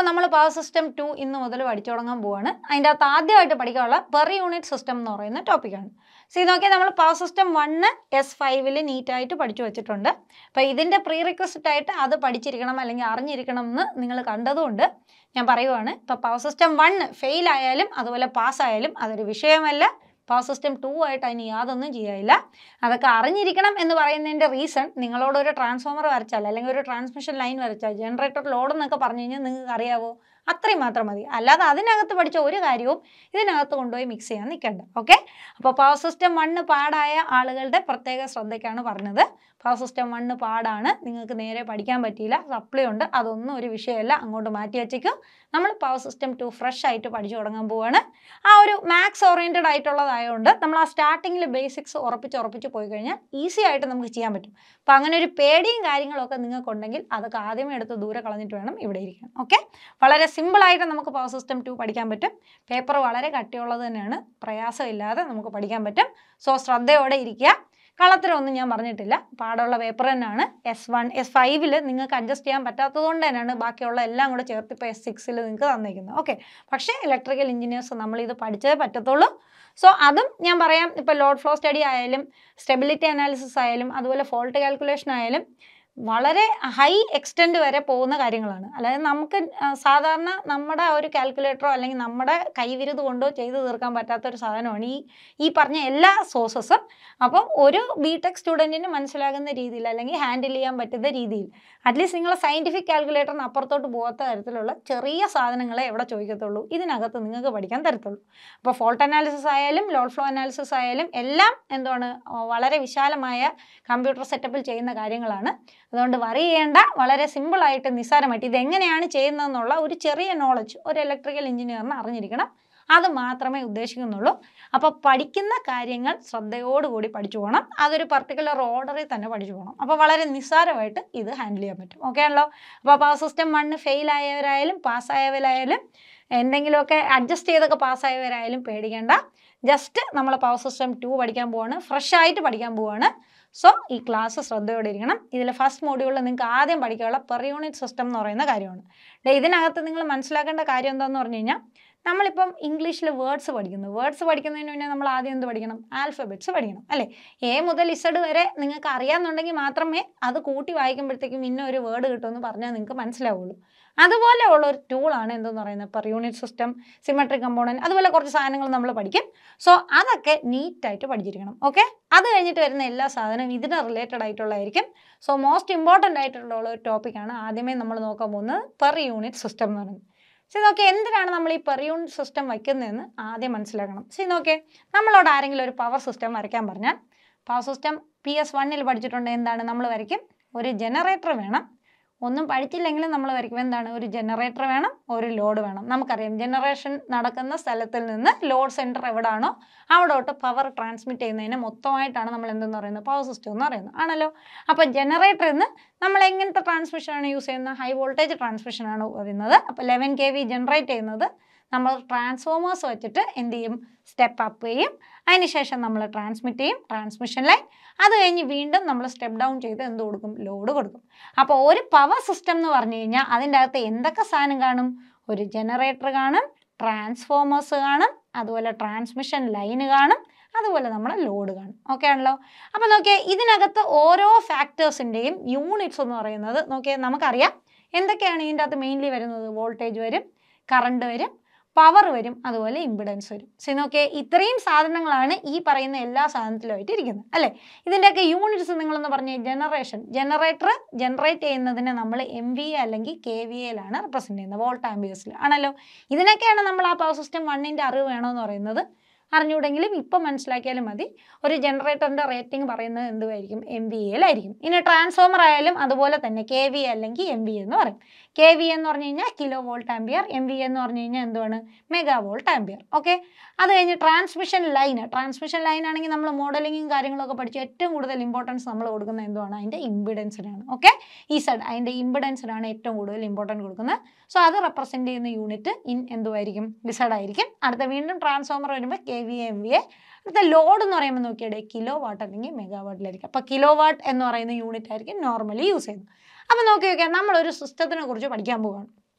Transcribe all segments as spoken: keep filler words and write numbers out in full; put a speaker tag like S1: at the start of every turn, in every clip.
S1: നമ്മൾ power system to ഇന്ന് മുതൽ പഠിച്ചു തുടങ്ങാൻ പോവാണ്. അതിൻ്റെ അകത്ത് ആദ്യമായിട്ട് പഠിക്കാനുള്ള പെർ യൂണിറ്റ് സിസ്റ്റം എന്ന് പറയുന്ന ടോപ്പിക്കാണ്. സോ ഇത് നോക്കിയാൽ നമ്മൾ പവർ സിസ്റ്റം വണ്ണ് എസ് ഫൈവിൽ നീറ്റായിട്ട് പഠിച്ചു വെച്ചിട്ടുണ്ട്. അപ്പോൾ ഇതിൻ്റെ പ്രീ റിക്വസ്റ്റ് ആയിട്ട് അത് പഠിച്ചിരിക്കണം അല്ലെങ്കിൽ അറിഞ്ഞിരിക്കണം എന്ന് നിങ്ങൾ കണ്ടതുകൊണ്ട് ഞാൻ പറയുവാണ്. ഇപ്പോൾ പവർ സിസ്റ്റം വണ്ണ് ഫെയിൽ ആയാലും അതുപോലെ പാസ്സായാലും അതൊരു വിഷയമല്ല. പവർ സിസ്റ്റം ടു ആയിട്ട് അതിന് യാതൊന്നും ചെയ്യാനില്ല. അതൊക്കെ അറിഞ്ഞിരിക്കണം എന്ന് പറയുന്നതിൻ്റെ റീസൺ നിങ്ങളോടൊരു ട്രാൻസ്ഫോമർ വരച്ചാൽ അല്ലെങ്കിൽ ഒരു ട്രാൻസ്മിഷൻ ലൈൻ വരച്ചാൽ ജനറേറ്റർ ലോഡ് എന്നൊക്കെ പറഞ്ഞു കഴിഞ്ഞാൽ നിങ്ങൾക്ക് അറിയാവോ? അത്രയും മാത്രം മതി. അല്ലാതെ അതിനകത്ത് പഠിച്ച ഒരു കാര്യവും ഇതിനകത്ത് കൊണ്ടുപോയി മിക്സ് ചെയ്യാൻ നിൽക്കണ്ട. ഓക്കെ, അപ്പോൾ പവർ സിസ്റ്റം വണ്ണ് പാടായ ആളുകളുടെ പ്രത്യേക ശ്രദ്ധയ്ക്കാണ് പറഞ്ഞത്. പവർ സിസ്റ്റം വണ്ണ് പാടാണ്, നിങ്ങൾക്ക് നേരെ പഠിക്കാൻ പറ്റിയില്ല, സപ്ലി ഉണ്ട്, അതൊന്നും ഒരു വിഷയമല്ല, അങ്ങോട്ട് മാറ്റി വെച്ചേക്കും. നമ്മൾ പവർ സിസ്റ്റം ടു ഫ്രഷ് ആയിട്ട് പഠിച്ചു തുടങ്ങാൻ പോവുകയാണ്. ആ ഒരു മാത്സ് ഓറിയൻറ്റഡ് ആയിട്ടുള്ളതായതുകൊണ്ട് നമ്മൾ ആ സ്റ്റാർട്ടിങ്ങിൽ ബേസിക്സ് ഉറപ്പിച്ച് ഉറപ്പിച്ച് പോയി കഴിഞ്ഞാൽ ഈസി ആയിട്ട് നമുക്ക് ചെയ്യാൻ പറ്റും. അപ്പോൾ അങ്ങനെ ഒരു പേടിയും കാര്യങ്ങളൊക്കെ നിങ്ങൾക്കുണ്ടെങ്കിൽ അതൊക്കെ ആദ്യമേ എടുത്ത് ദൂരെ കളഞ്ഞിട്ട് വേണം ഇവിടെ ഇരിക്കാൻ. ഓക്കെ, വളരെ സിമ്പിളായിട്ട് നമുക്ക് പവർ സിസ്റ്റം ടു പഠിക്കാൻ പറ്റും. പേപ്പർ വളരെ കട്ടിയുള്ളത് തന്നെയാണ്, പ്രയാസമില്ലാതെ നമുക്ക് പഠിക്കാൻ പറ്റും. സോ ശ്രദ്ധയോടെ ഇരിക്കുക. കളത്തിലൊന്നും ഞാൻ പറഞ്ഞിട്ടില്ല, പാടുള്ള പേപ്പർ തന്നെയാണ്. എസ് വൺ എസ് ഫൈവിൽ നിങ്ങൾക്ക് അഡ്ജസ്റ്റ് ചെയ്യാൻ പറ്റാത്തത് കൊണ്ട് തന്നെയാണ് ബാക്കിയുള്ള എല്ലാം കൂടെ ചേർത്ത് ഇപ്പോൾ എസ് സിക്സിൽ നിങ്ങൾക്ക് തന്നിരിക്കുന്നത്. ഓക്കെ, പക്ഷേ ഇലക്ട്രിക്കൽ എഞ്ചിനീയേഴ്സ് നമ്മളിത് പഠിച്ചേ പറ്റത്തുള്ളൂ. സോ അതും ഞാൻ പറയാം. ഇപ്പോൾ ലോഡ് ഫ്ലോ സ്റ്റഡി ആയാലും സ്റ്റെബിലിറ്റി അനാലിസിസ് ആയാലും അതുപോലെ ഫോൾട്ട് കാൽക്കുലേഷൻ ആയാലും വളരെ ഹൈ എക്സ്റ്റെൻഡ് വരെ പോകുന്ന കാര്യങ്ങളാണ്. അതായത് നമുക്ക് സാധാരണ നമ്മുടെ ഒരു കാൽക്കുലേറ്ററോ അല്ലെങ്കിൽ നമ്മുടെ കൈവിരുത് കൊണ്ടോ ചെയ്തു തീർക്കാൻ പറ്റാത്തൊരു സാധനമാണ് ഈ ഈ പറഞ്ഞ എല്ലാ സോഴ്സസും. അപ്പം ഒരു ബിടെക് സ്റ്റുഡൻറ്റിന് മനസ്സിലാകുന്ന രീതിയിൽ അല്ലെങ്കിൽ ഹാൻഡിൽ ചെയ്യാൻ പറ്റുന്ന രീതിയിൽ അറ്റ്ലീസ്റ്റ് നിങ്ങളെ സയൻറ്റിഫിക് കാൽക്കുലേറ്ററിന് അപ്പുറത്തോട്ട് പോകാത്ത തരത്തിലുള്ള ചെറിയ സാധനങ്ങളെ എവിടെ ചോദിക്കത്തുള്ളൂ, ഇതിനകത്ത് നിങ്ങൾക്ക് പഠിക്കാൻ തരത്തുള്ളൂ. അപ്പോൾ ഫോൾട്ട് അനാലിസിസ് ആയാലും ലോഡ് ഫ്ലോ അനാലിസിസ് ആയാലും എല്ലാം എന്താണ് വളരെ വിശാലമായ കമ്പ്യൂട്ടർ സെറ്റപ്പിൽ ചെയ്യുന്ന കാര്യങ്ങളാണ്. അതുകൊണ്ട് വറി ചെയ്യേണ്ട, വളരെ സിമ്പിളായിട്ട് നിസ്സാരമായിട്ട് ഇതെങ്ങനെയാണ് ചെയ്യുന്നതെന്നുള്ള ഒരു ചെറിയ നോളജ് ഒരു ഇലക്ട്രിക്കൽ എഞ്ചിനീയറിന് അറിഞ്ഞിരിക്കണം. അത് മാത്രമേ ഉദ്ദേശിക്കുന്നുള്ളൂ. അപ്പോൾ പഠിക്കുന്ന കാര്യങ്ങൾ ശ്രദ്ധയോടുകൂടി പഠിച്ചു പോകണം. അതൊരു പർട്ടിക്കുലർ ഓർഡറിൽ തന്നെ പഠിച്ചു പോകണം. അപ്പോൾ വളരെ നിസ്സാരമായിട്ട് ഇത് ഹാൻഡിൽ ചെയ്യാൻ പറ്റും. ഓക്കെ ആണല്ലോ. അപ്പോൾ പവർ സിസ്റ്റം വണ്ണ് ഫെയിൽ ആയവരായാലും പാസ്സായവരായാലും എന്തെങ്കിലുമൊക്കെ അഡ്ജസ്റ്റ് ചെയ്തൊക്കെ പാസ്സായവരായാലും പേടിക്കേണ്ട. ജസ്റ്റ് നമ്മൾ പവർ സിസ്റ്റം ടു പഠിക്കാൻ പോവാണ്, ഫ്രഷ് ആയിട്ട് പഠിക്കാൻ പോവാണ്. സോ ഈ ക്ലാസ് ശ്രദ്ധയോടെ ഇരിക്കണം. ഇതിൽ ഫസ്റ്റ് മോഡ്യൂളിൽ നിങ്ങൾക്ക് ആദ്യം പഠിക്കാനുള്ള പെർ യൂണിറ്റ് സിസ്റ്റം എന്ന് പറയുന്ന കാര്യമാണ്. ഇതിനകത്ത് നിങ്ങൾ മനസ്സിലാക്കേണ്ട കാര്യം എന്താണെന്ന് പറഞ്ഞു കഴിഞ്ഞാൽ നമ്മളിപ്പം ഇംഗ്ലീഷിൽ വേർഡ്സ് പഠിക്കുന്നു. വേർഡ്സ് പഠിക്കുന്നതിന് മുന്നേ നമ്മൾ ആദ്യം എന്ത് പഠിക്കണം? ആൽഫബറ്റ്സ് പഠിക്കണം അല്ലേ? എ മുതൽ ഇസഡ് വരെ നിങ്ങൾക്ക് അറിയാമെന്നുണ്ടെങ്കിൽ മാത്രമേ അത് കൂട്ടി വായിക്കുമ്പോഴത്തേക്കും ഇന്ന ഒരു വേർഡ് കിട്ടുമെന്ന് പറഞ്ഞാൽ നിങ്ങൾക്ക് മനസ്സിലാവുള്ളൂ. അതുപോലെ ഉള്ള ഒരു ടൂളാണ് എന്തെന്ന് പറയുന്നത് per unit system, symmetric component, അതുപോലെ കുറച്ച് സാധനങ്ങൾ നമ്മൾ പഠിക്കും. സോ അതൊക്കെ നീറ്റായിട്ട് പഠിച്ചിരിക്കണം. ഓക്കെ, അത് കഴിഞ്ഞിട്ട് വരുന്ന എല്ലാ സാധനവും ഇതിന് റിലേറ്റഡ് ആയിട്ടുള്ളതായിരിക്കും. സോ മോസ്റ്റ് ഇമ്പോർട്ടൻ്റ് ആയിട്ടുള്ള ഒരു ടോപ്പിക്കാണ് ആദ്യമേ നമ്മൾ നോക്കാൻ പോകുന്നത് പെർ യൂണിറ്റ് സിസ്റ്റം എന്ന് പറയുന്നത്. സി നോക്കെ എന്തിനാണ് നമ്മൾ ഈ പെർ യൂണിറ്റ് സിസ്റ്റം വയ്ക്കുന്നതെന്ന് ആദ്യം മനസ്സിലാക്കണം. സി നോക്കെ നമ്മളോട് ആരെങ്കിലും ഒരു പവർ സിസ്റ്റം വരയ്ക്കാൻ പറഞ്ഞാൽ പവർ സിസ്റ്റം പി എസ് വണ്ണിൽ പഠിച്ചിട്ടുണ്ട്. എന്താണ് നമ്മൾ വരയ്ക്കും? ഒരു ജനറേറ്റർ വേണം. ഒന്നും പഠിച്ചില്ലെങ്കിലും നമ്മൾ വരയ്ക്കും എന്താണ്? ഒരു ജനറേറ്റർ വേണം, ഒരു ലോഡ് വേണം. നമുക്കറിയാം ജനറേഷൻ നടക്കുന്ന സ്ഥലത്തിൽ നിന്ന് ലോഡ് സെൻറ്റർ എവിടെയാണോ അവിടോട്ട് പവർ ട്രാൻസ്മിറ്റ് ചെയ്യുന്നതിന് മൊത്തമായിട്ടാണ് നമ്മൾ എന്തെന്ന് പറയുന്നത്? പവർ സിസ്റ്റം എന്ന് പറയുന്നത് ആണല്ലോ. അപ്പോൾ ജനറേറ്ററിൽ നിന്ന് നമ്മൾ എങ്ങനത്തെ ട്രാൻസ്മിഷനാണ് യൂസ് ചെയ്യുന്നത്? ഹൈ വോൾട്ടേജ് ട്രാൻസ്മിഷനാണ് വരുന്നത്. അപ്പോൾ ലെവൻ കെ വി ജനറേറ്റ് ചെയ്യുന്നത് നമ്മൾ ട്രാൻസ്ഫോമേഴ്സ് വെച്ചിട്ട് എന്ത് ചെയ്യും? സ്റ്റെപ്പ് അപ്പ് ചെയ്യും. അതിനുശേഷം നമ്മൾ ട്രാൻസ്മിറ്റ് ചെയ്യും, ട്രാൻസ്മിഷൻ ലൈൻ. അത് കഴിഞ്ഞ് വീണ്ടും നമ്മൾ സ്റ്റെപ്പ് ഡൗൺ ചെയ്ത് എന്ത് കൊടുക്കും? ലോഡ് കൊടുക്കും. അപ്പോൾ ഒരു പവർ സിസ്റ്റം എന്ന് പറഞ്ഞു കഴിഞ്ഞാൽ അതിൻ്റെ അകത്ത് എന്തൊക്കെ സാധനം കാണും? ഒരു ജനറേറ്റർ കാണും, ട്രാൻസ്ഫോമേഴ്സ് കാണും, അതുപോലെ ട്രാൻസ്മിഷൻ ലൈന് കാണും, അതുപോലെ നമ്മുടെ ലോഡ് കാണും. ഓക്കെ ആണല്ലോ. അപ്പോൾ നോക്കിയാൽ ഇതിനകത്ത് ഓരോ ഫാക്ടേഴ്സിൻ്റെയും യൂണിറ്റ്സ് എന്ന് പറയുന്നത് നോക്കിയാൽ നമുക്കറിയാം എന്തൊക്കെയാണ് ഇതിൻ്റെ അകത്ത് മെയിൻലി വരുന്നത്. വോൾട്ടേജ് വരും, കറണ്ട് വരും, പവർ വരും, അതുപോലെ ഇമ്പിഡൻസ് വരും. സോ നോക്കിയേ ഇത്രയും സാധനങ്ങളാണ് ഈ പറയുന്ന എല്ലാ സാധനത്തിലുമായിട്ട് ഇരിക്കുന്നത് അല്ലേ? ഇതിൻ്റെയൊക്കെ യൂണിറ്റ്സ് നിങ്ങളെന്ന് പറഞ്ഞാൽ ജനറേഷൻ ജനറേറ്റർ ജനറേറ്റ് ചെയ്യുന്നതിന് നമ്മൾ എം വി എ അല്ലെങ്കിൽ കെ വി എയിലാണ് റെപ്രസെൻറ്റ് ചെയ്യുന്നത്, വോൾട്ട് ആംബിയേഴ്സിൽ ആണല്ലോ. ഇതിനൊക്കെയാണ് നമ്മൾ ആ പവർ സിസ്റ്റം വണ്ണിൻ്റെ അറിവ് വേണമെന്ന് പറയുന്നത്. അറിഞ്ഞൂടെങ്കിലും ഇപ്പം മനസ്സിലാക്കിയാലും മതി. ഒരു ജനറേറ്ററിൻ്റെ റേറ്റിംഗ് പറയുന്നത് എന്തുമായിരിക്കും? M V എയിലായിരിക്കും. ഇനി ട്രാൻസ്ഫോമർ ആയാലും അതുപോലെ തന്നെ കെ വി അല്ലെങ്കിൽ എം വി എന്ന് പറയും. കെ വി എന്ന് പറഞ്ഞു കഴിഞ്ഞാൽ kilo volt ampere, M V എന്ന് പറഞ്ഞു കഴിഞ്ഞാൽ എന്തുവാണ്? Mega volt ampere. ഓക്കെ, അത് കഴിഞ്ഞ് ട്രാൻസ്മിഷൻ ലൈൻ ട്രാൻസ്മിഷൻ ലൈൻ ആണെങ്കിൽ നമ്മൾ മോഡലിങ്ങും കാര്യങ്ങളൊക്കെ പഠിച്ച് ഏറ്റവും കൂടുതൽ ഇമ്പോർട്ടൻസ് നമ്മൾ കൊടുക്കുന്നത് എന്തുവാണ്? അതിൻ്റെ ഇമ്പിഡൻസിനാണ്. ഓക്കെ, ഈ സൈഡ് അതിൻ്റെ ഇമ്പിഡൻസിനാണ് ഏറ്റവും കൂടുതൽ ഇമ്പോർട്ടൻറ്റ് കൊടുക്കുന്നത്. സോ അത് റെപ്രസെൻറ്റ് ചെയ്യുന്ന യൂണിറ്റ് ഇൻ എന്തുമായിരിക്കും? ഇസഡ് ആയിരിക്കും. അടുത്ത വീണ്ടും ട്രാൻസ്ഫോമർ വരുമ്പോൾ K V M V A. അടുത്ത ലോഡ് എന്ന് പറയുമ്പോൾ നോക്കിയാൽ കിലോ വാട്ട് അല്ലെങ്കിൽ മെഗാ വാട്ടിലായിരിക്കും. അപ്പോൾ കിലോ വാട്ട് എന്ന് പറയുന്ന യൂണിറ്റ് ആയിരിക്കും നോർമലി യൂസ് ചെയ്യുന്നത്. അപ്പോൾ നോക്കി നോക്കിയാൽ നമ്മളൊരു സിസ്റ്റത്തിനെ കുറിച്ച് പഠിക്കാൻ പോവുകയാണ്.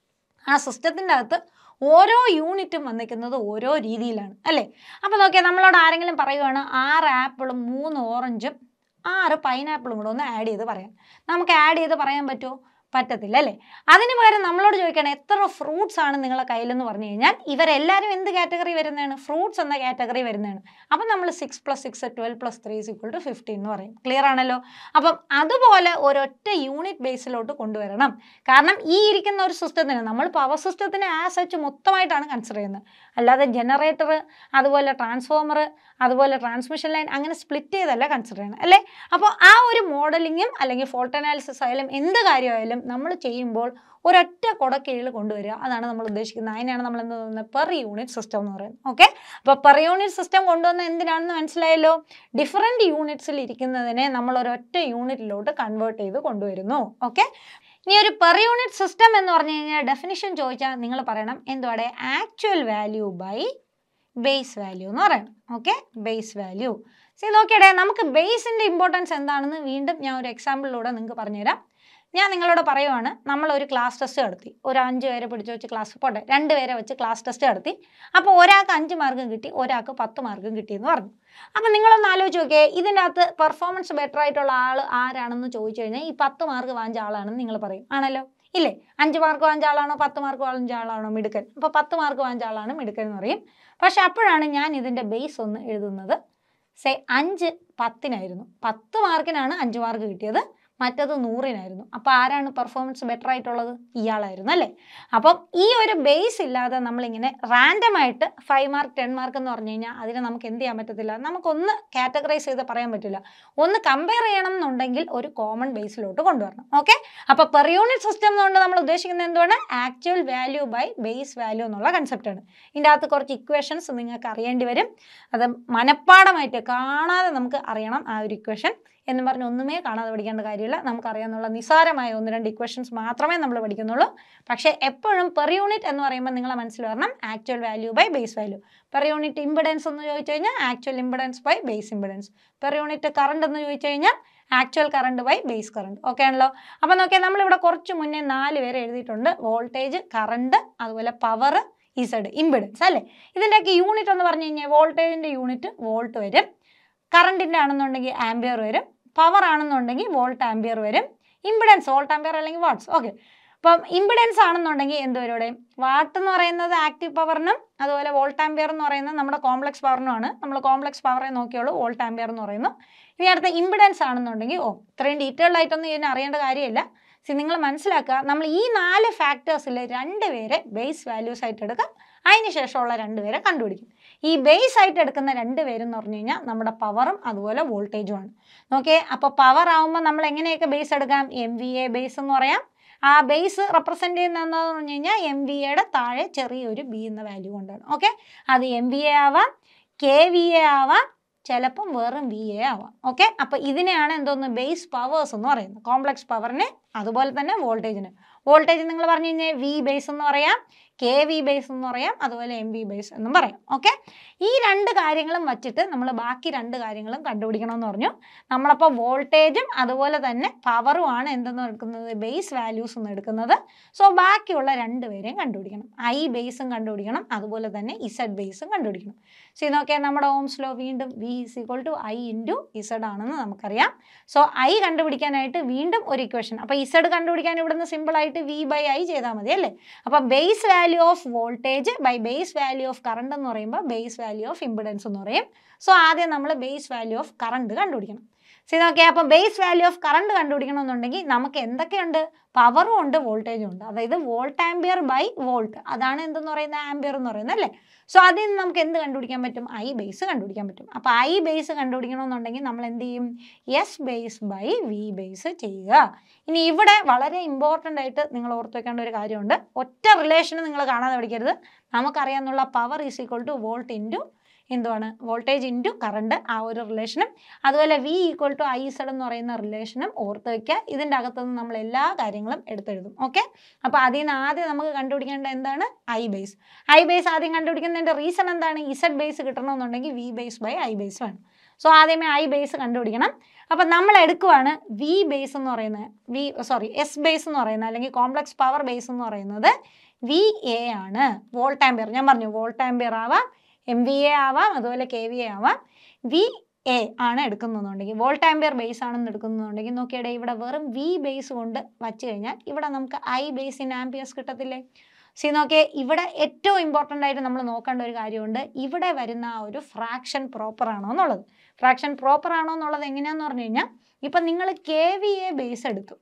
S1: ആ സിസ്റ്റത്തിൻ്റെ അകത്ത് ഓരോ യൂണിറ്റും വന്നിരിക്കുന്നത് ഓരോ രീതിയിലാണ് അല്ലേ. അപ്പോൾ നോക്കിയാൽ നമ്മളോട് ആരെങ്കിലും പറയുവാണ് ആറ് ആപ്പിളും മൂന്ന് ഓറഞ്ചും ആറ് പൈനാപ്പിളും കൂടെ ഒന്ന് ആഡ് ചെയ്ത് പറയാം. നമുക്ക് ആഡ് ചെയ്ത് പറയാൻ പറ്റുമോ? പറ്റത്തില്ല അല്ലേ. അതിന് പകരം നമ്മളോട് ചോദിക്കണം എത്ര ഫ്രൂട്ട്സ് ആണ് നിങ്ങളുടെ കയ്യിലെന്ന് പറഞ്ഞു കഴിഞ്ഞാൽ ഇവരെല്ലാവരും എന്ത് കാറ്റഗറി വരുന്നതാണ്? ഫ്രൂട്ട്സ് എന്ന കാറ്റഗറി വരുന്നതാണ്. അപ്പം നമ്മൾ six plus six twelve plus three is equal to fifteen എന്ന് പറയും. ക്ലിയർ ആണല്ലോ. അപ്പം അതുപോലെ ഒരൊറ്റ യൂണിറ്റ് ബേസിലോട്ട് കൊണ്ടുവരണം. കാരണം ഈ ഇരിക്കുന്ന ഒരു സിസ്റ്റത്തിന് നമ്മൾ പവർ സിസ്റ്റത്തിനെ ആസ് സച്ച് മൊത്തമായിട്ടാണ് കൺസിഡർ ചെയ്യുന്നത്. അല്ലാതെ ജനറേറ്റർ, അതുപോലെ ട്രാൻസ്ഫോമർ, അതുപോലെ ട്രാൻസ്മിഷൻ ലൈൻ അങ്ങനെ സ്പ്ലിറ്റ് ചെയ്തല്ല കൺസിഡർ ചെയ്യണം അല്ലേ. അപ്പോൾ ആ ഒരു മോഡലിങ്ങും അല്ലെങ്കിൽ ഫോൾട്ട് അനാലിസിസ് ആയാലും എന്ത് കാര്യമായാലും നമ്മൾ ചെയ്യുമ്പോൾ ഒരൊറ്റ കൊടക്കീഴിൽ കൊണ്ടുവരിക, അതാണ് നമ്മൾ ഉദ്ദേശിക്കുന്നത്. അതിനാണ് നമ്മൾ എന്ത് പറയുന്നത്? പെർ യൂണിറ്റ് സിസ്റ്റം എന്ന് പറയുന്നത്. ഓക്കെ. അപ്പോൾ പെർ യൂണിറ്റ് സിസ്റ്റം കൊണ്ടുവന്ന എന്തിനാണെന്ന് മനസ്സിലായല്ലോ. ഡിഫറെൻറ്റ് യൂണിറ്റ്സിൽ ഇരിക്കുന്നതിനെ നമ്മൾ ഒരൊറ്റ യൂണിറ്റിലോട്ട് കൺവേർട്ട് ചെയ്ത് കൊണ്ടുവരുന്നു. ഓക്കെ. ഇനി ഒരു പെർ യൂണിറ്റ് സിസ്റ്റം എന്ന് പറഞ്ഞു കഴിഞ്ഞാൽ ഡെഫിനിഷൻ ചോദിച്ചാൽ നിങ്ങൾ പറയണം എന്തുവാടെ? Actual value by base value എന്ന് പറയണം. ഓക്കെ. Base value. സി നോക്കിയടേ, നമുക്ക് ബേസിൻ്റെ ഇമ്പോർട്ടൻസ് എന്താണെന്ന് വീണ്ടും ഞാൻ ഒരു എക്സാമ്പിളിലൂടെ നിങ്ങൾക്ക് പറഞ്ഞുതരാം. ഞാൻ നിങ്ങളോട് പറയുവാണ്, നമ്മളൊരു ക്ലാസ് ടെസ്റ്റ് നടത്തി. ഒരു അഞ്ച് പേരെ പിടിച്ച് വെച്ച് ക്ലാസ് പോട്ടെ രണ്ട് പേരെ വെച്ച് ക്ലാസ് ടെസ്റ്റ് നടത്തി. അപ്പോൾ ഒരാൾക്ക് അഞ്ച് മാർക്കും കിട്ടി, ഒരാൾക്ക് പത്ത് മാർക്കും കിട്ടിയെന്ന് പറഞ്ഞു. അപ്പം നിങ്ങളൊന്ന് ആലോചിച്ച് നോക്കിയേ, ഇതിൻ്റെ അകത്ത് പെർഫോമൻസ് ബെറ്റർ ആയിട്ടുള്ള ആൾ ആരാണെന്ന് ചോദിച്ചു കഴിഞ്ഞാൽ ഈ പത്ത് മാർക്ക് വാങ്ങിച്ച ആളാണെന്ന് നിങ്ങൾ പറയും. ആണല്ലോ ഇല്ലേ? അഞ്ച് മാർക്ക് വാങ്ങിച്ച ആളാണോ പത്ത് മാർക്ക് വാങ്ങിച്ച ആളാണോ മിടുക്കൻ? അപ്പോൾ പത്ത് മാർക്ക് വാങ്ങിച്ച ആളാണ് മിടുക്കൻ എന്ന് പറയും. പക്ഷെ അപ്പോഴാണ് ഞാൻ ഇതിൻ്റെ ബേസ് ഒന്ന് എഴുതുന്നത്. സേ അഞ്ച് പത്തിനായിരുന്നു, പത്ത് മാർക്കിനാണ് അഞ്ച് മാർക്ക് കിട്ടിയത്, മറ്റത് നൂറിനായിരുന്നു. അപ്പോൾ ആരാണ് പെർഫോമൻസ് ബെറ്റർ ആയിട്ടുള്ളത്? ഇയാളായിരുന്നു അല്ലേ. അപ്പം ഈ ഒരു ബേസ് ഇല്ലാതെ നമ്മളിങ്ങനെ റാൻഡമായിട്ട് ഫൈവ് മാർക്ക് ടെൻ മാർക്ക് എന്ന് പറഞ്ഞു കഴിഞ്ഞാൽ അതിനെ നമുക്ക് എന്ത് ചെയ്യാൻ പറ്റത്തില്ല, നമുക്കൊന്ന് കാറ്റഗറൈസ് ചെയ്ത് പറയാൻ പറ്റില്ല. ഒന്ന് കമ്പയർ ചെയ്യണം എന്നുണ്ടെങ്കിൽ ഒരു കോമൺ ബേസിലോട്ട് കൊണ്ടുവരണം. ഓക്കെ. അപ്പോൾ പെർ യൂണിറ്റ് സിസ്റ്റം എന്നുകൊണ്ട് നമ്മൾ ഉദ്ദേശിക്കുന്നത് എന്തുകൊണ്ട്? Actual value by base value എന്നുള്ള കൺസെപ്റ്റാണ്. ഇതിൻ്റെ അകത്ത് കുറച്ച് ഇക്വേഷൻസ് നിങ്ങൾക്ക് അറിയേണ്ടി വരും. അത് മനഃപ്പാടമായിട്ട് കാണാതെ നമുക്ക് അറിയണം ആ ഒരു ഇക്വേഷൻ എന്ന് പറഞ്ഞ് ഒന്നുമേ കാണാതെ പഠിക്കേണ്ട കാര്യമില്ല. നമുക്കറിയാവുന്ന നിസ്സാരമായ ഒന്ന് രണ്ട് ഇക്വേഷൻസ് മാത്രമേ നമ്മൾ പഠിക്കുന്നുള്ളൂ. പക്ഷേ എപ്പോഴും പെർ യൂണിറ്റ് എന്ന് പറയുമ്പോൾ നിങ്ങളെ മനസ്സിൽ വരണം actual value by base value. Per unit impedance എന്ന് ചോദിച്ചു കഴിഞ്ഞാൽ actual impedance by base impedance. Per unit current എന്ന് ചോദിച്ചു കഴിഞ്ഞാൽ actual current by base current. Okay ആണല്ലോ. അപ്പോൾ നോക്കിയാൽ നമ്മളിവിടെ കുറച്ച് മുന്നേ നാല് പേര് എഴുതിയിട്ടുണ്ട്. വോൾട്ടേജ്, കറണ്ട്, അതുപോലെ പവർ, ഇസഡ്, ഇമ്പിഡൻസ് അല്ലേ. ഇതിൻ്റെയൊക്കെ യൂണിറ്റ് എന്ന് പറഞ്ഞു കഴിഞ്ഞാൽ വോൾട്ടേജിൻ്റെ യൂണിറ്റ് വോൾട്ട് വരും, കറണ്ടിൻ്റെ ആണെന്നുണ്ടെങ്കിൽ ആംബിയർ വരും, പവർ ആണെന്നുണ്ടെങ്കിൽ വോൾട്ട് ആംബിയർ വരും, ഇമ്പിഡൻസ് വോൾട്ട് ആംബിയർ അല്ലെങ്കിൽ വാട്ട്സ്. ഓക്കെ. അപ്പം ഇമ്പിഡൻസ് ആണെന്നുണ്ടെങ്കിൽ എന്ത് വരും ഇവിടെ? വാട്ട് എന്ന് പറയുന്നത് ആക്റ്റീവ് പവറിനും അതുപോലെ വോൾട്ട് ആംബിയർ എന്ന് പറയുന്നത് നമ്മുടെ കോംപ്ലക്സ് പവറിനുമാണ്. നമ്മൾ കോംപ്ലക്സ് പവറെ നോക്കിയോളൂ, വോൾട്ട് ആംബിയർ എന്ന് പറയുന്നു. ഇനി അടുത്ത ഇമ്പിഡൻസ് ആണെന്നുണ്ടെങ്കിൽ ഓ ഇത്രയും ഡീറ്റെയിൽഡ് ആയിട്ടൊന്നും ഇതിനെ അറിയേണ്ട കാര്യമില്ല. സി നിങ്ങൾ മനസ്സിലാക്കുക, നമ്മൾ ഈ നാല് ഫാക്ടേഴ്സിൽ രണ്ട് പേരെ ബേസ് വാല്യൂസ് ആയിട്ട് എടുക്കാം, അതിന് ശേഷമുള്ള രണ്ട് പേരെ കണ്ടുപിടിക്കും. ഈ ബേസ് ആയിട്ട് എടുക്കുന്ന രണ്ട് പേരെന്ന് പറഞ്ഞു കഴിഞ്ഞാൽ നമ്മുടെ പവറും അതുപോലെ വോൾട്ടേജുമാണ്. ഓക്കെ. അപ്പോൾ പവർ ആകുമ്പോൾ നമ്മൾ എങ്ങനെയൊക്കെ ബേസ് എടുക്കാം? എം വി എ ബേസ് എന്ന് പറയാം. ആ ബേസ് റെപ്രസെൻറ്റ് ചെയ്യുന്ന എന്താണെന്ന് പറഞ്ഞു കഴിഞ്ഞാൽ എം വി എയുടെ താഴെ ചെറിയൊരു ബി എന്ന വാല്യൂ കൊണ്ടാണ്. ഓക്കെ. അത് എം വി എ ആവാം, കെ വി എ ആവാം, ചിലപ്പം വെറും വി എ ആവാം. ഓക്കെ. അപ്പോൾ ഇതിനെയാണ് എന്തോന്ന് ബേസ് പവേഴ്സ് എന്ന് പറയുന്നത്. കോംപ്ലക്സ് പവറിന് അതുപോലെ തന്നെ വോൾട്ടേജിന്. വോൾട്ടേജ് നിങ്ങൾ പറഞ്ഞു കഴിഞ്ഞാൽ വി ബേസ് എന്ന് പറയാം, കെ വി ബേസ് എന്ന് പറയാം, അതുപോലെ എം വി ബേസ് എന്നും പറയാം. ഓക്കെ. ഈ രണ്ട് കാര്യങ്ങളും വച്ചിട്ട് നമ്മൾ ബാക്കി രണ്ട് കാര്യങ്ങളും കണ്ടുപിടിക്കണമെന്ന് പറഞ്ഞു. നമ്മളപ്പോൾ വോൾട്ടേജും അതുപോലെ തന്നെ പവറുമാണ് എന്തെന്ന് എടുക്കുന്നത്? ബേസ് വാല്യൂസ് എന്ന് എടുക്കുന്നത്. സോ ബാക്കിയുള്ള രണ്ട് പേരെയും കണ്ടുപിടിക്കണം. ഐ ബേസും കണ്ടുപിടിക്കണം, അതുപോലെ തന്നെ ഇസഡ് ബേസും കണ്ടുപിടിക്കണം. സോ നോക്കിയാൽ നമ്മുടെ ഓംസ് ലോ വീണ്ടും V is equal to I into Z ആണെന്ന് നമുക്കറിയാം. സോ ഐ കണ്ടുപിടിക്കാനായിട്ട് വീണ്ടും ഒരു ഇക്വേഷൻ. അപ്പോൾ ഇസഡ് കണ്ടുപിടിക്കാൻ ഇവിടുന്ന് സിമ്പിളായിട്ട് വി ബൈ ഐ ചെയ്താൽ മതി അല്ലേ. അപ്പോൾ base value of voltage by base value of current എന്ന് പറയുമ്പോൾ ബേസ് വാല്യൂ ഓഫ് ഇമ്പിഡൻസ് എന്ന് പറയും. സോ ആദ്യം നമ്മൾ ബേസ് വാല്യൂ ഓഫ് കറണ്ട് കണ്ടുപിടിക്കണം. സി നോക്കിയാൽ അപ്പം ബേസ് വാല്യൂ ഓഫ് കറണ്ട് കണ്ടുപിടിക്കണമെന്നുണ്ടെങ്കിൽ നമുക്ക് എന്തൊക്കെയുണ്ട്? പവറും ഉണ്ട്, വോൾട്ടേജും ഉണ്ട്. അതായത് വോൾട്ട് ആംബിയർ ബൈ വോൾട്ട്, അതാണ് എന്തെന്ന് പറയുന്നത്? ആംബിയർ എന്ന് പറയുന്നത് അല്ലേ. സോ അതിൽ നിന്ന് നമുക്ക് എന്ത് കണ്ടുപിടിക്കാൻ പറ്റും? ഐ ബേസ് കണ്ടുപിടിക്കാൻ പറ്റും. അപ്പോൾ ഐ ബേസ് കണ്ടുപിടിക്കണമെന്നുണ്ടെങ്കിൽ നമ്മൾ എന്ത് ചെയ്യും? S base by V base ചെയ്യുക. ഇനി ഇവിടെ വളരെ ഇമ്പോർട്ടൻ്റ് ആയിട്ട് നിങ്ങൾ ഓർത്ത് വെക്കേണ്ട ഒരു കാര്യമുണ്ട്. ഒറ്റ റിലേഷൻ നിങ്ങൾ കാണാതെ പഠിക്കരുത്. നമുക്കറിയാമെന്നുള്ള power is equal to volt into എന്തുവാണ്? വോൾട്ടേജ് ഇൻറ്റു കറണ്ട്, ആ ഒരു റിലേഷനും അതുപോലെ V equal to I Z എന്ന് പറയുന്ന റിലേഷനും ഓർത്ത് വയ്ക്കുക. ഇതിൻ്റെ അകത്തുനിന്ന് നമ്മൾ എല്ലാ കാര്യങ്ങളും എടുത്തെഴുതും. ഓക്കെ. അപ്പോൾ അതിൽ നിന്ന് ആദ്യം നമുക്ക് കണ്ടുപിടിക്കേണ്ട എന്താണ്? I base. ഐ ബേസ് ആദ്യം കണ്ടുപിടിക്കുന്നതിൻ്റെ റീസൺ എന്താണ്? ഇസഡ് ബേസ് കിട്ടണമെന്നുണ്ടെങ്കിൽ V base by I base വേണം. സോ ആദ്യമേ ഐ ബേസ് കണ്ടുപിടിക്കണം. അപ്പം നമ്മൾ എടുക്കുവാണ് വി ബേസ് എന്ന് പറയുന്നത്, വി സോറി എസ് ബേസ് എന്ന് പറയുന്നത് അല്ലെങ്കിൽ കോംപ്ലക്സ് പവർ ബേസ് എന്ന് പറയുന്നത് വി എ ആണ്. വോൾട്ട് ആംപിയർ ഞാൻ പറഞ്ഞു, വോൾട്ട് ആംപിയർ ആവാം, എം വി എ ആവാം, അതുപോലെ കെ വി എ ആവാം. വി എ ആണ് എടുക്കുന്നുണ്ടെങ്കിൽ, വോൾട്ട് ആംപിയർ ബേസ് ആണെന്ന് എടുക്കുന്നുണ്ടെങ്കിൽ നോക്കിയുടെ ഇവിടെ വെറും വി ബേസ് കൊണ്ട് വച്ച് കഴിഞ്ഞാൽ ഇവിടെ നമുക്ക് ഐ ബേസ് ഇൻ ആംപിയേഴ്സ് കിട്ടത്തില്ലേ? സി നോക്കിയേ, ഇവിടെ ഏറ്റവും ഇമ്പോർട്ടൻ്റ് ആയിട്ട് നമ്മൾ നോക്കേണ്ട ഒരു കാര്യമുണ്ട്, ഇവിടെ വരുന്ന ആ ഒരു ഫ്രാക്ഷൻ പ്രോപ്പർ ആണോ എന്നുള്ളത്. ഫ്രാക്ഷൻ പ്രോപ്പർ ആണോ എന്നുള്ളത് എങ്ങനെയാന്ന് പറഞ്ഞു കഴിഞ്ഞാൽ, ഇപ്പം നിങ്ങൾ കെ വി എ ബേസ് എടുത്തു,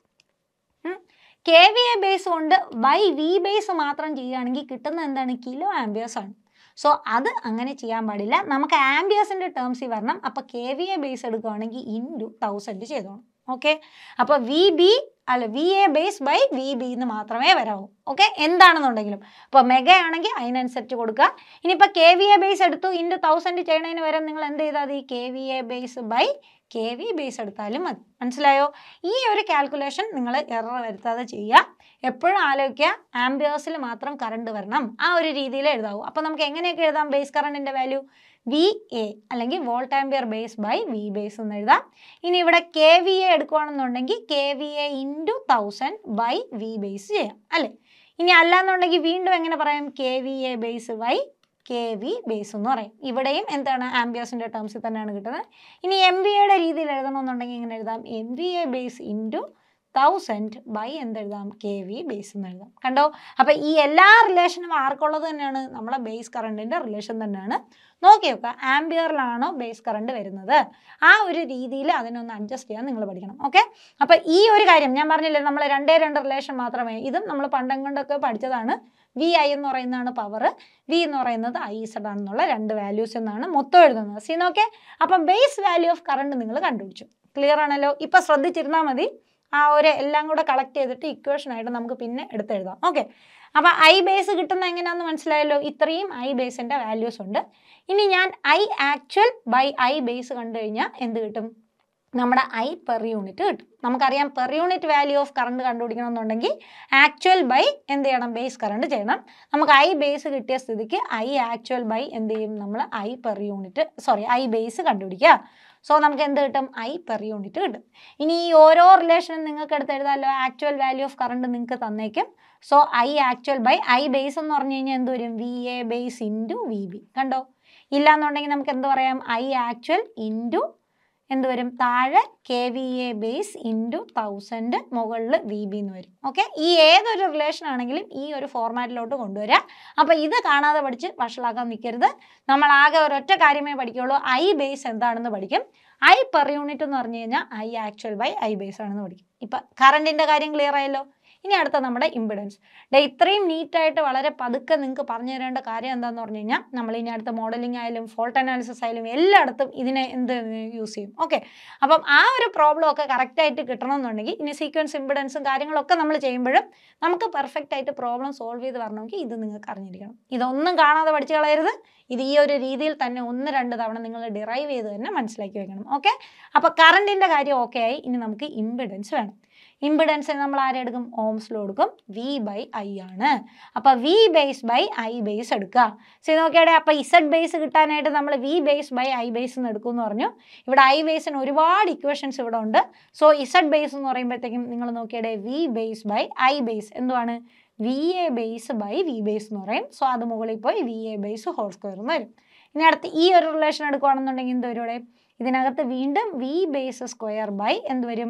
S1: കെ വി എ ബേസ് കൊണ്ട് ബൈ വി ബേസ് മാത്രം ചെയ്യുകയാണെങ്കിൽ കിട്ടുന്ന എന്താണ്? കിലോ ആംപിയേഴ്സ് ആണ്. സോ അത് അങ്ങനെ ചെയ്യാൻ പാടില്ല, നമുക്ക് ആംപിയേഴ്സിൻ്റെ ടേംസിൽ വരണം. അപ്പോൾ കെ വി എ ബേസ് എടുക്കുകയാണെങ്കിൽ ഇൻറ്റു തൗസൻഡ് ചെയ്തോണം. ഓക്കെ, അപ്പോൾ വി ബി അല്ല V A base by V B എന്ന് മാത്രമേ വരാവൂ. ഓക്കെ, എന്താണെന്നുണ്ടെങ്കിലും ഇപ്പോൾ മെഗ ആണെങ്കിൽ അതിനനുസരിച്ച് കൊടുക്കുക. ഇനിയിപ്പോൾ കെ വി എ ബേസ് എടുത്തു ഇൻറ്റു തൗസൻഡ് ചെയ്യണതിന് വരെ നിങ്ങൾ എന്ത് ചെയ്താൽ മതി? K V A base by K V base എടുത്താലും മതി. മനസ്സിലായോ? ഈ ഒരു കാൽക്കുലേഷൻ നിങ്ങൾ എറർ വരുത്താതെ ചെയ്യുക. എപ്പോഴും ആലോചിക്കുക, ആംപിയേഴ്സിൽ മാത്രം കറണ്ട് വരണം, ആ ഒരു രീതിയിൽ എഴുതാവൂ. അപ്പോൾ നമുക്ക് എങ്ങനെയൊക്കെ എഴുതാം? ബേസ് കറണ്ടിൻ്റെ വാല്യൂ വി എ അല്ലെങ്കിൽ volt ampere base by V base എന്ന് എഴുതാം. ഇനി ഇവിടെ കെ വി എ എടുക്കുകയാണെന്നുണ്ടെങ്കിൽ K V A into thousand by V base ചെയ്യാം അല്ലേ? ഇനി അല്ലാന്നുണ്ടെങ്കിൽ വീണ്ടും എങ്ങനെ പറയാം? K V A base by K V base എന്ന് പറയും. ഇവിടെയും എന്താണ്? ആംപിയേഴ്സിൻ്റെ ടേംസിൽ തന്നെയാണ് കിട്ടുന്നത്. ഇനി എം വി എയുടെ രീതിയിൽ എഴുതണമെന്നുണ്ടെങ്കിൽ ഇങ്ങനെ എഴുതാം, M V A base into thousand by എന്തെഴുതാം? കെ വി ബേസ് എന്ന് എഴുതാം. കണ്ടോ? അപ്പോൾ ഈ എല്ലാ റിലേഷനും ആർക്കുള്ളത് തന്നെയാണ്? നമ്മളെ ബേസ് കറണ്ടിൻ്റെ റിലേഷൻ തന്നെയാണ്. നോക്കി നോക്കുക, ആംപിയറിലാണോ ബേസ് കറണ്ട് വരുന്നത്, ആ ഒരു രീതിയിൽ അതിനൊന്ന് അഡ്ജസ്റ്റ് ചെയ്യാൻ നിങ്ങൾ പഠിക്കണം. ഓക്കെ, അപ്പോൾ ഈ ഒരു കാര്യം ഞാൻ പറഞ്ഞില്ലേ, നമ്മൾ രണ്ടേ രണ്ട് റിലേഷൻ മാത്രമേ, ഇതും നമ്മൾ പണ്ടം കൊണ്ടൊക്കെ പഠിച്ചതാണ്. വി ഐ എന്ന് പറയുന്നതാണ് പവർ, വി എന്ന് പറയുന്നത് ഐ ഇസഡ് ആണെന്നുള്ള രണ്ട് വാല്യൂസ് എന്നാണ് മൊത്തം എഴുതുന്നത്. സീ നോക്കെ, അപ്പം ബേസ് വാല്യൂ ഓഫ് കറണ്ട് നിങ്ങൾ കണ്ടുപിടിച്ചു. ക്ലിയർ ആണല്ലോ? ഇപ്പം ശ്രദ്ധിച്ചിരുന്നാൽ മതി, ആ ഒരു എല്ലാം കൂടെ കളക്ട് ചെയ്തിട്ട് ഇക്വേഷനായിട്ട് നമുക്ക് പിന്നെ എടുത്തെഴുതാം. ഓക്കെ, അപ്പോൾ ഐ ബേസ് കിട്ടുന്ന എങ്ങനെയാണെന്ന് മനസ്സിലായല്ലോ? ഇത്രയും ഐ ബേസിൻ്റെ വാല്യൂസ് ഉണ്ട്. ഇനി ഞാൻ I actual by I base കണ്ടു കഴിഞ്ഞാൽ എന്ത് കിട്ടും? നമ്മുടെ ഐ പെർ യൂണിറ്റ് കിട്ടും. നമുക്കറിയാം per unit value of current കണ്ടുപിടിക്കണമെന്നുണ്ടെങ്കിൽ ആക്ച്വൽ ബൈ എന്ത് ചെയ്യണം? ബേസ് കറണ്ട് ചെയ്യണം. നമുക്ക് ഐ ബേസ് കിട്ടിയ സ്ഥിതിക്ക് ഐ ആക്ച്വൽ ബൈ എന്ത് ചെയ്യും? നമ്മൾ I per unit sorry I base കണ്ടുപിടിക്കുക. സോ നമുക്ക് എന്ത് കിട്ടും? ഐ പെർ യൂണിറ്റ് കിട്ടും. ഇനി ഈ ഓരോ റിലേഷനും നിങ്ങൾക്ക് എടുത്ത് എഴുതാമല്ലോ, ആക്ച്വൽ വാല്യൂ ഓഫ് കറണ്ട് നിങ്ങൾക്ക് തന്നേക്കും. So I actual by I base എന്ന് പറഞ്ഞു കഴിഞ്ഞാൽ എന്ത് വരും? V A base into V B. കണ്ടോ? ഇല്ലാന്നുണ്ടെങ്കിൽ നമുക്ക് എന്ത് പറയാം? ഐ ആക്ച്വൽ ഇൻറ്റു എന്ത് വരും? താഴെ K V A base into thousand, മുകളിൽ വി ബി എന്ന് വരും. ഓക്കെ, ഈ ഏതൊരു റിലേഷൻ ആണെങ്കിലും ഈ ഒരു ഫോർമാറ്റിലോട്ട് കൊണ്ടുവരാം. അപ്പോൾ ഇത് കാണാതെ പഠിച്ച് വഷളാക്കാൻ നിൽക്കരുത്. നമ്മൾ ആകെ ഒരൊറ്റ കാര്യമേ പഠിക്കുള്ളൂ, ഐ ബേസ് എന്താണെന്ന് പഠിക്കും. ഐ പെർ യൂണിറ്റ് എന്ന് പറഞ്ഞു കഴിഞ്ഞാൽ I actual by I base ആണെന്ന് പഠിക്കും. ഇപ്പം കറണ്ടിൻ്റെ കാര്യം ക്ലിയർ ആയല്ലോ? ഇനി അടുത്ത നമ്മുടെ ഇമ്പിഡൻസ്. ഡേ ഇത്രയും നീറ്റായിട്ട് വളരെ പതുക്കെ നിങ്ങൾക്ക് പറഞ്ഞു തരേണ്ട കാര്യം എന്താണെന്ന് പറഞ്ഞു കഴിഞ്ഞാൽ, നമ്മൾ ഇനി അടുത്ത മോഡലിംഗ് ആയാലും ഫോൾട്ട് അനാലിസിസ് ആയാലും എല്ലായിടത്തും ഇതിനെ എന്ത് യൂസ് ചെയ്യും. ഓക്കെ, അപ്പം ആ ഒരു പ്രോബ്ലം ഒക്കെ കറക്റ്റായിട്ട് കിട്ടണമെന്നുണ്ടെങ്കിൽ ഇനി സീക്വൻസ് ഇമ്പിഡൻസും കാര്യങ്ങളൊക്കെ നമ്മൾ ചെയ്യുമ്പോഴും നമുക്ക് പെർഫെക്റ്റ് ആയിട്ട് പ്രോബ്ലം സോൾവ് ചെയ്ത് വരണമെങ്കിൽ ഇത് നിങ്ങൾക്ക് അറിഞ്ഞിരിക്കണം. ഇതൊന്നും കാണാതെ പഠിച്ചു കളയരുത്. ഇത് ഈ ഒരു രീതിയിൽ തന്നെ ഒന്ന് രണ്ട് തവണ നിങ്ങൾ ഡിറൈവ് ചെയ്ത് തന്നെ മനസ്സിലാക്കി വെക്കണം. ഓക്കെ, അപ്പോൾ കറണ്ടിൻ്റെ കാര്യം ഓക്കെ ആയി. ഇനി നമുക്ക് ഇമ്പിഡൻസ് വേണം. ഇമ്പിഡൻസ് നമ്മൾ ആരെടുക്കും? ഓംസ് ലോ എടുക്കും. വി ബൈ ഐ ആണ്. അപ്പോൾ V base by I base എടുക്കുക. സോ നോക്കിയാടെ, അപ്പോൾ ഇസഡ് ബേസ് കിട്ടാനായിട്ട് നമ്മൾ V base by I base എന്ന് എടുക്കും എന്ന് പറഞ്ഞു. ഇവിടെ ഐ ബേസിന് ഒരുപാട് ഇക്വേഷൻസ് ഇവിടെ ഉണ്ട്. സോ ഇസഡ് ബേസ് എന്ന് പറയുമ്പോഴത്തേക്കും നിങ്ങൾ നോക്കിയാടെ V base by I base എന്തുവാണ്? V A base by V base എന്ന് പറയും. സോ അത് മുകളിൽ പോയി V A base whole square എന്ന് വരും. ഇനി അടുത്ത് ഈ ഒരു റിലേഷൻ എടുക്കുകയാണെന്നുണ്ടെങ്കിൽ എന്ത് വരും? ഇവിടെ ഇതിനകത്ത് വീണ്ടും വി ബേസ് സ്ക്വയർ ബൈ എന്ത് വരും?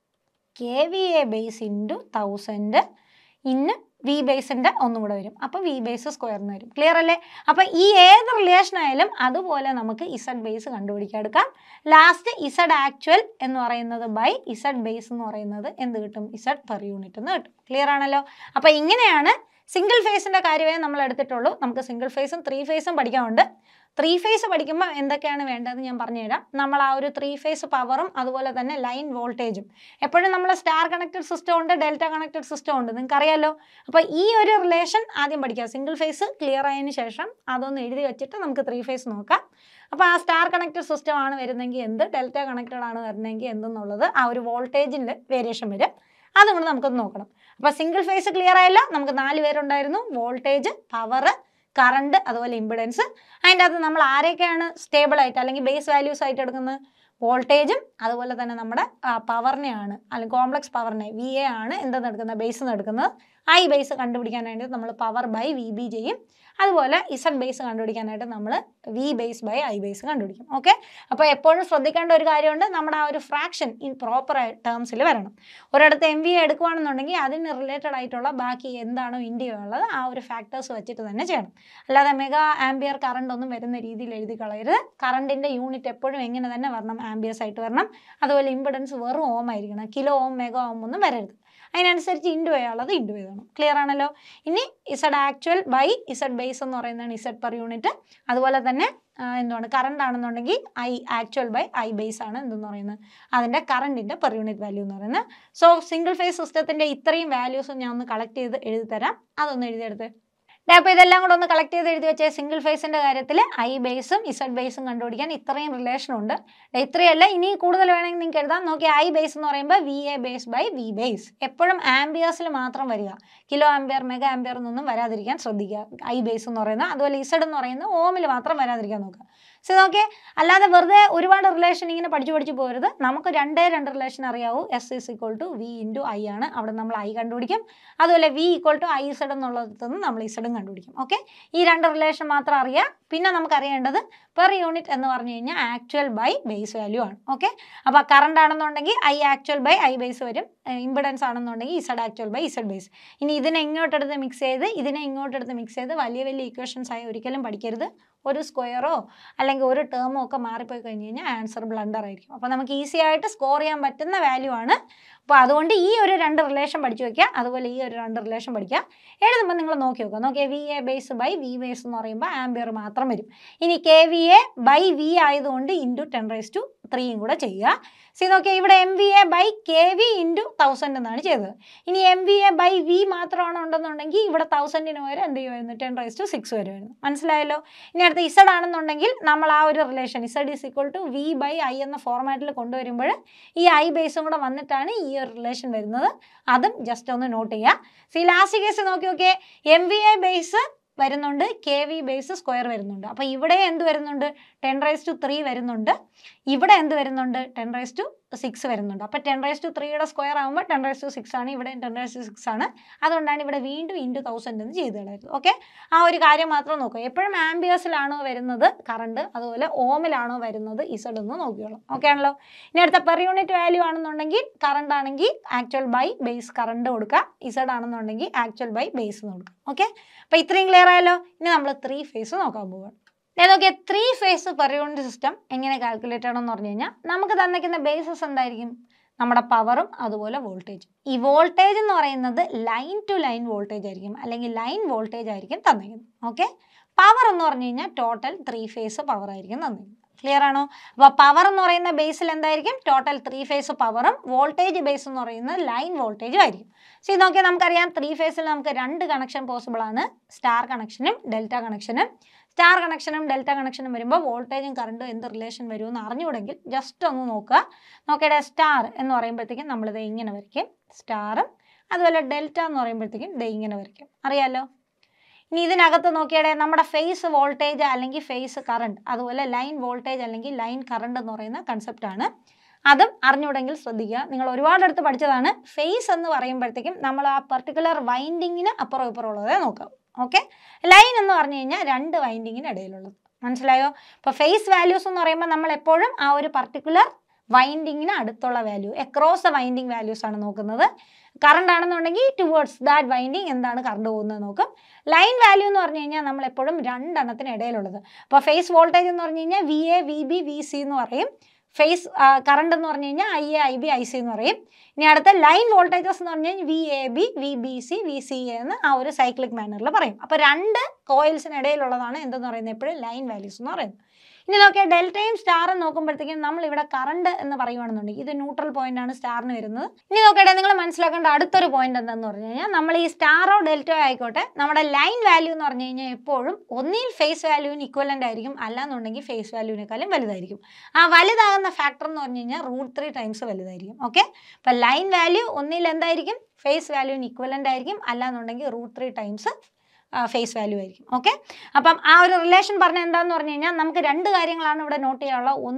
S1: K V A base into thousand ഇന്ന് വി ബേസിൻ്റെ ഒന്നും കൂടെ വരും. അപ്പോൾ വി ബേസ് സ്ക്വയറിന് വരും. ക്ലിയർ അല്ലേ? അപ്പോൾ ഈ ഏത് റിലേഷൻ ആയാലും അതുപോലെ നമുക്ക് ഇസഡ് ബേസ് കണ്ടുപിടിക്കാൻ എടുക്കാം. ലാസ്റ്റ് ഇസഡ് ആക്ച്വൽ എന്ന് പറയുന്നത് ബൈ ഇസഡ് ബേസ് എന്ന് പറയുന്നത് എന്ത് കിട്ടും? ഇസഡ് പെർ യൂണിറ്റ് എന്ന് കിട്ടും. ക്ലിയർ ആണല്ലോ? അപ്പോൾ ഇങ്ങനെയാണ് സിംഗിൾ ഫേസിൻ്റെ കാര്യമേ നമ്മൾ എടുത്തിട്ടുള്ളൂ. നമുക്ക് സിംഗിൾ ഫേസും ത്രീ ഫേസും പഠിക്കാനുണ്ട്. ത്രീ ഫേസ് പഠിക്കുമ്പോൾ എന്തൊക്കെയാണ് വേണ്ടത് ഞാൻ പറഞ്ഞുതരാം. നമ്മൾ ആ ഒരു ത്രീ ഫേസ് പവറും അതുപോലെ തന്നെ ലൈൻ വോൾട്ടേജും എപ്പോഴും നമ്മൾ സ്റ്റാർ കണക്റ്റഡ് സിസ്റ്റം ഉണ്ട്, ഡെൽറ്റ കണക്റ്റഡ് സിസ്റ്റം ഉണ്ട്, നിങ്ങൾക്ക് അറിയാമല്ലോ. അപ്പോൾ ഈ ഒരു റിലേഷൻ ആദ്യം പഠിക്കുക. സിംഗിൾ ഫേസ് ക്ലിയർ ആയതിനു ശേഷം അതൊന്ന് എഴുതി വെച്ചിട്ട് നമുക്ക് ത്രീ ഫേസ് നോക്കാം. അപ്പോൾ ആ സ്റ്റാർ കണക്റ്റഡ് സിസ്റ്റം ആണ് വരുന്നെങ്കിൽ എന്ത്, ഡെൽറ്റ കണക്റ്റഡ് ആണ് വരുന്നെങ്കിൽ എന്തെന്നുള്ളത് ആ ഒരു വോൾട്ടേജിൻ്റെ വേരിയേഷൻ വരും. അതുകൊണ്ട് നമുക്കൊന്ന് നോക്കണം. അപ്പോൾ സിംഗിൾ ഫേസ് ക്ലിയർ ആയല്ലോ. നമുക്ക് നാല് പേരുണ്ടായിരുന്നു: വോൾട്ടേജ്, പവർ, കറണ്ട്, അതുപോലെ ഇമ്പിഡൻസ്. അതിൻ്റെ അകത്ത് നമ്മൾ ആരെയൊക്കെയാണ് സ്റ്റേബിൾ ആയിട്ട് അല്ലെങ്കിൽ ബേസ് വാല്യൂസ് ആയിട്ട് എടുക്കുന്നത്? വോൾട്ടേജും അതുപോലെ തന്നെ നമ്മുടെ പവറിനെയാണ് അല്ലെങ്കിൽ കോംപ്ലക്സ് പവറിനെ വി എ ആണ് എന്തെന്ന് എടുക്കുന്നത്, ബേസ് എന്ന് എടുക്കുന്നത്. ഐ ബേസ് കണ്ടുപിടിക്കാൻ വേണ്ടി നമ്മൾ പവർ ബൈ വി ബി ചെയ്യും. അതുപോലെ ഇസഡ് ബേസ് കണ്ടുപിടിക്കാനായിട്ട് നമ്മൾ V base by I base കണ്ടുപിടിക്കും. ഓക്കെ, അപ്പോൾ എപ്പോഴും ശ്രദ്ധിക്കേണ്ട ഒരു കാര്യമുണ്ട്, നമ്മുടെ ആ ഒരു ഫ്രാക്ഷൻ ഇൻ പ്രോപ്പർ ടേംസിൽ വരണം. ഒരിടത്ത് എം വി എടുക്കുകയാണെന്നുണ്ടെങ്കിൽ അതിന് റിലേറ്റഡ് ആയിട്ടുള്ള ബാക്കി എന്താണോ ഇന്ത്യ ഉള്ളത് ആ ഒരു ഫാക്ടേഴ്സ് വെച്ചിട്ട് തന്നെ ചെയ്യണം. അല്ലാതെ മെഗാ ആംബിയർ കറണ്ട് ഒന്നും വരുന്ന രീതിയിൽ എഴുതി കളയരുത്. കറണ്ടിൻ്റെ യൂണിറ്റ് എപ്പോഴും എങ്ങനെ തന്നെ വരണം, ആംബിയേഴ്സ് ആയിട്ട് വരണം. അതുപോലെ ഇമ്പിഡൻസ് വെറും ഓം ആയിരിക്കണം, കിലോ ഓം മെഗാ ഓം ഒന്നും വരരുത്. അതിനനുസരിച്ച് ഇൻഡു ചെയ്യാനുള്ളത് ഇൻഡു ചെയ്യണം. ക്ലിയർ ആണല്ലോ. ഇനി Z actual by Z base എന്ന് പറയുന്നതാണ് ഇസഡ് പെർ യൂണിറ്റ്. അതുപോലെ തന്നെ എന്താണ് കറണ്ട് ആണെന്നുണ്ടെങ്കിൽ I actual by I base ആണ് എന്തെന്ന് പറയുന്നത് അതിൻ്റെ കറണ്ടിൻ്റെ പെർ യൂണിറ്റ് വാല്യൂ എന്ന് പറയുന്നത്. സോ സിംഗിൾ ഫേസ് സിസ്റ്റത്തിൻ്റെ ഇത്രയും വാല്യൂസും ഞാൻ ഒന്ന് കളക്ട് ചെയ്ത് എഴുതി തരാം. അതൊന്ന് എഴുതിയെടുത്ത്. അപ്പോൾ ഇതെല്ലാം കൂടെ ഒന്ന് കളക്ട് ചെയ്ത് എഴുതി വെച്ചാൽ സിംഗിൾ ഫേസിൻ്റെ കാര്യത്തിൽ ഐ ബേസും ഇസഡ് ബേസും കണ്ടുപിടിക്കാൻ ഇത്രയും റിലേഷൻ ഉണ്ട്. ഇത്രയല്ല, ഇനി കൂടുതൽ വേണമെങ്കിൽ നിങ്ങൾക്ക് എഴുതാം. നോക്കി, ഐ ബേസ് എന്ന് പറയുമ്പോൾ V A base by V base. എപ്പോഴും ആംബിയേഴ്സിൽ മാത്രം വരിക, കിലോ ആംബിയർ മെഗാ ആംബിയർ എന്നൊന്നും വരാതിരിക്കാൻ ശ്രദ്ധിക്കുക. ഐ ബേസ് എന്ന് പറയുന്നത്, അതുപോലെ ഇസഡ് എന്ന് പറയുന്നത് ഓമിൽ മാത്രം വരാതിരിക്കാൻ നോക്കുക. സോ ഓക്കെ, അല്ലാതെ വെറുതെ ഒരുപാട് റിലേഷൻ ഇങ്ങനെ പഠിച്ചു പഠിച്ചു പോകരുത്. നമുക്ക് രണ്ടേ രണ്ട് റിലേഷൻ അറിയാവൂ. S is equal to V into I ആണ്. അവിടെ നമ്മൾ ഐ കണ്ടുപിടിക്കും. അതുപോലെ V equal to I Z എന്നുള്ളതിൽ നിന്ന് നമ്മൾ ഇസഡും കണ്ടുപിടിക്കും. ഓക്കെ, ഈ രണ്ട് റിലേഷൻ മാത്രം അറിയാം. പിന്നെ നമുക്ക് അറിയേണ്ടത് പെർ യൂണിറ്റ് എന്ന് പറഞ്ഞു കഴിഞ്ഞാൽ ആക്ച്വൽ ബൈ ബേസ് വാല്യൂ ആണ്. ഓക്കെ, അപ്പോൾ കറണ്ട് ആണെന്നുണ്ടെങ്കിൽ I actual by I base വരും. ഇമ്പിഡൻസ് ആണെന്നുണ്ടെങ്കിൽ Z actual by Z base. ഇനി ഇതിനെ ഇങ്ങോട്ടെടുത്ത് മിക്സ് ചെയ്ത് ഇതിനെ ഇങ്ങോട്ടെടുത്ത് മിക്സ് ചെയ്ത് വലിയ വലിയ ഇക്വേഷൻസ് ആയി ഒരിക്കലും പഠിക്കരുത്. ഒരു സ്ക്വയറോ അല്ലെങ്കിൽ ഒരു ടേമോ ഒക്കെ മാറിപ്പോയി കഴിഞ്ഞ് കഴിഞ്ഞാൽ ആൻസർ ബ്ലണ്ടർ ആയിരിക്കും. അപ്പോൾ നമുക്ക് ഈസി ആയിട്ട് സ്കോർ ചെയ്യാൻ പറ്റുന്ന വാല്യൂ ആണ്. അപ്പോൾ അതുകൊണ്ട് ഈ ഒരു രണ്ട് റിലേഷൻ പഠിച്ചു വയ്ക്കുക. അതുപോലെ ഈ ഒരു രണ്ട് റിലേഷൻ പഠിക്കുക. എഴുതുമ്പോൾ നിങ്ങൾ നോക്കി നോക്കുക. നോക്കിയാൽ V A base by V base എന്ന് പറയുമ്പോൾ ആംബിയർ മാത്രം വരും. ഇനി K V A by V ആയതുകൊണ്ട് ഇൻറ്റു ടെൻ റൈസ് ടു ത്രീയും കൂടെ ചെയ്യുക. സി നോക്കിയാൽ ഇവിടെ M V A by K V into thousand എന്നാണ് ചെയ്തത്. ഇനി M V A by V മാത്രമാണ് ഉണ്ടെന്നുണ്ടെങ്കിൽ ഇവിടെ തൗസൻഡിന് വരെ എന്ത് ചെയ്യുമായിരുന്നു, ടെൻ റൈസ് ടു സിക്സ് വരുമായിരുന്നു. മനസ്സിലായല്ലോ. ഇനി അടുത്ത ഇസഡ് ആണെന്നുണ്ടെങ്കിൽ നമ്മൾ ആ ഒരു relation Z is equal to V by I എന്ന ഫോർമാറ്റിൽ കൊണ്ടുവരുമ്പോൾ ഈ ഐ ബേസും കൂടെ വന്നിട്ടാണ് ഈ ഒരു റിലേഷൻ വരുന്നത്. അതും ജസ്റ്റ് ഒന്ന് നോട്ട് ചെയ്യുക. സി ലാസ്റ്റ് കേസ് നോക്കി നോക്കിയേ, എം വി എ ബേസ് വരുന്നുണ്ട്, കെ വി ബേസ് സ്ക്വയർ വരുന്നുണ്ട്. അപ്പോൾ ഇവിടെ എന്ത് വരുന്നുണ്ട്, ടെൻ റൈസ് ടു ത്രീ വരുന്നുണ്ട്. ഇവിടെ എന്ത് വരുന്നുണ്ട്, ടെൻ റൈസ് ടു സിക്സ് വരുന്നുണ്ട്. അപ്പോൾ ടെൻ റൈസ് ടു ത്രീയുടെ സ്ക്വയർ ആകുമ്പോൾ ടെൻ റൈസ് ടു സിക്സ് ആണ്. ഇവിടെ ടെൻ റൈസ് ടു സിക്സ് ആണ്. അതുകൊണ്ടാണ് ഇവിടെ വീണ്ടും ഇൻറ്റു തൗസൻഡ് എന്ന് ചെയ്ത് കളയുന്നത്. ഓക്കെ, ആ ഒരു കാര്യം മാത്രം നോക്കുക. എപ്പോഴും ആംബിയേഴ്സിലാണോ വരുന്നത് കറണ്ട്, അതുപോലെ ഓമിലാണോ വരുന്നത് ഇസഡ് എന്ന് നോക്കിയോളാം. ഓക്കെ ആണല്ലോ. ഇനി അടുത്ത പെർ യൂണിറ്റ് വാല്യൂ ആണെന്നുണ്ടെങ്കിൽ കറണ്ട് ആണെങ്കിൽ ആക്ച്വൽ ബൈ ബേസ് കറണ്ട് കൊടുക്കുക. ഇസഡ് ആണെന്നുണ്ടെങ്കിൽ ആക്ച്വൽ ബൈ ബേസ് കൊടുക്കുക. ഓക്കെ, അപ്പോൾ ഇത്രയും ക്ലിയർ ആയല്ലോ. ഇനി നമ്മൾ ത്രീ ഫേസ് നോക്കാൻ പോവുകയാണ്. ഏതൊക്കെ three phase per unit system എങ്ങനെ കാൽക്കുലേറ്റ് ചെയ്യണമെന്ന് പറഞ്ഞു കഴിഞ്ഞാൽ നമുക്ക് തന്നിരിക്കുന്ന ബേസസ് എന്തായിരിക്കും, നമ്മുടെ പവറും അതുപോലെ വോൾട്ടേജും. ഈ വോൾട്ടേജ് എന്ന് പറയുന്നത് ലൈൻ ടു ലൈൻ വോൾട്ടേജ് ആയിരിക്കും, അല്ലെങ്കിൽ ലൈൻ വോൾട്ടേജ് ആയിരിക്കും തന്നിരിക്കുന്നത്. ഓക്കെ, പവർ എന്ന് പറഞ്ഞു കഴിഞ്ഞാൽ ടോട്ടൽ ത്രീ ഫേസ് പവർ ആയിരിക്കും തന്നിരിക്കുന്നത്. ക്ലിയർ ആണോ? അപ്പോൾ പവർ എന്ന് പറയുന്ന ബേസിൽ എന്തായിരിക്കും, ടോട്ടൽ ത്രീ ഫേസ് പവറും വോൾട്ടേജ് ബേസ് എന്ന് പറയുന്നത് ലൈൻ വോൾട്ടേജും ആയിരിക്കും. സോ ഇത് നോക്കിയാൽ നമുക്കറിയാം, ത്രീ ഫേസിൽ നമുക്ക് രണ്ട് കണക്ഷൻ പോസിബിൾ ആണ്, സ്റ്റാർ കണക്ഷനും ഡെൽറ്റ കണക്ഷനും. സ്റ്റാർ കണക്ഷനും ഡെൽറ്റ കണക്ഷനും വരുമ്പോൾ വോൾട്ടേജും കറണ്ടും എന്ത് റിലേഷൻ വരുമെന്ന് അറിഞ്ഞുകൂടെങ്കിൽ ജസ്റ്റ് ഒന്ന് നോക്കുക. നോക്കിയുടെ സ്റ്റാർ എന്ന് പറയുമ്പോഴത്തേക്കും നമ്മളിത് ഇങ്ങനെ വരയ്ക്കും, സ്റ്റാറും അതുപോലെ ഡെൽറ്റ എന്ന് പറയുമ്പോഴത്തേക്കും ഇത് ഇങ്ങനെ വരയ്ക്കും. അറിയാമല്ലോ. ഇനി ഇതിനകത്ത് നോക്കിയാടെ നമ്മുടെ ഫേസ് വോൾട്ടേജ് അല്ലെങ്കിൽ ഫേസ് കറണ്ട്, അതുപോലെ ലൈൻ വോൾട്ടേജ് അല്ലെങ്കിൽ ലൈൻ കറണ്ട് എന്ന് പറയുന്ന കൺസെപ്റ്റാണ്. അതും അറിഞ്ഞുകൂടെങ്കിൽ ശ്രദ്ധിക്കുക. നിങ്ങൾ ഒരുപാടടുത്ത് പഠിച്ചതാണ്. ഫേസ് എന്ന് പറയുമ്പോഴത്തേക്കും നമ്മൾ ആ പർട്ടിക്കുലർ വൈൻഡിങ്ങിന് അപ്പുറം ഇപ്പുറം ഉള്ളതേ നോക്കാം. ഓക്കെ, ലൈൻ എന്ന് പറഞ്ഞു കഴിഞ്ഞാൽ രണ്ട് വൈൻഡിങ്ങിന് ഇടയിലുള്ളത്. മനസ്സിലായോ? ഇപ്പോൾ ഫേസ് വാല്യൂസ് എന്ന് പറയുമ്പോൾ നമ്മൾ എപ്പോഴും ആ ഒരു പർട്ടിക്കുലർ വൈൻഡിങ്ങിന് അടുത്തുള്ള value, across the winding values ആണ് നോക്കുന്നത്. കറണ്ട് ആണെന്നുണ്ടെങ്കിൽ ടുവേർഡ്സ് ദാറ്റ് വൈൻഡിങ് എന്താണ് കറണ്ട് പോകുന്നത് നോക്കും. ലൈൻ വാല്യൂ എന്ന് പറഞ്ഞു കഴിഞ്ഞാൽ നമ്മളെപ്പോഴും രണ്ടെണ്ണത്തിന് ഇടയിലുള്ളത്. അപ്പോൾ ഫേസ് വോൾട്ടേജ് എന്ന് പറഞ്ഞു കഴിഞ്ഞാൽ V A V B V C എന്ന് പറയും. ഫേസ് കറണ്ട് എന്ന് പറഞ്ഞു കഴിഞ്ഞാൽ I A I B I C എന്ന് പറയും. ഇനി അടുത്ത ലൈൻ വോൾട്ടേജസ് എന്ന് പറഞ്ഞു കഴിഞ്ഞാൽ V A B V B C V C A എന്ന് ആ ഒരു സൈക്ലിക് മാനറിൽ പറയും. അപ്പോൾ രണ്ട് കോയിൽസിന് ഇടയിലുള്ളതാണ് എന്തെന്ന് പറയുന്നത് എപ്പോഴും ലൈൻ വാല്യൂസ് എന്ന് പറയുന്നത്. ഇനി നോക്കിയാൽ ഡെൽറ്റയും സ്റ്റാറും നോക്കുമ്പോഴത്തേക്കും നമ്മൾ ഇവിടെ കറണ്ട് എന്ന് പറയുകയാണെന്നുണ്ടെങ്കിൽ ഇത് ന്യൂട്രൽ പോയിന്റ് ആണ് സ്റ്റാറിന് വരുന്നത്. ഇനി നോക്കട്ടെ, നിങ്ങൾ മനസ്സിലാക്കേണ്ട അടുത്തൊരു പോയിന്റ് എന്താണെന്ന് പറഞ്ഞു കഴിഞ്ഞാൽ നമ്മൾ ഈ സ്റ്റാറോ ഡെൽറ്റയോ ആയിക്കോട്ടെ, നമ്മുടെ ലൈൻ വാല്യൂ എന്ന് പറഞ്ഞു കഴിഞ്ഞാൽ എപ്പോഴും ഒന്നിൽ ഫേസ് വാല്യൂവിന് ഇക്വലൻ്റ് ആയിരിക്കും, അല്ലാന്നുണ്ടെങ്കിൽ ഫേസ് വാല്യൂവിനേക്കാളും വലുതായിരിക്കും. ആ വലുതാകുന്ന ഫാക്ടർ എന്ന് പറഞ്ഞു കഴിഞ്ഞാൽ റൂട്ട് ത്രീ ടൈംസ് വലുതായിരിക്കും. ഓക്കെ, അപ്പം ലൈൻ വാല്യൂ ഒന്നിൽ എന്തായിരിക്കും, ഫേസ് വാല്യൂവിന് ഇക്വലൻ്റ് ആയിരിക്കും, അല്ലാന്നുണ്ടെങ്കിൽ root three times phase value ആയിരിക്കും. ഓക്കെ, അപ്പം ആ ഒരു റിലേഷൻ പറഞ്ഞാൽ എന്താണെന്ന് പറഞ്ഞു കഴിഞ്ഞാൽ നമുക്ക് രണ്ട് കാര്യങ്ങളാണ് ഇവിടെ നോട്ട് ചെയ്യാനുള്ളത്. ഒന്ന്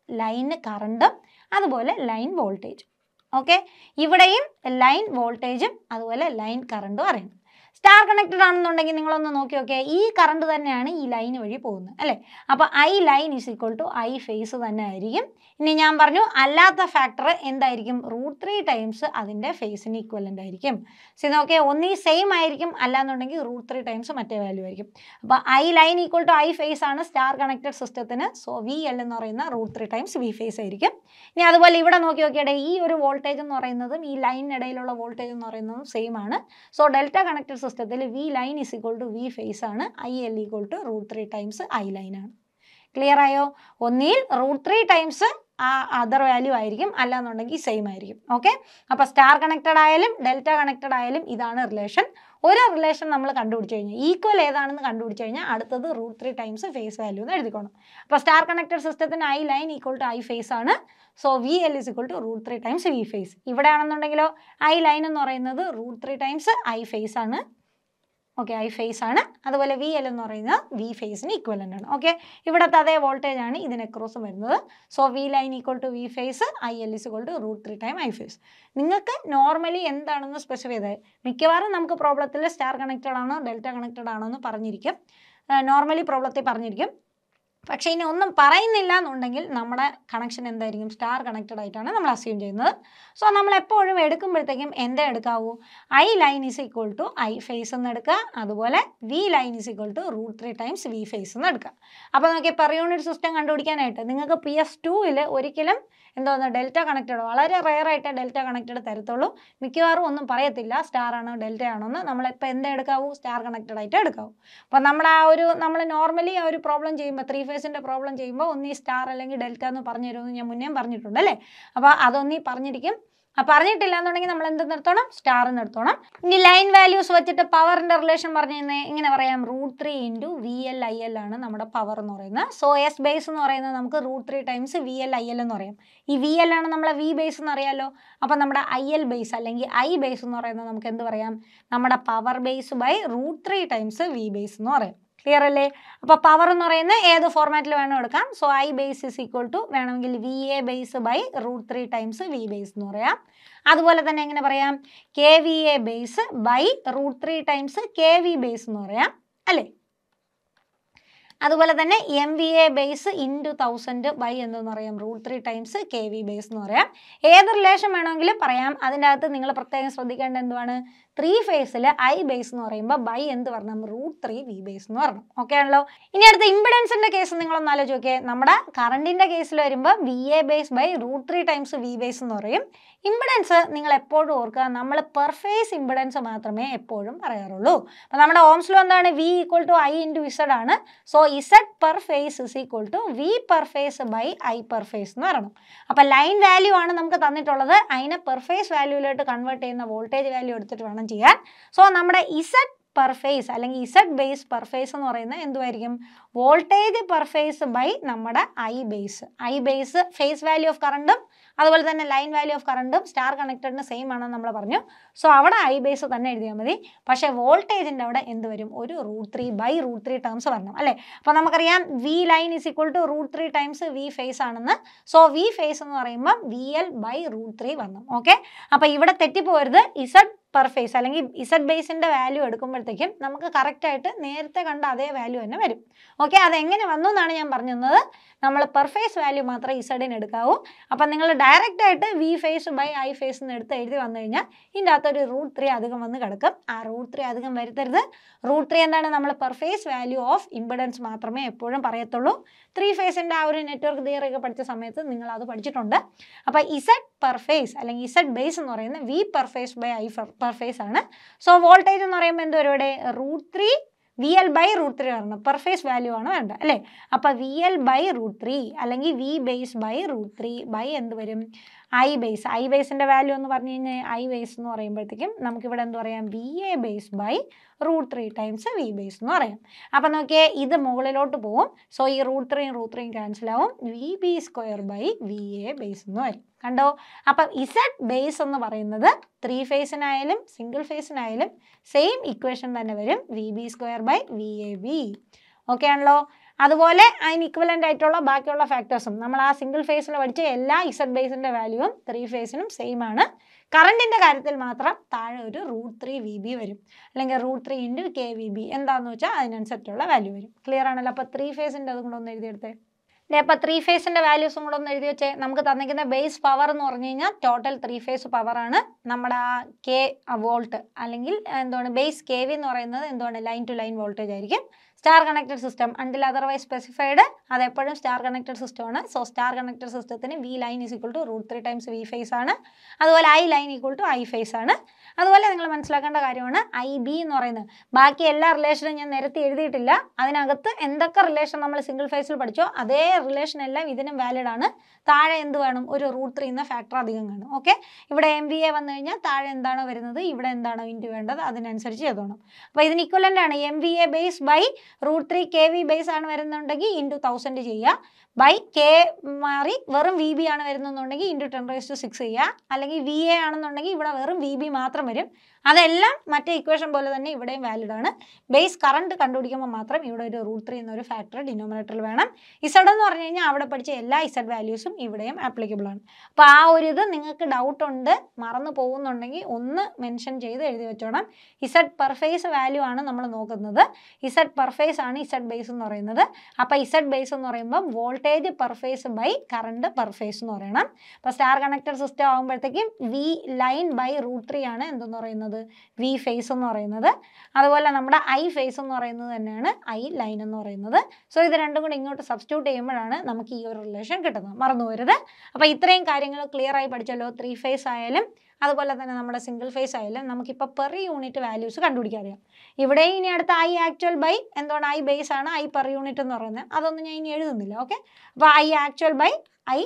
S1: ലൈൻ കറണ്ടും അതുപോലെ ലൈൻ വോൾട്ടേജും. ഓക്കെ, ഇവിടെയും ലൈൻ വോൾട്ടേജും അതുപോലെ ലൈൻ കറണ്ടും അറിയണം. സ്റ്റാർ കണക്റ്റഡ് ആണെന്നുണ്ടെങ്കിൽ നിങ്ങളൊന്ന് നോക്കി നോക്കിയാൽ ഈ കറണ്ട് തന്നെയാണ് ഈ ലൈൻ വഴി പോകുന്നത് അല്ലേ. അപ്പോൾ I line is equal to I phase തന്നെ ആയിരിക്കും. ഇനി ഞാൻ പറഞ്ഞു അല്ലാത്ത ഫാക്ടർ എന്തായിരിക്കും, റൂട്ട് ത്രീ ടൈംസ് അതിൻ്റെ ഫേസിന് ഈക്വലൻ്റ് ആയിരിക്കും. സി നോക്കിയാൽ ഒന്നീ സെയിം ആയിരിക്കും, അല്ലാന്നുണ്ടെങ്കിൽ റൂട്ട് ത്രീ ടൈംസ് മറ്റേ വാല്യൂ ആയിരിക്കും. അപ്പോൾ I line equal to I phase ആണ് സ്റ്റാർ കണക്റ്റഡ് സിസ്റ്റത്തിന്. സോ വി എൽ എന്ന് പറയുന്ന root three times V phase ആയിരിക്കും. ഇനി അതുപോലെ ഇവിടെ നോക്കി നോക്കിയാൽ ഈ ഒരു വോൾട്ടേജ് എന്ന് പറയുന്നതും ഈ ലൈനിനിടയിലുള്ള വോൾട്ടേജ് എന്ന് പറയുന്നതും സെയിം ആണ്. സോ ഡെൽറ്റ കണക്റ്റഡ് സിസ്റ്റത്തിൽ V line is equal to V phase ആണ്, I L equal to root three times I line ആണ്. ക്ലിയർ ആയോ? ഒന്നിൽ റൂട്ട് ത്രീ ടൈംസ് ആ അതർ വാല്യൂ ആയിരിക്കും, അല്ലാന്നുണ്ടെങ്കിൽ സെയിം ആയിരിക്കും. ഓക്കെ, അപ്പോൾ സ്റ്റാർ കണക്റ്റഡ് ആയാലും ഡെൽറ്റ കണക്റ്റഡ് ആയാലും ഇതാണ് റിലേഷൻ. ഒരു റിലേഷൻ നമ്മൾ കണ്ടുപിടിച്ച് കഴിഞ്ഞാൽ ഈക്വൽ ഏതാണെന്ന് കണ്ടുപിടിച്ച് കഴിഞ്ഞാൽ അടുത്തത് root three times phase value എന്ന് എഴുതിക്കോണം. അപ്പോൾ സ്റ്റാർ കണക്റ്റഡ് സിസ്റ്റത്തിന് I line equal to I phase ആണ്. So V L is equal to root three times V phase. ഇവിടെ ആണെന്നുണ്ടെങ്കിലോ ഐ ലൈൻ എന്ന് പറയുന്നത് root three times I phase ആണ്. ഓക്കെ, ഐ ഫേസ് ആണ്. അതുപോലെ വി എൽ എന്ന് പറയുന്നത് വി ഫേസിന് ഈക്വലൻ്റ് ആണ്. ഓക്കെ, ഇവിടുത്തെ അതേ വോൾട്ടേജ് ആണ് ഇതിന് അക്രോസ് വരുന്നത്. So V line equal to V phase, I L is equal to root three time I phase. നിങ്ങൾക്ക് നോർമലി എന്താണെന്ന് സ്പെസിഫൈ ചെയ്തത് മിക്കവാറും നമുക്ക് പ്രോബ്ലത്തിൽ സ്റ്റാർ കണക്റ്റഡ് ആണോ ഡെൽറ്റ കണക്റ്റഡ് ആണോ എന്ന് പറഞ്ഞിരിക്കും, നോർമലി പ്രോബ്ലത്തിൽ പറഞ്ഞിരിക്കും. പക്ഷേ ഇനി ഒന്നും പറയുന്നില്ല എന്നുണ്ടെങ്കിൽ നമ്മുടെ കണക്ഷൻ എന്തായിരിക്കും, സ്റ്റാർ കണക്റ്റഡ് ആയിട്ടാണ് നമ്മൾ അസ്യൂം ചെയ്യുന്നത്. സോ നമ്മൾ എപ്പോഴും എടുക്കുമ്പോഴത്തേക്കും എന്താ എടുക്കാവൂ, I line is equal to I phase എന്ന് എടുക്കുക, അതുപോലെ V line is equal to root three times V phase എന്ന് എടുക്കുക. അപ്പോൾ നോക്കി പെർ യൂണിറ്റ് സിസ്റ്റം കണ്ടുപിടിക്കാനായിട്ട് നിങ്ങൾക്ക് പി എസ് ടുവിൽ ഒരിക്കലും എന്തോന്ന് ഡെൽറ്റ കണക്റ്റഡ് വളരെ റെയറായിട്ട് ഡെൽറ്റ കണക്റ്റഡ് തരത്തുള്ളൂ. മിക്കവാറും ഒന്നും പറയത്തില്ല സ്റ്റാർ ആണോ ഡെൽറ്റ ആണോ എന്ന്. നമ്മളിപ്പോൾ എന്താ എടുക്കാവൂ, സ്റ്റാർ കണക്റ്റഡ് ആയിട്ട് എടുക്കാവൂ. അപ്പോൾ നമ്മുടെ ആ ഒരു നമ്മൾ നോർമലി ആ ഒരു പ്രോബ്ലം ചെയ്യുമ്പോൾ ത്രീ ഫേസിൻ്റെ പ്രോബ്ലം ചെയ്യുമ്പോൾ ഒന്നീ സ്റ്റാർ അല്ലെങ്കിൽ ഡെൽറ്റ എന്ന് പറഞ്ഞു തരുമെന്ന് ഞാൻ മുന്നേ പറഞ്ഞിട്ടുണ്ട് അല്ലേ. അപ്പോൾ അതൊന്നീ പറഞ്ഞിരിക്കും. അപ്പോൾ പറഞ്ഞിട്ടില്ല എന്നുണ്ടെങ്കിൽ നമ്മൾ എന്ത് നിർത്തണം, സ്റ്റാർ നിർത്തണം. ഇനി ലൈൻ വാല്യൂസ് വെച്ചിട്ട് പവറിൻ്റെ റിലേഷൻ പറഞ്ഞു കഴിഞ്ഞാൽ ഇങ്ങനെ പറയാം, root three into V L I L ആണ് നമ്മുടെ പവർ എന്ന് പറയുന്നത്. സോ എസ് ബേസ് എന്ന് പറയുന്നത് നമുക്ക് root three times V L I L എന്ന് പറയാം. ഈ വി എൽ ആണ് നമ്മളെ വി ബേസ് എന്ന് അറിയാമല്ലോ. അപ്പോൾ നമ്മുടെ ഐ എൽ ബേസ് അല്ലെങ്കിൽ ഐ ബേസ് എന്ന് പറയുന്നത് നമുക്ക് എന്ത് പറയാം, നമ്മുടെ power base by root three times V base എന്ന് പറയാം. ക്ലിയർ അല്ലേ? അപ്പോൾ പവർ എന്ന് പറയുന്നത് ഏത് ഫോർമാറ്റിൽ വേണം എടുക്കാം. So I base is equal to വേണമെങ്കിൽ V A base by root three times V base എന്ന് പറയാം. അതുപോലെ തന്നെ എങ്ങനെ പറയാം, K V A base by root three times K V base എന്ന് പറയാം അല്ലേ. അതുപോലെ തന്നെ M V A base into thousand by എന്തെന്ന് പറയാം, root three times K V base എന്ന് പറയാം. ഏത് റിലേഷൻ വേണമെങ്കിലും പറയാം. അതിൻ്റെ അകത്ത് നിങ്ങൾ പ്രത്യേകം ശ്രദ്ധിക്കേണ്ട എന്തുവാണ്, ത്രീ ഫേസിൽ ഐ ബേസ് എന്ന് പറയുമ്പോൾ ബൈ എന്ത് പറയണം, റൂട്ട് ത്രീ വി ബേസ് എന്ന് പറയണം. ഓക്കെ ആണല്ലോ. ഇനി അടുത്ത ഇമ്പിഡൻസിൻ്റെ കേസ് നിങ്ങളൊന്ന് ആലോചിച്ച് നോക്കിയേ. നമ്മുടെ കറണ്ടിൻ്റെ കേസിൽ വരുമ്പോൾ V A base by root three times V base എന്ന് പറയും. ഇമ്പിഡൻസ് നിങ്ങൾ എപ്പോഴും ഓർക്കുക, നമ്മൾ പെർ ഫേസ് ഇമ്പിഡൻസ് മാത്രമേ എപ്പോഴും പറയാറുള്ളൂ. അപ്പോൾ നമ്മുടെ ഓംസ് ലോ എന്താണ്, V equal to I into Z ആണ്. So Z per phase is equal to V per phase by I per phase എന്ന് പറയണം. അപ്പോൾ ലൈൻ വാല്യൂ ആണ് നമുക്ക് തന്നിട്ടുള്ളത്. അതിനെ പെർ ഫേസ് വാല്യൂയിലോട്ട് കൺവേർട്ട് ചെയ്യുന്ന വോൾട്ടേജ് വാല്യൂ എടുത്തിട്ട് വേണം ചെയ്യാൻ. സോ നമ്മുടെ ഇസഡ് പെർ ഫേസ് അല്ലെങ്കിൽ ഇസഡ് ബേസ് പെർ ഫേസ് എന്ന് പറയുന്നത് എന്തുമായിരിക്കും, വോൾട്ടേജ് പെർ ഫേസ് ബൈ നമ്മുടെ I base. I base face value of കറണ്ടും അതുപോലെ തന്നെ ലൈൻ വാല്യൂ ഓഫ് കറണ്ടും സ്റ്റാർ കണക്റ്റഡിന് സെയിം ആണെന്ന് നമ്മൾ പറഞ്ഞു. സോ അവിടെ ഐ ബേസ് തന്നെ എഴുതിയാൽ മതി. പക്ഷേ വോൾട്ടേജിൻ്റെ അവിടെ എന്ത് വരും, ഒരു root three by root three terms വരണം അല്ലേ. അപ്പോൾ നമുക്കറിയാം V line is equal to root three times V phase ആണെന്ന്. സോ വി ഫേസ് എന്ന് പറയുമ്പോൾ V L by root three വരണം. ഓക്കെ, അപ്പോൾ ഇവിടെ തെറ്റിപ്പോരുത്. ഇസഡ് പെർ ഫേസ് അല്ലെങ്കിൽ ഇസഡ് ബേസിൻ്റെ വാല്യൂ എടുക്കുമ്പോഴത്തേക്കും നമുക്ക് കറക്റ്റായിട്ട് നേരത്തെ കണ്ട അതേ വാല്യൂ തന്നെ വരും. ഓക്കെ, അതെങ്ങനെ വന്നു എന്നാണ് ഞാൻ പറഞ്ഞത്. നമ്മൾ പെർ ഫേസ് വാല്യൂ മാത്രമേ ഇസഡിന് എടുക്കാവൂ. അപ്പം നിങ്ങൾ ഡയറക്റ്റ് ആയിട്ട് V phase by I phase എന്ന് എടുത്ത് എഴുതി വന്നു കഴിഞ്ഞാൽ ഇതിൻ്റെ അകത്തൊരു റൂട്ട് ത്രീ അധികം വന്ന് കിടക്കും. ആ റൂട്ട് ത്രീ അധികം വരുത്തരുത്. റൂട്ട് ത്രീ എന്താണ്, നമ്മൾ per phase value of impedance മാത്രമേ എപ്പോഴും പറയത്തുള്ളൂ. ത്രീ ഫേസിൻ്റെ ആ ഒരു നെറ്റ്വർക്ക് തിയറി ഒക്കെ പഠിച്ച സമയത്ത് നിങ്ങൾ അത് പഠിച്ചിട്ടുണ്ട്. അപ്പോൾ ഇസഡ് പെർ ഫേസ് അല്ലെങ്കിൽ ഇസഡ് ബേസ് എന്ന് പറയുന്നത് V per phase by I per phase ആണ്. സോ വോൾട്ടേജ് എന്ന് പറയുമ്പോൾ എന്തോ ഇവിടെ root three V L by root three വരണം. പെർ ഫേസ് വാല്യൂ ആണ് വേണ്ടത് അല്ലേ. അപ്പോൾ V L by root three അല്ലെങ്കിൽ V base by root three by എന്ത് വരും, ഐ ബേസ്. ഐ ബേസിൻ്റെ വാല്യൂ എന്ന് പറഞ്ഞു കഴിഞ്ഞാൽ ഐ ബേസ് എന്ന് പറയുമ്പോഴത്തേക്കും നമുക്കിവിടെ എന്ത് പറയാം, V A base by root three times V base എന്ന് പറയാം. അപ്പം നോക്കിയേ ഇത് മുകളിലോട്ട് പോവും. സോ ഈ റൂട്ട് ത്രീയും റൂട്ട് ത്രീയും ക്യാൻസൽ ആവും. V B square by V A base എന്ന് വരും. കണ്ടോ? അപ്പം ഇസഡ് ബേസ് എന്ന് പറയുന്നത് ത്രീ ഫേസിനായാലും സിംഗിൾ ഫേസിനായാലും സെയിം ഇക്വേഷൻ തന്നെ വരും, V B square by V A B. Okay ആണല്ലോ. അതുപോലെ അതിന് ഇക്വലൻ്റ് ആയിട്ടുള്ള ബാക്കിയുള്ള ഫാക്ടേഴ്സും നമ്മൾ ആ സിംഗിൾ ഫേസിൽ പഠിച്ച എല്ലാ ഇസഡ് ബേസിൻ്റെ വാല്യൂവും ത്രീ ഫേസിനും സെയിം ആണ്. കറണ്ടിൻ്റെ കാര്യത്തിൽ മാത്രം താഴെ ഒരു റൂട്ട് ത്രീ വി ബി വരും, അല്ലെങ്കിൽ root three into K V B എന്താണെന്ന് വെച്ചാൽ അതിനനുസരിച്ചുള്ള വാല്യൂ വരും. ക്ലിയർ ആണല്ലോ? അപ്പോൾ ത്രീ ഫേസിൻ്റെ അതും കൂടെ ഒന്ന് എഴുതിയെടുത്തേ. അപ്പോൾ ത്രീ ഫേസിൻ്റെ വാല്യൂസും കൂടെ ഒന്ന് എഴുതി വെച്ചേ. നമുക്ക് തന്നിരിക്കുന്ന ബേസ് പവർ എന്ന് പറഞ്ഞു കഴിഞ്ഞാൽ ടോട്ടൽ ത്രീ ഫേസ് പവറാണ്. നമ്മുടെ ആ കെ വോൾട്ട് അല്ലെങ്കിൽ എന്താണ് ബേസ് കെ വി എന്ന് പറയുന്നത് എന്താണ് ലൈൻ ടു ലൈൻ വോൾട്ടേജ് ആയിരിക്കും. Star connected system until otherwise specified അതെപ്പോഴും സ്റ്റാർ കണക്റ്റഡ് സിസ്റ്റമാണ്. സോ സ്റ്റാർ കണക്റ്റഡ് സിസ്റ്റത്തിന് V line is equal to root three times V phase ആണ്. അതുപോലെ I line equal to I phase ആണ്. അതുപോലെ നിങ്ങൾ മനസ്സിലാക്കേണ്ട കാര്യമാണ് ഐ ബി എന്ന് പറയുന്നത്. ബാക്കി എല്ലാ റിലേഷനും ഞാൻ നിരത്തി എഴുതിയിട്ടില്ല. അതിനകത്ത് എന്തൊക്കെ റിലേഷൻ നമ്മൾ സിംഗിൾ ഫേസിൽ പഠിച്ചോ അതേ റിലേഷൻ എല്ലാം ഇതിനും വാലിഡ് ആണ്. താഴെ എന്ത് വേണം? ഒരു റൂട്ട് ത്രീ എന്ന ഫാക്ടർ അധികം കാണും. ഓക്കെ, ഇവിടെ എം വി എ വന്നു കഴിഞ്ഞാൽ താഴെ എന്താണോ വരുന്നത് ഇവിടെ എന്താണോ ഇൻറ്റു വേണ്ടത് അതിനനുസരിച്ച് ചെയ്തോണം. അപ്പോൾ ഇതിന് ഇക്വലൻ്റ് ആണ് M V A base by root three K V base ആണ് വരുന്നുണ്ടെങ്കിൽ ഇൻറ്റു തൗസൻഡ് ചെയ്യുക, ബൈ കെ മാറി വെറും വി ബി ആണ് വരുന്നുണ്ടെങ്കിൽ into ten raise to six ചെയ്യുക, അല്ലെങ്കിൽ വി എ ആണെന്നുണ്ടെങ്കിൽ ഇവിടെ വെറും വി ബി മാത്രം വരും. അതെല്ലാം മറ്റേ ഇക്വേഷൻ പോലെ തന്നെ ഇവിടെയും വാലിഡ് ആണ്. ബേസ് കറണ്ട് കണ്ടുപിടിക്കുമ്പോൾ മാത്രം ഇവിടെ ഒരു റൂട്ട് ത്രീ എന്നൊരു ഫാക്ടർ ഡിനോമിനേറ്ററിൽ വേണം. ഇസഡ് എന്ന് പറഞ്ഞു കഴിഞ്ഞാൽ അവിടെ പഠിച്ച എല്ലാ ഇസഡ് വാല്യൂസും ഇവിടെയും ആപ്ലിക്കബിൾ ആണ്. അപ്പോൾ ആ ഒരു ഇത് നിങ്ങൾക്ക് ഡൗട്ട് ഉണ്ട് മറന്നു പോകുന്നുണ്ടെങ്കിൽ ഒന്ന് മെൻഷൻ ചെയ്ത് എഴുതി വെച്ചോണം. ഇസഡ് പെർ ഫേസ് വാല്യൂ ആണ് നമ്മൾ നോക്കുന്നത്. ഇസഡ് പെർ ഫേസ് ആണ് ഇസഡ് ബേസ് എന്ന് പറയുന്നത്. അപ്പോൾ ഇസഡ് ബേസ് എന്ന് പറയുമ്പോൾ voltage per phase by current per phase എന്ന് പറയണം. അപ്പോൾ സ്റ്റാർ കണക്റ്റഡ് സിസ്റ്റം ആകുമ്പോഴത്തേക്കും V line by root three ആണ് എന്തെന്ന് പറയുന്നത് വി ഫേസ് എന്ന് പറയുന്നത്. അതുപോലെ നമ്മുടെ ഐ ഫേസ് എന്ന് പറയുന്നത് തന്നെയാണ് ഐ ലൈൻ എന്ന് പറയുന്നത്. സോ ഇത് രണ്ടും കൂടി ഇങ്ങോട്ട് സബ്സ്റ്റിറ്റ്യൂട്ട് ചെയ്യുമ്പോഴാണ് നമുക്ക് ഈ ഒരു റിലേഷൻ കിട്ടുന്നത്. മറന്നു പോരുത്. അപ്പോൾ ഇത്രയും കാര്യങ്ങൾ ക്ലിയർ ആയി പഠിച്ചല്ലോ. ത്രീ ഫേസ് ആയാലും അതുപോലെ തന്നെ നമ്മുടെ സിംഗിൾ ഫേസ് ആയാലും നമുക്കിപ്പോൾ പെർ യൂണിറ്റ് വാല്യൂസ് കണ്ടുപിടിക്കാൻ അറിയാം. ഇവിടെ ഇനി അടുത്ത ഐ ആക്ച്വൽ ബൈ എന്താണ് ഐ ബേസ് ആണ് ഐ പെർ യൂണിറ്റ് എന്ന് പറയുന്നത്. അതൊന്നും ഞാൻ ഇനി എഴുതുന്നില്ല. ഓക്കെ, അപ്പോൾ I actual by I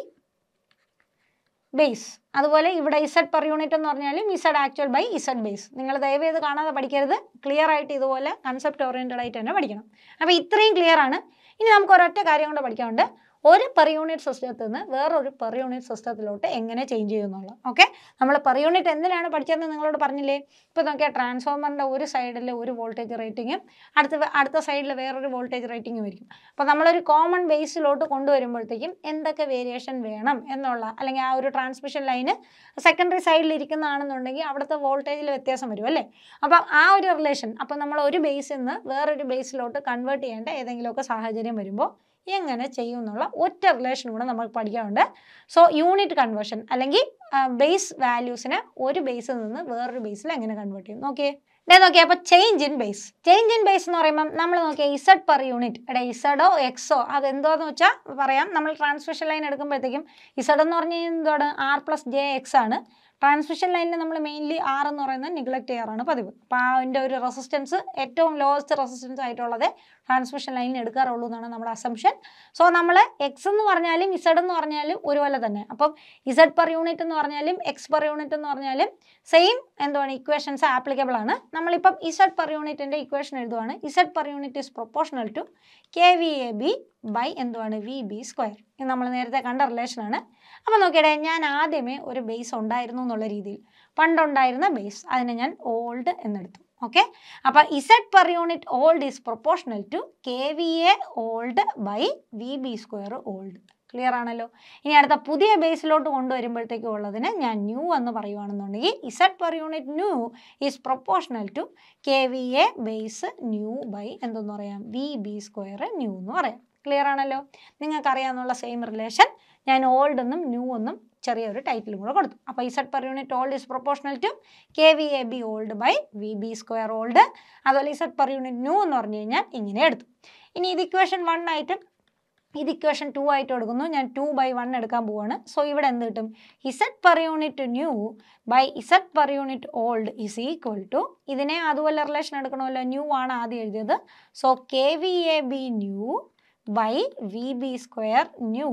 S1: base. അതുപോലെ ഇവിടെ ഇസഡ് പെർ യൂണിറ്റ് എന്ന് പറഞ്ഞാലും Z actual by Z base. നിങ്ങൾ ദയവ് ചെയ്ത് കാണാതെ പഠിക്കരുത്. ക്ലിയർ ആയിട്ട് ഇതുപോലെ കൺസെപ്റ്റ് ഓറിയൻറ്റഡ് ആയിട്ട് തന്നെ പഠിക്കണം. അപ്പോൾ ഇത്രയും ക്ലിയർ ആണ്. ഇനി നമുക്ക് ഒരൊറ്റ കാര്യം കൊണ്ട് പഠിക്കാനുണ്ട്. ഒരു പെർ യൂണിറ്റ് സിസ്റ്റത്തിൽ നിന്ന് വേറൊരു പെർ യൂണിറ്റ് സിസ്റ്റത്തിലോട്ട് എങ്ങനെ ചേഞ്ച് ചെയ്യുന്നുള്ളത്. ഓക്കെ, നമ്മൾ പെർ യൂണിറ്റ് എന്തിനാണ് പഠിച്ചതെന്ന് നിങ്ങളോട് പറഞ്ഞില്ലേ? ഇപ്പോൾ നോക്കിയാൽ ട്രാൻസ്ഫോമറിൻ്റെ ഒരു സൈഡിൽ ഒരു വോൾട്ടേജ് റേറ്റിങ്ങും അടുത്ത അടുത്ത സൈഡിൽ വേറൊരു വോൾട്ടേജ് റേറ്റിങ്ങും ആയിരിക്കും. അപ്പോൾ നമ്മളൊരു കോമൺ ബേസിലോട്ട് കൊണ്ടുവരുമ്പോഴത്തേക്കും എന്തൊക്കെ വേരിയേഷൻ വേണം എന്നുള്ള, അല്ലെങ്കിൽ ആ ഒരു ട്രാൻസ്മിഷൻ ലൈന് സെക്കൻഡറി സൈഡിൽ ഇരിക്കുന്നതാണെന്നുണ്ടെങ്കിൽ അവിടുത്തെ വോൾട്ടേജിൽ വ്യത്യാസം വരും അല്ലേ? അപ്പം ആ ഒരു റിലേഷൻ, അപ്പോൾ നമ്മൾ ഒരു ബേസിൽ നിന്ന് വേറൊരു ബേസിലോട്ട് കൺവേർട്ട് ചെയ്യേണ്ട ഏതെങ്കിലുമൊക്കെ സാഹചര്യം വരുമ്പോൾ എങ്ങനെ ചെയ്യും എന്നുള്ള ഒറ്റ റിലേഷൻ കൂടെ നമ്മൾ പഠിക്കാറുണ്ട്. സോ യൂണിറ്റ് കൺവേർഷൻ അല്ലെങ്കിൽ ബേസ് വാല്യൂസിനെ ഒരു ബേസിൽ നിന്ന് വേറൊരു ബേസിൽ എങ്ങനെ കൺവേർട്ട് ചെയ്യും നോക്കിയേ. ഇതേ നോക്കിയാൽ അപ്പോൾ change in base. Change in base എന്ന് പറയുമ്പോൾ നമ്മൾ നോക്കിയാൽ ഇസഡ് പെർ യൂണിറ്റ്, ഇവിടെ ഇസഡോ എക്സോ അതെന്തോന്ന് വെച്ചാൽ പറയാം. നമ്മൾ ട്രാൻസ്മിഷൻ ലൈൻ എടുക്കുമ്പോഴത്തേക്കും ഇസഡ് എന്ന് പറഞ്ഞാൽ എന്താണ് ആർ പ്ലസ് ജെ എക്സ് ആണ്. ട്രാൻസ്മിഷൻ ലൈനിൽ നമ്മൾ മെയിൻലി ആർ എന്ന് പറയുന്നത് നിഗ്ലക്ട് ചെയ്യാറാണ് പതിവ്. അപ്പോൾ അതിൻ്റെ ഒരു റെസിസ്റ്റൻസ് ഏറ്റവും ലോവസ്റ്റ് റെസിസ്റ്റൻസ് ആയിട്ടുള്ളത് ട്രാൻസ്മിഷൻ ലൈനിൽ എടുക്കാറുള്ളൂ എന്നാണ് നമ്മുടെ അസംഷൻ. സോ നമ്മൾ എക്സ് എന്ന് പറഞ്ഞാലും ഇസഡ് എന്ന് പറഞ്ഞാലും ഒരുപോലെ തന്നെ. അപ്പം ഇസഡ് പെർ യൂണിറ്റ് എന്ന് പറഞ്ഞാലും എക്സ് പെർ യൂണിറ്റ് എന്ന് പറഞ്ഞാലും സെയിം എന്താണ് ഇക്വേഷൻസ് ആപ്ലിക്കബിൾ ആണ്. നമ്മളിപ്പം ഇസഡ് പെർ യൂണിറ്റിൻ്റെ ഇക്വേഷൻ എഴുതുവാണ്. Z per unit is proportional to K V A B by എന്തുവാണ് വി ബി സ്ക്വയർ. ഇത് നമ്മൾ നേരത്തെ കണ്ട റിലേഷനാണ്. അപ്പോൾ നോക്കിയിടേ, ഞാൻ ആദ്യമേ ഒരു ബേസ് ഉണ്ടായിരുന്നു എന്നുള്ള രീതിയിൽ പണ്ടുണ്ടായിരുന്ന ബേസ് അതിനെ ഞാൻ ഓൾഡ് എന്നെടുത്തു. ഓക്കെ, അപ്പോൾ Z per unit old is proportional to K V A old by V B square old. Clear ആണല്ലോ? ഇനി അടുത്ത പുതിയ ബേസിലോട്ട് കൊണ്ടുവരുമ്പോഴത്തേക്കും ഉള്ളതിന് ഞാൻ ന്യൂ എന്ന് പറയുവാണെന്നുണ്ടെങ്കിൽ Z per unit new is proportional to K V A base new by എന്തെന്ന് പറയാം വി ബി സ്ക്വയർ ന്യൂ എന്ന് പറയാം. ക്ലിയർ ആണല്ലോ? നിങ്ങൾക്കറിയാമെന്നുള്ള സെയിം റിലേഷൻ ഞാൻ ഓൾഡ് എന്നും ന്യൂ എന്നും ചെറിയൊരു ടൈറ്റിലും കൂടെ കൊടുത്തു. അപ്പോൾ Z per unit old is proportional to K V A B old by V B square old. അതുപോലെ ഇസഡ് പെർ യൂണിറ്റ് ന്യൂ എന്ന് പറഞ്ഞു കഴിഞ്ഞാൽ ഇങ്ങനെ എടുത്തു. ഇനി ഇത് ഇക്വേഷൻ വൺ ആയിട്ടും ഇത് ഇക്വേഷൻ ടു ആയിട്ട് എടുക്കുന്നു. ഞാൻ ടു ബൈ വൺ എടുക്കാൻ പോവാണ്. സോ ഇവിടെ എന്ത് കിട്ടും? Z per unit new by Z per unit old is equal to, ഇതിനെ അതുപോലെ റിലേഷൻ എടുക്കണമല്ലോ, ന്യൂ ആണ് ആദ്യം എഴുതിയത്. So K V A B new by V B square new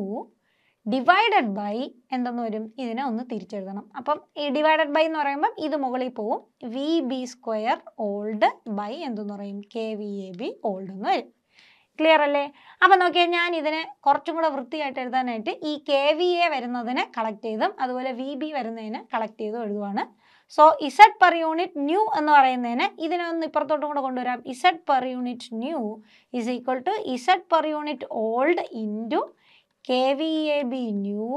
S1: divided by എന്തെന്ന് വരും? ഇതിനെ ഒന്ന് തിരിച്ചെഴുതണം. അപ്പം ഈ ഡിവൈഡഡ് ബൈ എന്ന് പറയുമ്പം ഇത് മുകളിൽ പോവും. V B square old by എന്തെന്ന് പറയും? K V A B old എന്ന് വരും. ക്ലിയർ അല്ലേ? അപ്പം നോക്കിയാൽ ഞാൻ ഇതിനെ കുറച്ചും കൂടെ വൃത്തിയായിട്ട് എഴുതാനായിട്ട് ഈ കെ വി എ വരുന്നതിനെ കളക്ട് ചെയ്തും അതുപോലെ വി ബി വരുന്നതിനെ കളക്ട് ചെയ്തും എഴുതുവാണ്. So Z per unit new എന്ന് പറയുന്നതിന് ഇതിനൊന്ന് ഇപ്പുറത്തോട്ടും കൂടെ കൊണ്ടുവരാം. Z per unit new is equal to Z per unit old into K V A B new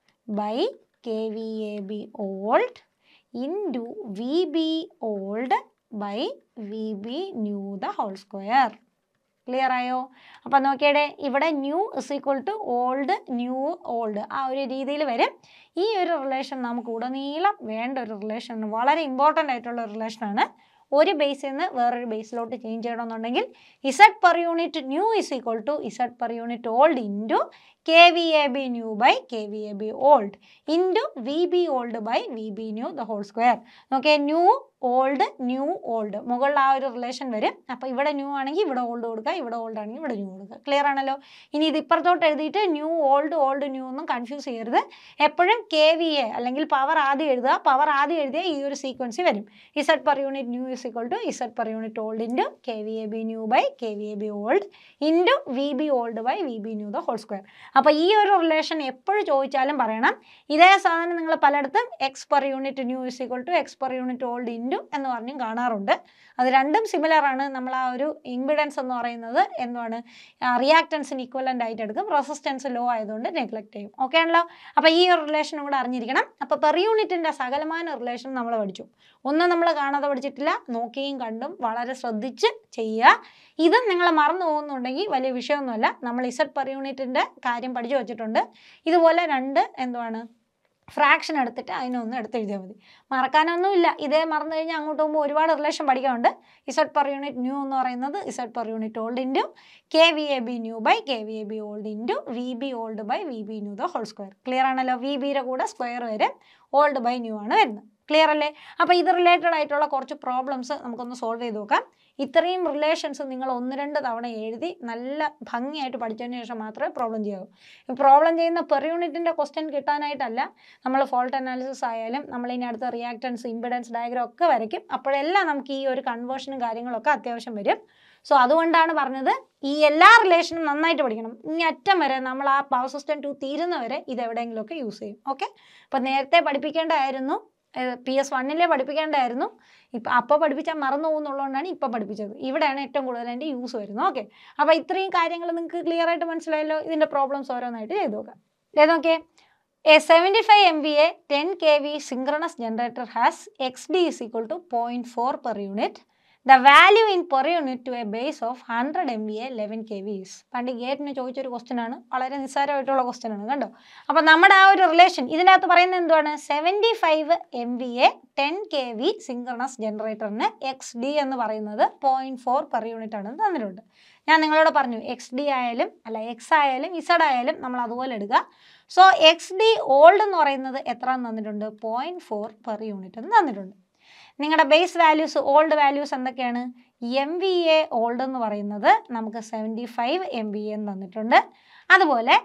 S1: by K V A B old into V B old by V B new the whole square. Clear ആയോ? അപ്പം നോക്കിയടെ ഇവിടെ new is equal to old new old ആ ഒരു രീതിയിൽ വരും. ഈ ഒരു റിലേഷൻ നമുക്ക് ഉടനീളം വേണ്ട ഒരു റിലേഷൻ, വളരെ ഇമ്പോർട്ടൻ്റ് ആയിട്ടുള്ള ഒരു റിലേഷനാണ്. ഒരു ബേസിൽ നിന്ന് വേറൊരു ബേസിലോട്ട് ചേഞ്ച് ചെയ്യണമെന്നുണ്ടെങ്കിൽ Z per unit new is equal to Z per unit old into K V A B new by K V A B old into V B old by V B new the whole square. നോക്കിയേ, new old new old മുകളിൽ ആ ഒരു relation വരും. അപ്പോൾ ഇവിടെ new ആണെങ്കിൽ ഇവിടെ old കൊടുക്കുക, ഇവിടെ ഓൾഡ് ആണെങ്കിൽ ഇവിടെ ന്യൂ കൊടുക്കുക. ക്ലിയർ ആണല്ലോ? ഇനി ഇത് ഇപ്പുറത്തോട്ട് എഴുതിയിട്ട് ന്യൂ ഓൾഡ് ഓൾഡ് ന്യൂ ഒന്നും കൺഫ്യൂസ് ചെയ്യരുത്. എപ്പോഴും കെ വി എ അല്ലെങ്കിൽ പവർ ആദ്യം എഴുതുക. പവർ ആദ്യം എഴുതിയാൽ ഈ ഒരു സീക്വൻസ് വരും. Z per unit new is equal to Z per unit old into K V A B new by K V A B old into V B old by V B new the whole square. അപ്പോൾ ഈ ഒരു relation എപ്പോഴും ചോദിച്ചാലും പറയണം. ഇതേ സാധനം നിങ്ങൾ പലയിടത്തും X per unit new is equal to X per unit old into എന്ന് പറഞ്ഞും കാണാറുണ്ട്. അത് രണ്ടും സിമിലർ ആണ്. നമ്മൾ ആ ഒരു ഇമ്പിഡൻസ് എന്ന് പറയുന്നത് എന്താണ്, റിയാക്റ്റൻസിന് ഇക്വലൻ്റ് ആയിട്ട് എടുക്കും. റെസിസ്റ്റൻസ് ലോ ആയതുകൊണ്ട് നെഗ്ലക്ട് ചെയ്യും. ഓക്കെ ആണല്ലോ? അപ്പോൾ ഈ ഒരു റിലേഷനും കൂടെ അറിഞ്ഞിരിക്കണം. അപ്പോൾ പെർ യൂണിറ്റിൻ്റെ സകലമാന റിലേഷൻ നമ്മൾ പഠിച്ചു. ഒന്നും നമ്മൾ കാണാതെ പഠിച്ചിട്ടില്ല, നോക്കിയും കണ്ടും വളരെ ശ്രദ്ധിച്ച് ചെയ്യുക. ഇതും നിങ്ങൾ മറന്നു പോകുന്നുണ്ടെങ്കിൽ വലിയ വിഷയമൊന്നുമല്ല. നമ്മൾ ഇസഡ് പെർ യൂണിറ്റിൻ്റെ കാര്യം പഠിച്ചു വച്ചിട്ടുണ്ട്. ഇതുപോലെ രണ്ട് എന്തുവാണ് ഫ്രാക്ഷൻ എടുത്തിട്ട് അതിനൊന്ന് എടുത്ത് എഴുതിയാൽ മതി. മറക്കാനൊന്നുമില്ല. ഇതേ മറന്നു കഴിഞ്ഞാൽ അങ്ങോട്ട് പോകുമ്പോൾ ഒരുപാട് റിലേഷൻ പഠിക്കാനുണ്ട്. ഇസഡ് പെർ യൂണിറ്റ് ന്യൂ എന്ന് പറയുന്നത് Z per unit old into K V A B new by K V A B old into V B old by V B new the whole square. Clear ആണല്ലോ? V ബിയുടെ കൂടെ square വരും, old by new ആണ് വരുന്നത്. Clear അല്ലേ? അപ്പോൾ ഇത് related ആയിട്ടുള്ള കുറച്ച് പ്രോബ്ലംസ് നമുക്കൊന്ന് സോൾവ് ചെയ്ത് നോക്കാം. ഇത്രയും റിലേഷൻസ് നിങ്ങൾ ഒന്ന് രണ്ട് തവണ എഴുതി നല്ല ഭംഗിയായിട്ട് പഠിച്ചതിന് ശേഷം മാത്രമേ പ്രോബ്ലം ചെയ്യാവൂ. പ്രോബ്ലം ചെയ്യുന്ന പെർ യൂണിറ്റിൻ്റെ ക്വസ്റ്റ്യൻ കിട്ടാനായിട്ടല്ല, നമ്മൾ ഫോൾട്ട് അനാലിസിസ് ആയാലും നമ്മൾ ഇനി അടുത്ത റിയാക്റ്റൻസ് ഇമ്പിഡൻസ് ഡയഗ്രാം ഒക്കെ വരയ്ക്കും. അപ്പോഴെല്ലാം നമുക്ക് ഈ ഒരു കൺവേർഷനും കാര്യങ്ങളൊക്കെ അത്യാവശ്യം വരും. സോ അതുകൊണ്ടാണ് പറഞ്ഞത് ഈ എല്ലാ റിലേഷനും നന്നായിട്ട് പഠിക്കണം. ഇനി അറ്റം വരെ നമ്മൾ ആ പവർ സിസ്റ്റം ടു തീരുന്നവരെ ഇതെവിടെയെങ്കിലുമൊക്കെ യൂസ് ചെയ്യും. ഓക്കെ? അപ്പോൾ നേരത്തെ പഠിപ്പിക്കേണ്ടതായിരുന്നു, പി എസ് വണ്ണിലെ പഠിപ്പിക്കേണ്ടതായിരുന്നു. ഇപ്പം അപ്പോൾ പഠിപ്പിച്ചാൽ മറന്നു പോകുന്നുള്ളതുകൊണ്ടാണ് ഇപ്പം പഠിപ്പിച്ചത്. ഇവിടെയാണ് ഏറ്റവും കൂടുതൽ അതിൻ്റെ യൂസ് വരുന്നത്. ഓക്കെ? അപ്പോൾ ഇത്രയും കാര്യങ്ങൾ നിങ്ങൾക്ക് ക്ലിയർ ആയിട്ട് മനസ്സിലായല്ലോ. ഇതിൻ്റെ പ്രോബ്ലംസ് ഓരോന്നായിട്ട് ചെയ്ത് നോക്കാം. ചെയ്ത് നോക്കിയേ. A seventy five M V A ten K V synchronous generator has X D is equal to point four per unit. The value in per unit to a base of one hundred M V A eleven K V is. പണ്ട് ഗേറ്റിന് ചോദിച്ചൊരു question ആണ്, വളരെ നിസ്സാരമായിട്ടുള്ള question ആണ്. കണ്ടോ? അപ്പോൾ നമ്മുടെ ആ ഒരു റിലേഷൻ ഇതിനകത്ത് പറയുന്നത് എന്തുവാണ്? Seventy five M V A ten K V synchronous ജനറേറ്ററിന് എക്സ് ഡി എന്ന് പറയുന്നത് പോയിൻറ്റ് ഫോർ പെർ യൂണിറ്റ് ആണെന്ന് തന്നിട്ടുണ്ട്. ഞാൻ നിങ്ങളോട് പറഞ്ഞു എക്സ് ഡി ആയാലും അല്ല എക്സ് ആയാലും ഇസഡ് ആയാലും നമ്മൾ അതുപോലെ എടുക്കുക. സോ എക്സ് ഡി ഓൾഡ് എന്ന് പറയുന്നത് എത്ര എന്ന് തന്നിട്ടുണ്ട്? പോയിൻറ്റ് ഫോർ പെർ യൂണിറ്റ് എന്ന് തന്നിട്ടുണ്ട്. നിങ്ങളുടെ ബേസ് വാല്യൂസ് ഓൾഡ് വാല്യൂസ് എന്തൊക്കെയാണ്? എം വി എ ഓൾഡ് എന്ന് പറയുന്നത് നമുക്ക് സെവൻറ്റി ഫൈവ് എം വി എന്ന് തന്നിട്ടുണ്ട്. അതുപോലെ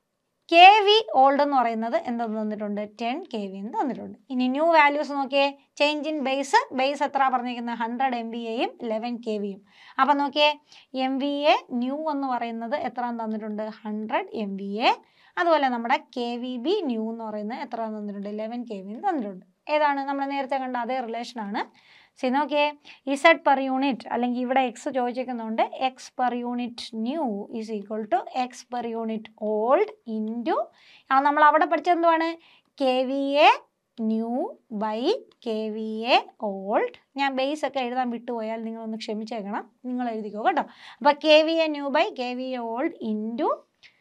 S1: കെ വി ഓൾഡ് എന്ന് പറയുന്നത് എന്തെന്ന് തന്നിട്ടുണ്ട്? ടെൻ കെ വി എന്ന് തന്നിട്ടുണ്ട്. ഇനി ന്യൂ വാല്യൂസ് നോക്കിയേ. ചേഞ്ച് ഇൻ ബേസ് ബേസ് എത്ര പറഞ്ഞിരിക്കുന്നത്? ഹൺഡ്രഡ് എം വി എയും ലെവൻ കെ വിയും. അപ്പം നോക്കിയേ, എം വി എ ന്യൂ എന്ന് പറയുന്നത് എത്ര തന്നിട്ടുണ്ട്? Hundred M V A. അതുപോലെ നമ്മുടെ കെ വി ബി ന്യൂ എന്ന് പറയുന്നത് എത്ര തന്നിട്ടുണ്ട്? ലെവൻ കെ വി തന്നിട്ടുണ്ട്. ഏതാണ്? നമ്മൾ നേരത്തെ കണ്ട അതേ റിലേഷനാണ്. സി നോക്കിയേ, ഇസഡ് പെർ യൂണിറ്റ് അല്ലെങ്കിൽ ഇവിടെ എക്സ് ചോദിച്ചിരിക്കുന്നുണ്ട്. X per unit new is equal to X per unit old into ആ നമ്മൾ അവിടെ പഠിച്ചെന്തുവാണ്? K V A new by K V A old. ഞാൻ ബേസ് ഒക്കെ എഴുതാൻ വിട്ടുപോയാൽ നിങ്ങളൊന്ന് ക്ഷമിച്ചേക്കണം, നിങ്ങൾ എഴുതിക്കോ കേട്ടോ. അപ്പോൾ K V A new by K V A old into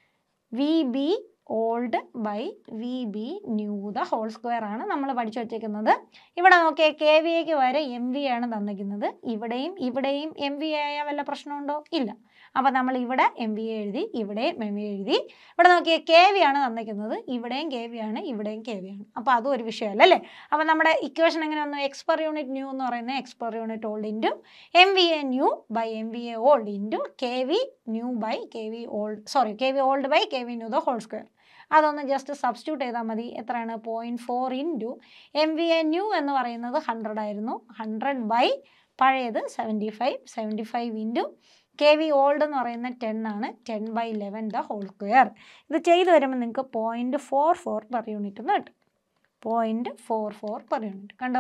S1: V B old by V B new the whole square ആണ് നമ്മൾ പഠിച്ചു വച്ചേക്കുന്നത്. ഇവിടെ നോക്കിയാൽ കെ വി എക്ക് വരെ എം വി ആണ് തന്നിരിക്കുന്നത്. ഇവിടെയും ഇവിടെയും എം വി ആയ വല്ല പ്രശ്നമുണ്ടോ? ഇല്ല. അപ്പോൾ നമ്മൾ ഇവിടെ എം വി എഴുതി, ഇവിടെയും എം വി എഴുതി. ഇവിടെ നോക്കിയാൽ കെ വി ആണ് തന്നിരിക്കുന്നത്. ഇവിടെയും കെ വി ആണ്, ഇവിടെയും കെ വി ആണ്. അപ്പോൾ അതും ഒരു വിഷയമല്ല അല്ലേ? അപ്പോൾ നമ്മുടെ ഇക്വേഷൻ എങ്ങനെ വന്നു? എക്സ് പെർ യൂണിറ്റ് ന്യൂ എന്ന് പറയുന്നത് X per unit old into M V A new by M V A old into K V new by K V old sorry K V old by K V new the whole square. അതൊന്ന് just substitute ചെയ്താൽ മതി. എത്രയാണ്? Point four into M V A new എന്ന് പറയുന്നത് hundred ആയിരുന്നു. Hundred by പഴയത് seventy five seventy five into K V old എന്ന് പറയുന്നത് ടെൻ ആണ്. Ten by eleven the whole square. ഇത് ചെയ്ത് വരുമ്പോൾ നിങ്ങൾക്ക് point four four per unit എന്ന് കിട്ടും. Point four four per unit കണ്ടോ?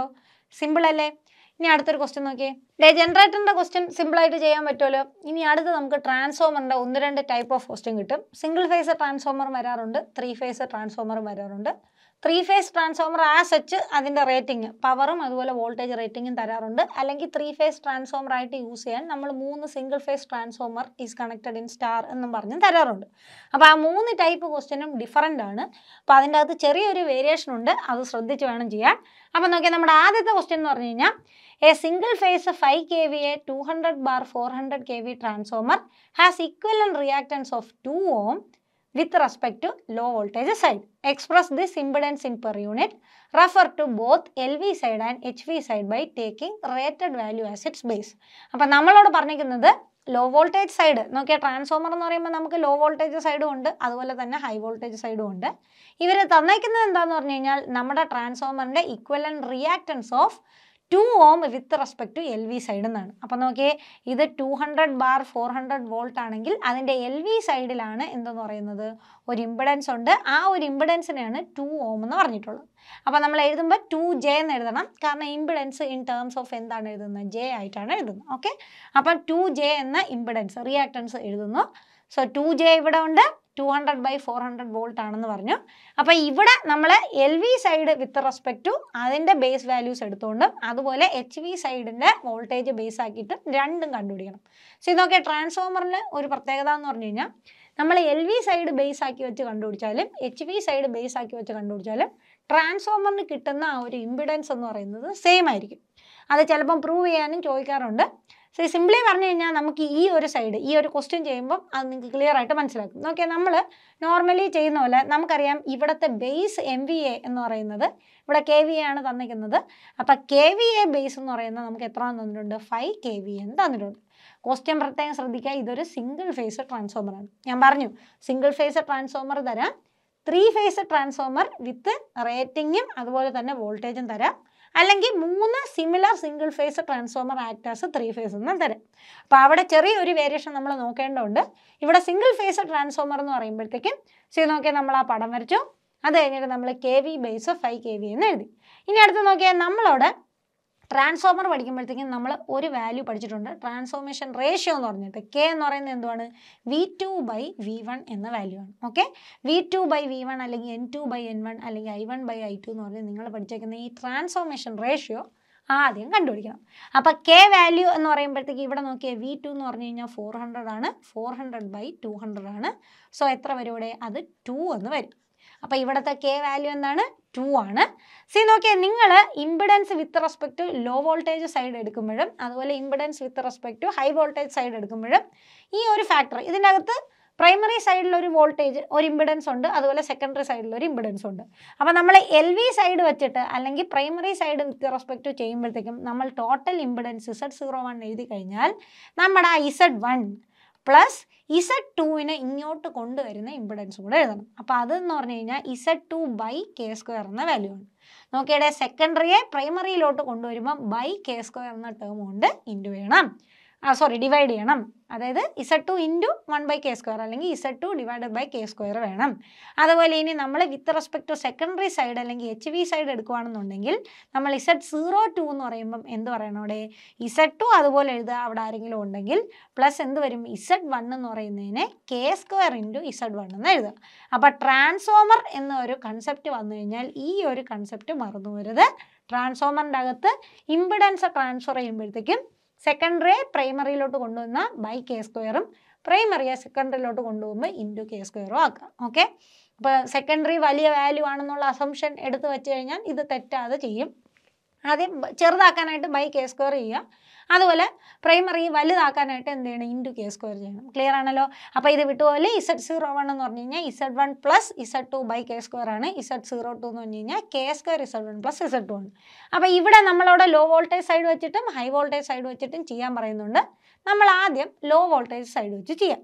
S1: സിമ്പിൾ അല്ലേ? ഇനി അടുത്തൊരു ക്വസ്റ്റ്യൻ നോക്കിയേ. ഡേ ജനറേറ്ററിൻ്റെ ക്വസ്റ്റ്യൻ സിമ്പിളായിട്ട് ചെയ്യാൻ പറ്റുമല്ലോ. ഇനി അടുത്ത് നമുക്ക് ട്രാൻസ്ഫോമറിൻ്റെ ഒന്ന് രണ്ട് ടൈപ്പ് ഓഫ് ക്വസ്റ്റ്യൻ കിട്ടും. സിംഗിൾ ഫേസ് ട്രാൻസ്ഫോമർ വരാറുണ്ട്, ത്രീ ഫേസ് ട്രാൻസ്ഫോമറും വരാറുണ്ട്. Three phase transformer as such അതിൻ്റെ റേറ്റിംഗ് പവറും അതുപോലെ വോൾട്ടേജ് റേറ്റിംഗും തരാറുണ്ട്. അല്ലെങ്കിൽ ത്രീ ഫേസ് ട്രാൻസ്ഫോമർ ആയിട്ട് യൂസ് ചെയ്യാൻ നമ്മൾ മൂന്ന് single phase transformer is connected in star എന്നും പറഞ്ഞും തരാറുണ്ട്. അപ്പോൾ ആ മൂന്ന് ടൈപ്പ് ക്വസ്റ്റ്യനും ഡിഫറൻ്റ് ആണ്. അപ്പോൾ അതിൻ്റെ അകത്ത് ചെറിയൊരു വേരിയേഷൻ ഉണ്ട്, അത് ശ്രദ്ധിച്ച് വേണം ചെയ്യാൻ. അപ്പോൾ നോക്കിയാൽ നമ്മുടെ ആദ്യത്തെ ക്വസ്റ്റ്യൻ എന്ന് പറഞ്ഞു കഴിഞ്ഞാൽ A single phase five K V A two hundred bar four hundred K V transformer has equivalent reactance of two ohm with respect to low voltage side. Express this impedance in per unit. Refer to both L V side and H V side by taking rated value as its base. അപ്പോൾ നമ്മളോട് പറഞ്ഞിരിക്കുന്നത് low voltage side നോക്കിയാൽ transformer എന്ന് പറയുമ്പോൾ നമുക്ക് law voltage സൈഡും ഉണ്ട്, അതുപോലെ തന്നെ ഹൈ വോൾട്ടേജ് സൈഡും ഉണ്ട്. ഇവർ തന്നേക്കുന്നത് എന്താണെന്ന് പറഞ്ഞു കഴിഞ്ഞാൽ നമ്മുടെ ട്രാൻസ്ഫോമറിൻ്റെ equivalent reactance of two ohm with respect to L V side എന്നാണ്. അപ്പോൾ നോക്കിയേ, ഇത് two hundred bar four hundred volt ആണെങ്കിൽ അതിൻ്റെ എൽ വി സൈഡിലാണ് എന്തെന്ന് പറയുന്നത് ഒരു ഇമ്പിഡൻസ് ഉണ്ട്. ആ ഒരു ഇമ്പിഡൻസിനെയാണ് ടു ഓം എന്ന് പറഞ്ഞിട്ടുള്ളത്. അപ്പോൾ നമ്മൾ എഴുതുമ്പോൾ ടു ജെ എന്ന് എഴുതണം, കാരണം ഇമ്പിഡൻസ് ഇൻ ടേംസ് ഓഫ് എന്താണ് എഴുതുന്നത്, ജെ ആയിട്ടാണ് എഴുതുന്നത്. ഓക്കെ, അപ്പം ടു ജെ എന്ന ഇമ്പിഡൻസ് റിയാക്ടൻസ് എഴുതുന്നു. സോ ടു ജെ ഇവിടെ ഉണ്ട്, two hundred by four hundred volt ആണെന്ന് പറഞ്ഞു. അപ്പോൾ ഇവിടെ നമ്മൾ L V side with respect to അതിൻ്റെ ബേസ് വാല്യൂസ് എടുത്തുകൊണ്ടും അതുപോലെ എച്ച് വി സൈഡിൻ്റെ വോൾട്ടേജ് ബേസ് ആക്കിയിട്ടും രണ്ടും കണ്ടുപിടിക്കണം. സോ ഇതൊക്കെ ട്രാൻസ്ഫോമറിൽ ഒരു പ്രത്യേകത എന്ന് പറഞ്ഞു കഴിഞ്ഞാൽ നമ്മൾ എൽ വി സൈഡ് ബേസ് ആക്കി വെച്ച് കണ്ടുപിടിച്ചാലും എച്ച് വി സൈഡ് ബേസ് ആക്കി വെച്ച് കണ്ടുപിടിച്ചാലും ട്രാൻസ്ഫോമറിന് കിട്ടുന്ന ആ ഒരു ഇമ്പിഡൻസ് എന്ന് പറയുന്നത് സെയിം ആയിരിക്കും. അത് ചിലപ്പം പ്രൂവ് ചെയ്യാനും ചോദിക്കാറുണ്ട്. സോ സിംപ്ലി പറഞ്ഞു കഴിഞ്ഞാൽ നമുക്ക് ഈ ഒരു സൈഡ് ഈ ഒരു ക്വസ്റ്റ്യൻ ചെയ്യുമ്പോൾ അത് നിങ്ങൾക്ക് ക്ലിയർ ആയിട്ട് മനസ്സിലാക്കും. നോക്കിയാൽ നമ്മൾ നോർമലി ചെയ്യുന്ന പോലെ നമുക്കറിയാം ഇവിടുത്തെ ബേസ് എം വി എ എന്ന് പറയുന്നത് ഇവിടെ കെ വി എ ആണ് തന്നിരിക്കുന്നത്. അപ്പോൾ കെ വി എ ബേസ് എന്ന് പറയുന്നത് നമുക്ക് എത്ര തന്നിട്ടുണ്ട്, ഫൈവ് കെ വി എന്ന് തന്നിട്ടുണ്ട്. ക്വസ്റ്റ്യൻ പ്രത്യേകം ശ്രദ്ധിക്കുക, ഇതൊരു സിംഗിൾ ഫേസ് ട്രാൻസ്ഫോമറാണ്. ഞാൻ പറഞ്ഞു സിംഗിൾ ഫേസ് ട്രാൻസ്ഫോമർ തരാം, ത്രീ ഫേസ് ട്രാൻസ്ഫോമർ വിത്ത് റേറ്റിങ്ങും അതുപോലെ തന്നെ വോൾട്ടേജും തരാം, അല്ലെങ്കിൽ മൂന്ന് similar single phase transformer actors three phase എന്നും തരാം. അപ്പോൾ അവിടെ ചെറിയൊരു വേരിയേഷൻ നമ്മൾ നോക്കേണ്ടതുണ്ട്. ഇവിടെ സിംഗിൾ ഫേസ് ട്രാൻസ്ഫോമർ എന്ന് പറയുമ്പോഴത്തേക്കും സി നോക്കിയാൽ നമ്മൾ ആ പടം വരച്ചു, അത് കഴിഞ്ഞിട്ട് നമ്മൾ K V base five K V എന്ന് എഴുതി. ഇനി അടുത്ത് നോക്കിയാൽ നമ്മളോട് ട്രാൻസ്ഫോമർ പഠിക്കുമ്പോഴത്തേക്കും നമ്മൾ ഒരു വാല്യൂ പഠിച്ചിട്ടുണ്ട്, ട്രാൻസ്ഫോർമേഷൻ റേഷ്യോ എന്ന് പറഞ്ഞിട്ട്. കെ എന്ന് പറയുന്നത് എന്തുവാണ്, V two by V one എന്ന വാല്യൂ ആണ്. Okay, V two by V one അല്ലെങ്കിൽ N two by N one അല്ലെങ്കിൽ I one by I two എന്ന് പറഞ്ഞാൽ നിങ്ങൾ പഠിച്ചേക്കുന്ന ഈ ട്രാൻസ്ഫോർമേഷൻ റേഷ്യോ ആദ്യം കണ്ടുപിടിക്കണം. അപ്പോൾ കെ വാല്യൂ എന്ന് പറയുമ്പോഴത്തേക്ക് ഇവിടെ നോക്കിയാൽ വി ടു എന്ന് പറഞ്ഞു കഴിഞ്ഞാൽ ഫോർ ഹൺഡ്രഡ് ആണ്, four hundred by two hundred ആണ്. സോ എത്ര വരും ഇവിടെ, അത് ടു എന്ന് വരും. അപ്പോൾ ഇവിടുത്തെ കെ വാല്യൂ എന്താണ്, ടു ആണ്. സി നോക്കിയാൽ നിങ്ങൾ impedance with respect to low voltage side എടുക്കുമ്പോഴും അതുപോലെ impedance with respect to high voltage side എടുക്കുമ്പോഴും ഈ ഒരു ഫാക്ടർ ഇതിൻ്റെ അകത്ത് പ്രൈമറി സൈഡിലൊരു വോൾട്ടേജ് ഒരു ഇമ്പിഡൻസ് ഉണ്ട്, അതുപോലെ സെക്കൻഡറി സൈഡിലൊരു ഇമ്പിഡൻസ് ഉണ്ട്. അപ്പോൾ നമ്മൾ എൽ വി സൈഡ് വെച്ചിട്ട് അല്ലെങ്കിൽ primary side with respect to ചെയ്യുമ്പോഴത്തേക്കും നമ്മൾ total impedance Z zero one എഴുതി കഴിഞ്ഞാൽ നമ്മുടെ ആ ഇസഡ് വൺ പ്ലസ് ഇസഡ് ടുവിനെ ഇങ്ങോട്ട് കൊണ്ടുവരുന്ന ഇമ്പിഡൻസ് കൂടെ എഴുതണം. അപ്പോൾ അതെന്ന് പറഞ്ഞു കഴിഞ്ഞാൽ Z two by K square എന്ന വാല്യൂ ആണ്. നോക്കിയുടെ സെക്കൻഡറിയെ പ്രൈമറിയിലോട്ട് കൊണ്ടുവരുമ്പോൾ ബൈ കെ സ്ക്വയർ എന്ന ടേം കൊണ്ട് ഇൻറ്റു ചെയ്യണം, സോറി ഡിവൈഡ് ചെയ്യണം. അതായത് Z two into one by K square അല്ലെങ്കിൽ Z two divided by K square വേണം. അതുപോലെ ഇനി നമ്മൾ with respect to secondary side അല്ലെങ്കിൽ എച്ച് വി സൈഡ് എടുക്കുകയാണെന്നുണ്ടെങ്കിൽ നമ്മൾ ഇസഡ് സീറോ ടു എന്ന് പറയുമ്പം എന്ത് പറയണം, അവിടെ ഇസഡ് ടു അതുപോലെ എഴുതുക, അവിടെ ആരെങ്കിലും ഉണ്ടെങ്കിൽ പ്ലസ് എന്ത് വരും, ഇസഡ് വൺ എന്ന് പറയുന്നതിനെ K square into Z one എന്ന് എഴുതുക. അപ്പോൾ ട്രാൻസ്ഫോമർ എന്ന ഒരു കൺസെപ്റ്റ് വന്നു കഴിഞ്ഞാൽ ഈ ഒരു കൺസെപ്റ്റ് മറന്നു വരുത്. ട്രാൻസ്ഫോമറിൻ്റെ അകത്ത് ഇമ്പിഡൻസ് ട്രാൻസ്ഫർ ചെയ്യുമ്പോഴത്തേക്കും സെക്കൻഡറിയെ പ്രൈമറിയിലോട്ട് കൊണ്ടുവന്ന ബൈ കെ സ്ക്വയറും പ്രൈമറിയെ സെക്കൻഡറിയിലോട്ട് കൊണ്ടുപോകുമ്പോൾ ഇൻറ്റു കെ സ്ക്വയറും ആക്കാം. ഓക്കെ, അപ്പോൾ സെക്കൻഡറി വലിയ വാല്യൂ ആണെന്നുള്ള അസംഷൻ എടുത്ത് വെച്ച് കഴിഞ്ഞാൽ ഇത് തെറ്റാതെ ചെയ്യും. ആദ്യം ചെറുതാക്കാനായിട്ട് ബൈ കെ സ്ക്വയർ ചെയ്യുക, അതുപോലെ പ്രൈമറി വലുതാക്കാനായിട്ട് എന്ത് ചെയ്യണം, ഇൻറ്റു കെ സ്ക്വയർ ചെയ്യണം. ക്ലിയർ ആണല്ലോ. അപ്പോൾ ഇത് വിട്ടുപോലെ ഇസഡ് സീറോ വൺ എന്ന് പറഞ്ഞു കഴിഞ്ഞാൽ Z one plus Z two by K square ആണ്. ഇസഡ് സീറോ ടു എന്ന് പറഞ്ഞു കഴിഞ്ഞാൽ K square Z one plus Z two ആണ്. അപ്പോൾ ഇവിടെ നമ്മളവിടെ ലോ വോൾട്ടേജ് സൈഡ് വെച്ചിട്ടും ഹൈ വോൾട്ടേജ് സൈഡ് വെച്ചിട്ടും ചെയ്യാൻ പറയുന്നുണ്ട്. നമ്മൾ ആദ്യം ലോ വോൾട്ടേജ് സൈഡ് വെച്ച് ചെയ്യാം.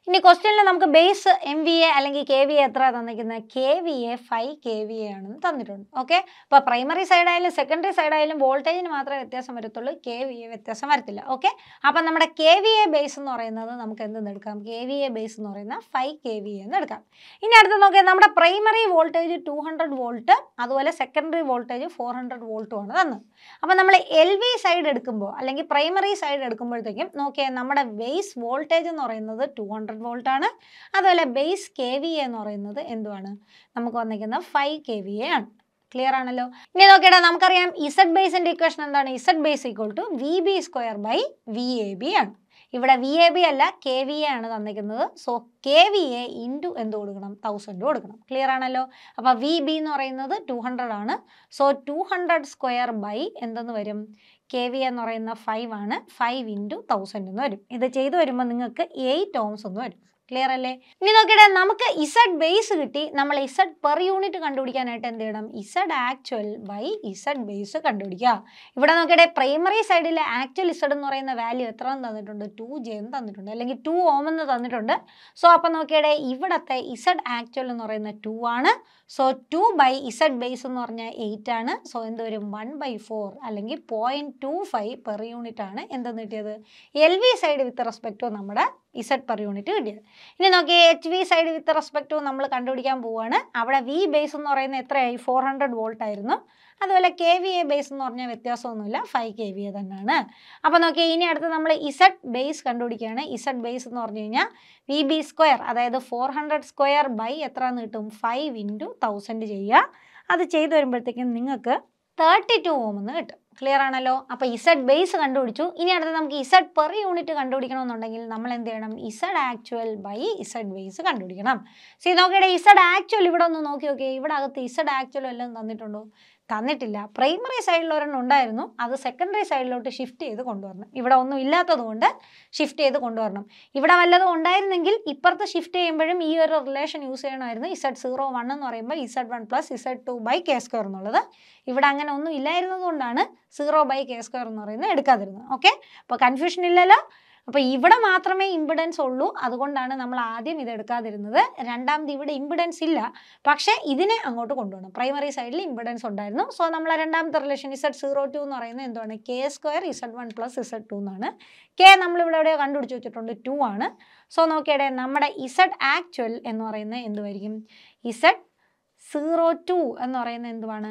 S1: ഇനി ക്വസ്റ്റ്യനിൽ നമുക്ക് ബേസ് എം വി എ അല്ലെങ്കിൽ കെ വി എ എത്ര തന്നിരിക്കുന്നത്? K V A five K V A ആണെന്ന് തന്നിട്ടുണ്ട്. ഓക്കെ, അപ്പോൾ പ്രൈമറി സൈഡായാലും സെക്കൻഡറി സൈഡായാലും വോൾട്ടേജിന് മാത്രമേ വ്യത്യാസം വരത്തുള്ളൂ, കെ വി എ വ്യത്യാസം വരത്തില്ല. ഓക്കെ, അപ്പം നമ്മുടെ കെ വി എ ബേസ് എന്ന് പറയുന്നത് നമുക്ക് എന്തെന്ന് എടുക്കാം? കെ വി എ ബേസ് എന്ന് പറയുന്ന ഫൈവ് കെ വി എ എന്ന് എടുക്കാം. ഇനി അടുത്ത് നോക്കിയാൽ നമ്മുടെ primary voltage two hundred volt, അതുപോലെ സെക്കൻഡറി വോൾട്ടേജ് ഫോർ ഹൺഡ്രഡ് വോൾട്ടുമാണ് തന്നത്. അപ്പോൾ നമ്മൾ എൽ വി സൈഡ് എടുക്കുമ്പോൾ അല്ലെങ്കിൽ പ്രൈമറി സൈഡ് എടുക്കുമ്പോഴത്തേക്കും നോക്കിയാൽ നമ്മുടെ ബേസ് വോൾട്ടേജ് എന്ന് പറയുന്നത് ടു ഹൺഡ്രഡ് വോൾട്ട് ആണ്. അതുപോലെ ബേസ് കെ വി എ എന്ന് പറയുന്നത് എന്തുവാണ്? നമുക്ക് വന്നിരിക്കുന്ന ഫൈവ് കെ വി എ ആണ്. ക്ലിയർ ആണല്ലോ? ഇനി നോക്കിയാൽ നമുക്കറിയാം ഇസഡ് ബേസിന്റെ ഇക്വേഷൻ എന്താണ്? Z base equal to V B square by V A B ആണ്. ഇവിടെ വി എ ബി അല്ല കെ വി എ ആണ് തന്നിരിക്കുന്നത്. So K V A into എന്ത് കൊടുക്കണം? തൗസൻഡ് കൊടുക്കണം. ക്ലിയർ ആണല്ലോ? അപ്പോൾ വി ബി എന്ന് പറയുന്നത് ടു ഹൺഡ്രഡ് ആണ്. So two hundred square by എന്തെന്ന് വരും? കെ വി എന്ന് പറയുന്ന ഫൈവ് ആണ്. ഫൈവ് ഇൻറ്റു തൗസൻഡ് എന്ന് വരും. ഇത് ചെയ്ത് വരുമ്പോൾ നിങ്ങൾക്ക് എയ്റ്റ് ഓംസ് എന്ന് വരും. ക്ലിയർ അല്ലേ? ഇനി നോക്കിയിട്ട് നമുക്ക് ഇസഡ് ബേസ് കിട്ടി. നമ്മൾ ഇസഡ് പെർ യൂണിറ്റ് കണ്ടുപിടിക്കാനായിട്ട് എന്ത് ചെയ്യണം? Z actual by Z base കണ്ടുപിടിക്കുക. ഇവിടെ നോക്കിയിട്ട് പ്രൈമറി സൈഡിലെ ആക്ച്വൽ ഇസഡ് എന്ന് പറയുന്ന വാല്യൂ എത്ര തന്നിട്ടുണ്ട്? ടു ജെ എന്ന് തന്നിട്ടുണ്ട്, അല്ലെങ്കിൽ ടു ഓം എന്ന് തന്നിട്ടുണ്ട്. സോ അപ്പം നോക്കിയിട്ട് ഇവിടത്തെ ഇസഡ് ആക്ച്വൽ എന്ന് പറയുന്ന ടു ആണ്. So two by Z base എന്ന് പറഞ്ഞാൽ എയ്റ്റ് ആണ്. സോ എന്ത് വരും? വൺ ബൈ ഫോർ അല്ലെങ്കിൽ point two five per unit ആണ് എന്തെന്ന് കിട്ടിയത്? L V side with respect to നമ്മുടെ ഇസഡ് പെർ യൂണിറ്റ് കിട്ടിയത്. ഇനി നോക്കി H V side with respect to നമ്മൾ കണ്ടുപിടിക്കാൻ പോവുകയാണ്. അവിടെ വി ബേസ് എന്ന് പറയുന്നത് എത്രയായി? ഫോർ ഹൺഡ്രഡ് വോൾട്ട് ആയിരുന്നു. അതുപോലെ കെ വി എ ബേസ് എന്ന് പറഞ്ഞാൽ വ്യത്യാസമൊന്നുമില്ല, ഫൈവ് കെ വി എ തന്നെയാണ്. അപ്പോൾ നോക്കി ഇനി അടുത്ത് നമ്മൾ ഇസഡ് ബേസ് കണ്ടുപിടിക്കുകയാണ്. ഇസഡ് ബേസ് എന്ന് പറഞ്ഞു കഴിഞ്ഞാൽ വി ബി സ്ക്വയർ, അതായത് ഫോർ ഹൺഡ്രഡ് സ്ക്വയർ ബൈ എത്ര എന്ന് കിട്ടും? ഫൈവ് ഇൻറ്റു തൗസൻഡ് ചെയ്യുക. അത് ചെയ്ത് വരുമ്പോഴത്തേക്കും നിങ്ങൾക്ക് തേർട്ടി ടു ഓം എന്ന് കിട്ടും. ക്ലിയർ ആണല്ലോ? അപ്പോൾ ഇസഡ് ബേസ് കണ്ടുപിടിച്ചു. ഇനി അടുത്ത് നമുക്ക് ഇസഡ് പെർ യൂണിറ്റ് കണ്ടുപിടിക്കണമെന്നുണ്ടെങ്കിൽ നമ്മൾ എന്ത് ചെയ്യണം? Z actual by Z base കണ്ടുപിടിക്കണം. സി നോക്കിയുടെ ഇസഡ് ആക്ച്വൽ ഇവിടെ ഒന്ന് നോക്കി നോക്കിയേ. ഇവിടെ അകത്ത് ഇസഡ് ആക്ച്വൽ എല്ലാം തന്നിട്ടുണ്ടോ? തന്നിട്ടില്ല. പ്രൈമറി സൈഡിൽ ഒരെണ്ണം ഉണ്ടായിരുന്നു, അത് സെക്കൻഡറി സൈഡിലോട്ട് ഷിഫ്റ്റ് ചെയ്ത് കൊണ്ടുവരണം. ഇവിടെ ഒന്നും ഇല്ലാത്തത് കൊണ്ട് ഷിഫ്റ്റ് ചെയ്ത് കൊണ്ടുവരണം. ഇവിടെ വല്ലതും ഉണ്ടായിരുന്നെങ്കിൽ ഇപ്പുറത്ത് ഷിഫ്റ്റ് ചെയ്യുമ്പോഴും ഈ ഒരു റിലേഷൻ യൂസ് ചെയ്യണമായിരുന്നു. ഇസഡ് സീറോ വൺ എന്ന് പറയുമ്പോൾ Z one plus Z two by K square എന്നുള്ളത്. ഇവിടെ അങ്ങനെ ഒന്നും ഇല്ലായിരുന്നത് കൊണ്ടാണ് സീറോ ബൈ കെ സ്ക്വയർ എന്ന് പറയുന്നത് എടുക്കാതിരുന്നത്. ഓക്കെ, അപ്പോൾ കൺഫ്യൂഷൻ ഇല്ലല്ലോ? അപ്പോൾ ഇവിടെ മാത്രമേ ഇമ്പിഡൻസ് ഉള്ളൂ, അതുകൊണ്ടാണ് നമ്മൾ ആദ്യം ഇത് എടുക്കാതിരുന്നത്. രണ്ടാമത് ഇവിടെ ഇമ്പിഡൻസ് ഇല്ല, പക്ഷേ ഇതിനെ അങ്ങോട്ട് കൊണ്ടുപോകണം. പ്രൈമറി സൈഡിൽ ഇമ്പിഡൻസ് ഉണ്ടായിരുന്നു. സോ നമ്മൾ രണ്ടാമത്തെ റിലേഷൻ ഇസഡ് സീറോ ടു എന്ന് പറയുന്നത് എന്താണ്? K square Z one plus Z two എന്നാണ്. കെ നമ്മളിവിടെ എവിടെയോ കണ്ടുപിടിച്ച് വെച്ചിട്ടുണ്ട്, ടു ആണ്. സോ നോക്കിയാടെ നമ്മുടെ ഇസഡ് ആക്ച്വൽ എന്ന് പറയുന്നത് എന്തുമായിരിക്കും? ഇസഡ് സീറോ ടു എന്ന് പറയുന്നത് എന്തുവാണ്?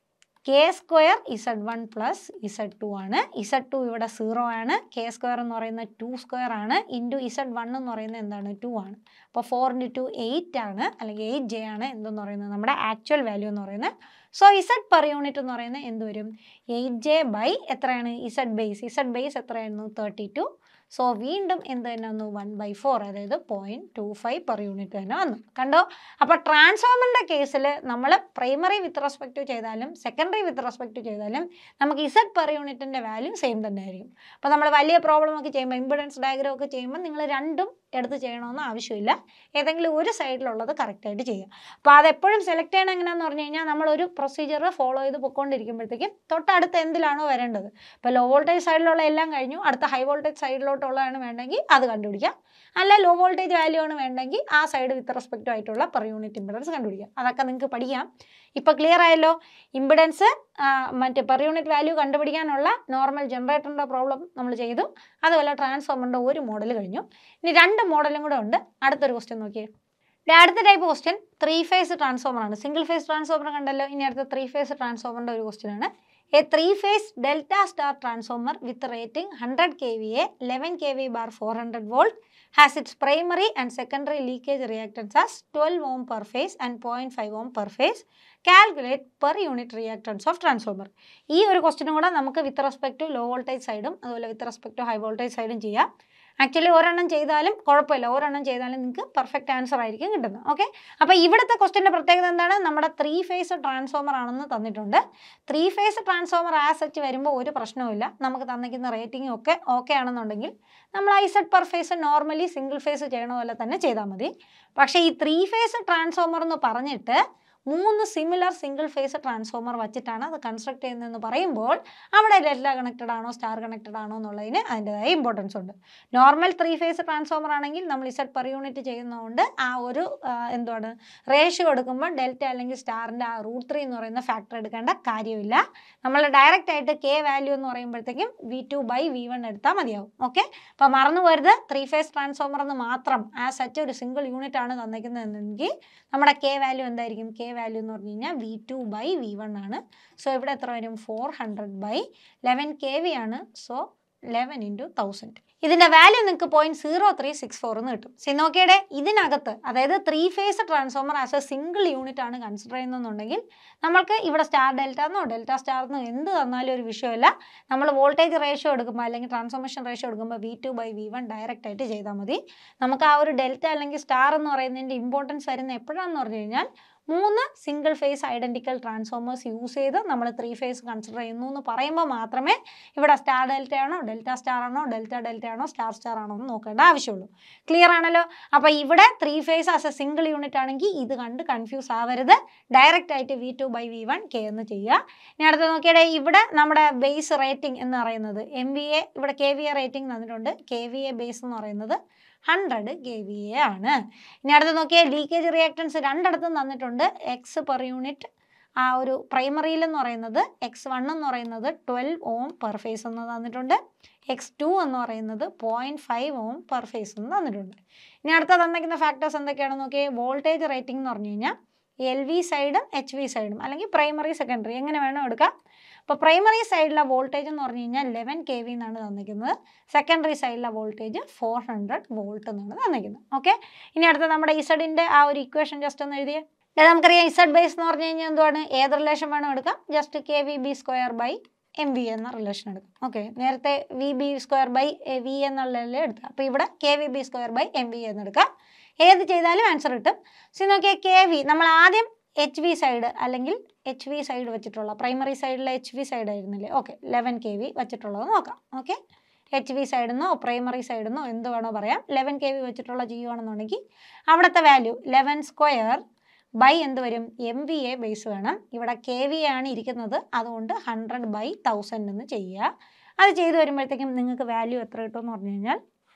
S1: K square Z one plus Z two ആണ്. ഇസഡ് ടു ഇവിടെ സീറോ ആണ്. കെ സ്ക്വയർ എന്ന് പറയുന്നത് ടു സ്ക്വയർ ആണ്. ഇൻറ്റു ഇസഡ് വൺ എന്ന് പറയുന്നത് എന്താണ്? ടു ആണ്. അപ്പോൾ ഫോർ ഇൻറ്റു ടു എയ്റ്റ് ആണ്, അല്ലെങ്കിൽ എയ്റ്റ് ജെ ആണ് എന്തെന്ന് പറയുന്നത് നമ്മുടെ ആക്ച്വൽ വാല്യൂ എന്ന് പറയുന്നത്. സോ ഇസഡ് പെർ യൂണിറ്റ് എന്ന് പറയുന്നത് എന്ത് വരും? എയ്റ്റ് ജെ ബൈ എത്രയാണ്? Z base. ഇസഡ് ബേസ് എത്രയായിരുന്നു? Thirty two. സോ വീണ്ടും എന്ത് തന്നെ വന്നു? വൺ ബൈ ഫോർ, അതായത് point two five per unit തന്നെ വന്നു. കണ്ടോ? അപ്പോൾ ട്രാൻസ്ഫോമറിൻ്റെ കേസിൽ നമ്മൾ പ്രൈമറി വിത്ത് റെസ്പെക്റ്റ് ചെയ്താലും സെക്കൻഡറി വിത്ത് റെസ്പെക്റ്റ് ചെയ്താലും നമുക്ക് ഇസഡ് പെർ യൂണിറ്റിൻ്റെ വാല്യൂ സെയിം തന്നെ ആയിരിക്കും. അപ്പോൾ നമ്മൾ വലിയ പ്രോബ്ലം ഒക്കെ ചെയ്യുമ്പോൾ, ഇമ്പിഡൻസ് ഡയഗ്രാം ഒക്കെ ചെയ്യുമ്പോൾ നിങ്ങൾ രണ്ടും എടുത്ത് ചെയ്യണമെന്ന് ആവശ്യമില്ല. ഏതെങ്കിലും ഒരു സൈഡിലുള്ളത് കറക്റ്റായിട്ട് ചെയ്യുക. അപ്പോൾ അതെപ്പോഴും സെലക്ട് ചെയ്യണം എങ്ങനെയാണെന്ന് പറഞ്ഞു കഴിഞ്ഞാൽ നമ്മളൊരു പ്രൊസീജിയർ ഫോളോ ചെയ്ത് പൊയ്ക്കൊണ്ടിരിക്കുമ്പോഴത്തേക്കും തൊട്ടടുത്ത് എന്തിലാണോ വരേണ്ടത്. ഇപ്പോൾ ലോ വോൾട്ടേജ് സൈഡിലുള്ള എല്ലാം കഴിഞ്ഞു, അടുത്ത ഹൈ വോൾട്ടേജ് സൈഡിലോട്ടുള്ളതാണ് വേണ്ടെങ്കിൽ അത് കണ്ടുപിടിക്കാം. അല്ല ലോ വോൾട്ടേജ് വാല്യൂ ആണ് വേണ്ടെങ്കിൽ ആ സൈഡ് വിത്ത് റെസ്പെക്റ്റ് ആയിട്ടുള്ള പെർ യൂണിറ്റ് ഇമ്പിഡൻസ് കണ്ടുപിടിക്കാം. അതൊക്കെ നിങ്ങൾക്ക് പഠിക്കാം. ഇപ്പോൾ ക്ലിയർ ആയല്ലോ? ഇമ്പിഡൻസ് മറ്റേ പെർ യൂണിറ്റ് വാല്യൂ കണ്ടുപിടിക്കാനുള്ള നോർമൽ ജനറേറ്ററിൻ്റെ പ്രോബ്ലം നമ്മൾ ചെയ്തു. അതുപോലെ ട്രാൻസ്ഫോമറിൻ്റെ ഒരു മോഡൽ കഴിഞ്ഞു. ഇനി രണ്ട് മോഡലും കൂടെ ഉണ്ട്. അടുത്തൊരു ക്വസ്റ്റ്യൻ നോക്കിയേ. അടുത്ത type question three phase transformer ആണ്. സിംഗിൾ ഫേസ് ട്രാൻസ്ഫോമർ കണ്ടല്ലോ. ഇനി അടുത്ത ത്രീ ഫേസ് ട്രാൻസ്ഫോമറിൻ്റെ ഒരു ക്വസ്റ്റ്യൻ ആണ്. A three-phase delta star transformer with rating one hundred K V A, eleven K V bar four hundred volt has its primary and secondary leakage reactance as twelve ohm per phase and zero point five ohm per phase. Calculate per unit reactance of transformer. ഈ ഒരു ക്വസ്റ്റ്യനും കൂടെ നമുക്ക് with respect to low voltage സൈഡും അതുപോലെ with respect to high voltage സൈഡും ചെയ്യാം. Actually ഒരെണ്ണം ചെയ്താലും കുഴപ്പമില്ല, ഒരെണ്ണം ചെയ്താലും നിങ്ങൾക്ക് പെർഫെക്റ്റ് ആൻസർ ആയിരിക്കും കിട്ടുന്നത്. ഓക്കെ, അപ്പോൾ ഇവിടുത്തെ ക്വസ്റ്റ്യൻ്റെ പ്രത്യേകത എന്താണ്? നമ്മുടെ ത്രീ ഫേസ് ട്രാൻസ്ഫോമർ ആണെന്ന് തന്നിട്ടുണ്ട്. Three phase transformer as such വരുമ്പോൾ ഒരു പ്രശ്നവുമില്ല. നമുക്ക് തന്നിരിക്കുന്ന റേറ്റിംഗ് ഒക്കെ ഓക്കെ ആണെന്നുണ്ടെങ്കിൽ നമ്മൾ ഐസെഡ് per phase normally single phase ചെയ്യണ പോലെ തന്നെ ചെയ്താൽ മതി. പക്ഷേ ഈ ത്രീ ഫേസ് ട്രാൻസ്ഫോമർ എന്ന് പറഞ്ഞിട്ട് മൂന്ന് സിമിലർ സിംഗിൾ ഫേസ് ട്രാൻസ്ഫോമർ വെച്ചിട്ടാണ് അത് കൺസ്ട്രക്ട് ചെയ്യുന്നതെന്ന് പറയുമ്പോൾ അവിടെ ഡെൽറ്റ കണക്റ്റഡ് ആണോ സ്റ്റാർ കണക്റ്റഡ് ആണോ എന്നുള്ളതിന് അതിൻ്റെതായ ഇമ്പോർട്ടൻസ് ഉണ്ട്. നോർമൽ ത്രീ ഫേസ് ട്രാൻസ്ഫോമർ ആണെങ്കിൽ നമ്മൾ ഇസഡ് പെർ യൂണിറ്റ് ചെയ്യുന്നതുകൊണ്ട് ആ ഒരു എന്താണ് റേഷ്യോ എടുക്കുമ്പോൾ ഡെൽറ്റ അല്ലെങ്കിൽ സ്റ്റാറിൻ്റെ ആ റൂട്ട് ത്രീ എന്ന് പറയുന്ന ഫാക്ടർ എടുക്കേണ്ട കാര്യമില്ല. നമ്മൾ ഡയറക്റ്റ് ആയിട്ട് കെ വാല്യൂ എന്ന് പറയുമ്പോഴത്തേക്കും V two by V one എടുത്താൽ മതിയാവും. ഓക്കെ, അപ്പോൾ മറന്നു പോരുത് ത്രീ ഫേസ് ട്രാൻസ്ഫോമർ എന്ന് മാത്രം ആ സച്ച് ഒരു സിംഗിൾ യൂണിറ്റ് ആണ് തന്നിരിക്കുന്നതെങ്കിൽ നമ്മുടെ കെ വാല്യൂ എന്തായിരിക്കും? കെ വാല്യൂ എന്ന് പറഞ്ഞു കഴിഞ്ഞാൽ V two by V one ആണ്. സോ ഇവിടെ എത്ര വരും? Four hundred by eleven K V ആണ്. So eleven into thousand. ഇതിൻ്റെ വാല്യൂ നിങ്ങൾക്ക് point zero three six four എന്ന് കിട്ടും. സി നോക്കിയുടെ ഇതിനകത്ത് അതായത് three phase transformer as a single unit ആണ് കൺസിഡർ ചെയ്യുന്നതെന്നുണ്ടെങ്കിൽ നമ്മൾക്ക് ഇവിടെ സ്റ്റാർ ഡെൽറ്റ എന്നോ ഡെൽറ്റ സ്റ്റാർ എന്നോ എന്ത് തന്നാലും ഒരു വിഷയമില്ല. നമ്മൾ വോൾട്ടേജ് റേഷ്യോ എടുക്കുമ്പോൾ അല്ലെങ്കിൽ ട്രാൻസ്ഫോർമേഷൻ റേഷ്യോ എടുക്കുമ്പോൾ V two by V one direct ആയിട്ട് ചെയ്താൽ മതി. നമുക്ക് ആ ഒരു ഡെൽറ്റ അല്ലെങ്കിൽ സ്റ്റാർ എന്ന് പറയുന്നതിൻ്റെ ഇമ്പോർട്ടൻസ് വരുന്ന എപ്പോഴാണെന്ന് പറഞ്ഞു കഴിഞ്ഞാൽ മൂന്ന് single phase identical transformers use ചെയ്ത് നമ്മൾ ത്രീ ഫേസ് കൺസിഡർ ചെയ്യുന്നു എന്ന് പറയുമ്പോൾ മാത്രമേ ഇവിടെ സ്റ്റാർ ഡെൽറ്റ ആണോ ഡെൽറ്റ സ്റ്റാർ ആണോ ഡെൽറ്റ ഡെൽറ്റ ആണോ സ്റ്റാർ സ്റ്റാർ ആണോ എന്ന് നോക്കേണ്ട ആവശ്യമുള്ളൂ. ക്ലിയർ ആണല്ലോ? അപ്പോൾ ഇവിടെ three phase as a single unit ആണെങ്കിൽ ഇത് കണ്ട് കൺഫ്യൂസ് ആവരുത്. ഡയറക്റ്റ് ആയിട്ട് V two by V one K എന്ന് ചെയ്യുക. ഇനി അടുത്ത് നോക്കിയാൽ ഇവിടെ നമ്മുടെ ബേസ് റേറ്റിംഗ് എന്ന് പറയുന്നത് എം വി എ, ഇവിടെ കെ വി എ റേറ്റിംഗ് തന്നിട്ടുണ്ട്. കെ വി എ ബേസ് എന്ന് പറയുന്നത് ഹൺഡ്രഡ് കെ വി എ ആണ്. ഇനി അടുത്ത് നോക്കിയാൽ ലീക്കേജ് റിയാക്ടൻസ് രണ്ടിടത്തും തന്നിട്ടുണ്ട്. എക്സ് പെർ യൂണിറ്റ് ആ ഒരു പ്രൈമറിയിലെന്ന് പറയുന്നത് എക്സ് വൺ എന്ന് പറയുന്നത് ട്വൽവ് ഓം പെർ ഫേസ് എന്ന് തന്നിട്ടുണ്ട്. എക്സ് ടു എന്ന് പറയുന്നത് point five ohm per phase എന്ന് തന്നിട്ടുണ്ട്. ഇനി അടുത്ത തന്നിരിക്കുന്ന ഫാക്ടേഴ്സ് എന്തൊക്കെയാണെന്ന് നോക്കിയാൽ വോൾട്ടേജ് റേറ്റിംഗ് എന്ന് പറഞ്ഞു കഴിഞ്ഞാൽ എൽ വി സൈഡും എച്ച് വി സൈഡും അല്ലെങ്കിൽ പ്രൈമറി സെക്കൻഡറി എങ്ങനെ വേണം എടുക്കാം. അപ്പോൾ പ്രൈമറി സൈഡിലെ വോൾട്ടേജ് എന്ന് പറഞ്ഞു കഴിഞ്ഞാൽ ലെവൻ കെ വി എന്നാണ് തന്നിരിക്കുന്നത്. സെക്കൻഡറി സൈഡിലെ വോൾട്ടേജ് ഫോർ ഹൺഡ്രഡ് വോൾട്ട് എന്നാണ് തന്നിരിക്കുന്നത്. ഓക്കെ, ഇനി അടുത്ത നമ്മുടെ ഇസഡിൻ്റെ ആ ഒരു ഇക്വേഷൻ ജസ്റ്റ് ഒന്ന് എഴുതിയേ. നമുക്കറിയാം ഇസഡ് ബേസ് എന്ന് പറഞ്ഞു കഴിഞ്ഞാൽ എന്തുവാണ്? ഏത് റിലേഷൻ വേണം എടുക്കാം? Just K V B square by M V എന്ന റിലേഷൻ എടുക്കാം. ഓക്കെ, നേരത്തെ V B square by V എന്നുള്ളതിൽ എടുക്കാം. അപ്പോൾ ഇവിടെ K V B square by M V എന്നെടുക്കാം. ഏത് ചെയ്താലും ആൻസർ കിട്ടും. സോ നോക്കിയാൽ കെ വി നമ്മൾ ആദ്യം എച്ച് വി സൈഡ് അല്ലെങ്കിൽ എച്ച് വി സൈഡ് വെച്ചിട്ടുള്ള പ്രൈമറി സൈഡിലെ എച്ച് വി സൈഡ് ആയിരുന്നില്ലേ? ഓക്കെ, ലെവൻ കെ വി വെച്ചിട്ടുള്ളത് നോക്കാം. ഓക്കെ, എച്ച് വി സൈഡിൽ നിന്നോ പ്രൈമറി സൈഡിൽ നിന്നോ എന്ത് വേണോ പറയാം. ലെവൻ കെ വി വെച്ചിട്ടുള്ള ചെയ്യുകയാണെന്നുണ്ടെങ്കിൽ അവിടുത്തെ വാല്യൂ ലെവൻ സ്ക്വയർ ബൈ എന്ത് വരും? എം വി എ ബേസ് വേണം. ഇവിടെ കെ വി ആണ് ഇരിക്കുന്നത്, അതുകൊണ്ട് ഹൺഡ്രഡ് ബൈ തൗസൻഡ് എന്ന് ചെയ്യുക. അത് ചെയ്ത് വരുമ്പോഴത്തേക്കും നിങ്ങൾക്ക് വാല്യൂ എത്ര കിട്ടുമെന്ന് പറഞ്ഞു കഴിഞ്ഞാൽ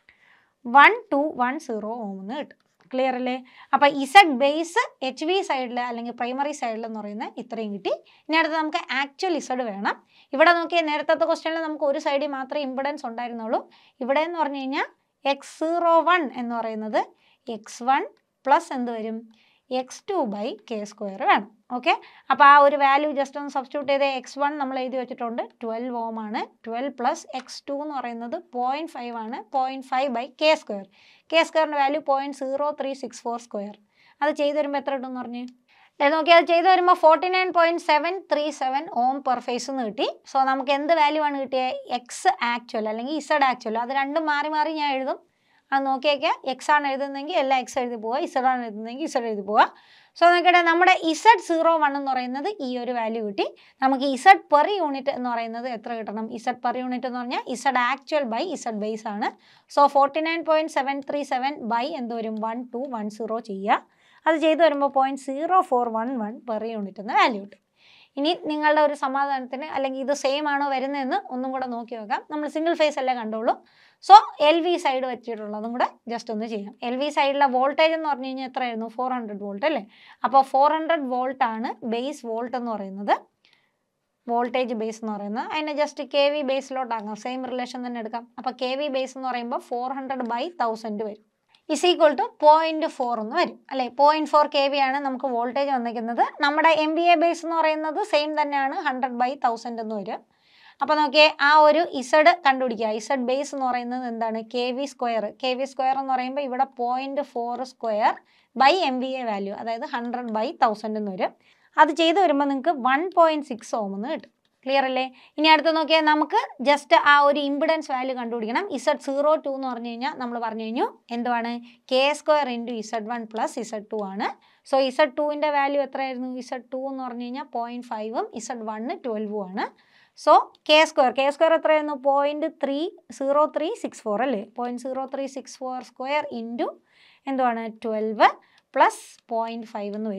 S1: one two one zero ohm എന്ന് കിട്ടും. ക്ലിയർ അല്ലേ? അപ്പോൾ ഇസഡ് ബേസ് എച്ച് വി സൈഡിൽ അല്ലെങ്കിൽ പ്രൈമറി സൈഡിൽ എന്ന് പറയുന്നത് ഇത്രയും കിട്ടി. ഇനി അടുത്ത് നമുക്ക് ആക്ച്വൽ ഇസഡ് വേണം. ഇവിടെ നോക്കിയാൽ നേരത്തെ ക്വസ്റ്റ്യനിൽ നമുക്ക് ഒരു സൈഡിൽ മാത്രമേ ഇമ്പിഡൻസ് ഉണ്ടായിരുന്നുള്ളൂ. ഇവിടെ എന്ന് പറഞ്ഞു കഴിഞ്ഞാൽ എക്സ് സീറോ വൺ എന്ന് പറയുന്നത് എക്സ് വൺ പ്ലസ് എന്ത് വരും? X two by K square വേണം. ഓക്കെ, അപ്പോൾ ആ ഒരു വാല്യൂ ജസ്റ്റ് ഒന്ന് സബ്സ്റ്റിറ്റ്യൂട്ട് ചെയ്ത് എക്സ് വൺ നമ്മൾ എഴുതി വെച്ചിട്ടുണ്ട് ട്വൽവ് ഓം ആണ്. ട്വൽവ് പ്ലസ് എക്സ് ടു എന്ന് പറയുന്നത് പോയിൻറ്റ് ഫൈവ് ആണ്. Point five by K square. K സ്ക്വയറിൻ്റെ value point zero three six four square. അത് ചെയ്ത് വരുമ്പോൾ എത്ര കിട്ടും എന്ന് പറഞ്ഞ് നോക്കി. അത് ചെയ്ത് വരുമ്പോൾ forty nine point seven three seven ohm per phase എന്ന് കിട്ടി. സോ നമുക്ക് എന്ത് വാല്യൂ ആണ് കിട്ടിയത്? എക്സ് ആക്ച്വൽ അല്ലെങ്കിൽ ഇസഡ് ആക്ച്വൽ. അത് രണ്ടും മാറി മാറി ഞാൻ എഴുതും. അത് നോക്കിയേക്കാം. എക്സ് ആണ് എഴുതുന്നതെങ്കിൽ എല്ലാം എക്സ് എഴുതി പോവുക, ഇസഡ് ആണ് എഴുതുന്നതെങ്കിൽ ഇസഡ് എഴുതി പോവുക. സോ നോക്കിയിട്ട് നമ്മുടെ ഇസഡ് സീറോ വൺ എന്ന് പറയുന്നത് ഈ ഒരു വാല്യൂ കിട്ടി. നമുക്ക് ഇസഡ് പെർ യൂണിറ്റ് എന്ന് പറയുന്നത് എത്ര കിട്ടണം? ഇസഡ് പെർ യൂണിറ്റ് എന്ന് പറഞ്ഞാൽ Z actual by Z base ആണ്. So forty nine point seven three seven by എന്ത് വരും? വൺ ടു വൺ സീറോ ചെയ്യുക. അത് ചെയ്ത് വരുമ്പോൾ point zero four one one per unit എന്ന വാല്യൂ കിട്ടും. ഇനി നിങ്ങളുടെ ഒരു സമാധാനത്തിന് അല്ലെങ്കിൽ ഇത് സെയിം ആണോ വരുന്നതെന്ന് ഒന്നും കൂടെ നോക്കി നോക്കാം. നമ്മൾ സിംഗിൾ ഫേസ് അല്ലേ കണ്ടോളൂ. സോ എൽ വി സൈഡ് വെച്ചിട്ടുള്ളതും കൂടെ ജസ്റ്റ് ഒന്ന് ചെയ്യാം. എൽ വി സൈഡിലെ വോൾട്ടേജ് എന്ന് പറഞ്ഞു കഴിഞ്ഞാൽ എത്രയായിരുന്നു? ഫോർ ഹൺഡ്രഡ് വോൾട്ട് അല്ലേ? അപ്പോൾ ഫോർ ഹൺഡ്രഡ് വോൾട്ടാണ് ബേസ് വോൾട്ട് എന്ന് പറയുന്നത്. വോൾട്ടേജ് ബേസ് എന്ന് പറയുന്നത് അതിനെ ജസ്റ്റ് കെ വി ബേസിലോട്ടാക്കാം. സെയിം റിലേഷൻ തന്നെ എടുക്കാം. അപ്പോൾ കെ വി ബേസ് എന്ന് പറയുമ്പോൾ ഫോർ ഹൺഡ്രഡ് ബൈ തൗസൻഡ് വരും. Is equal to point four എന്ന് വരും അല്ലേ? പോയിൻറ്റ് ഫോർ കെ വി ആണ് നമുക്ക് വോൾട്ടേജ് വന്നിരിക്കുന്നത്. നമ്മുടെ എം ബി എ ബേസ് എന്ന് പറയുന്നത് സെയിം തന്നെയാണ്, ഹൺഡ്രഡ് ബൈ തൗസൻഡ് എന്ന് വരും. അപ്പോൾ നോക്കിയേ ആ ഒരു ഇസഡ് കണ്ടുപിടിക്കുക. ഇസഡ് ബേസ് എന്ന് പറയുന്നത് എന്താണ്? K V square. K V square എന്ന് പറയുമ്പോൾ ഇവിടെ point four square by M V A value, അതായത് ഹൺഡ്രഡ് ബൈ തൗസൻഡ് എന്ന് വരും. അത് ചെയ്ത് വരുമ്പോൾ നിങ്ങൾക്ക് വൺ പോയിൻറ്റ് സിക്സ് ഓം എന്ന് കിട്ടും. ക്ലിയർ അല്ലേ? ഇനി അടുത്ത് നോക്കിയാൽ നമുക്ക് ജസ്റ്റ് ആ ഒരു ഇമ്പിഡൻസ് വാല്യൂ കണ്ടുപിടിക്കണം. ഇസഡ് സീറോ ടു എന്ന് പറഞ്ഞു കഴിഞ്ഞാൽ നമ്മൾ പറഞ്ഞു കഴിഞ്ഞു എന്തുവാണ്? K square into Z one plus Z two ആണ്. സോ ഇസഡ് ടുവിൻ്റെ വാല്യൂ എത്രയായിരുന്നു? ഇസഡ് ടു എന്ന് പറഞ്ഞു കഴിഞ്ഞാൽ പോയിൻറ്റ് ഫൈവും ഇസഡ് വണ്ണ് ട്വൽവും ആണ്. So K square K square എത്രയായിരുന്നു? Point three zero three six four അല്ലേ? Point zero three six four square into എന്തുവാണ്? ട്വൽവ് പ്ലസ് പോയിൻറ്റ് ഫൈവ് എന്ന് വരും.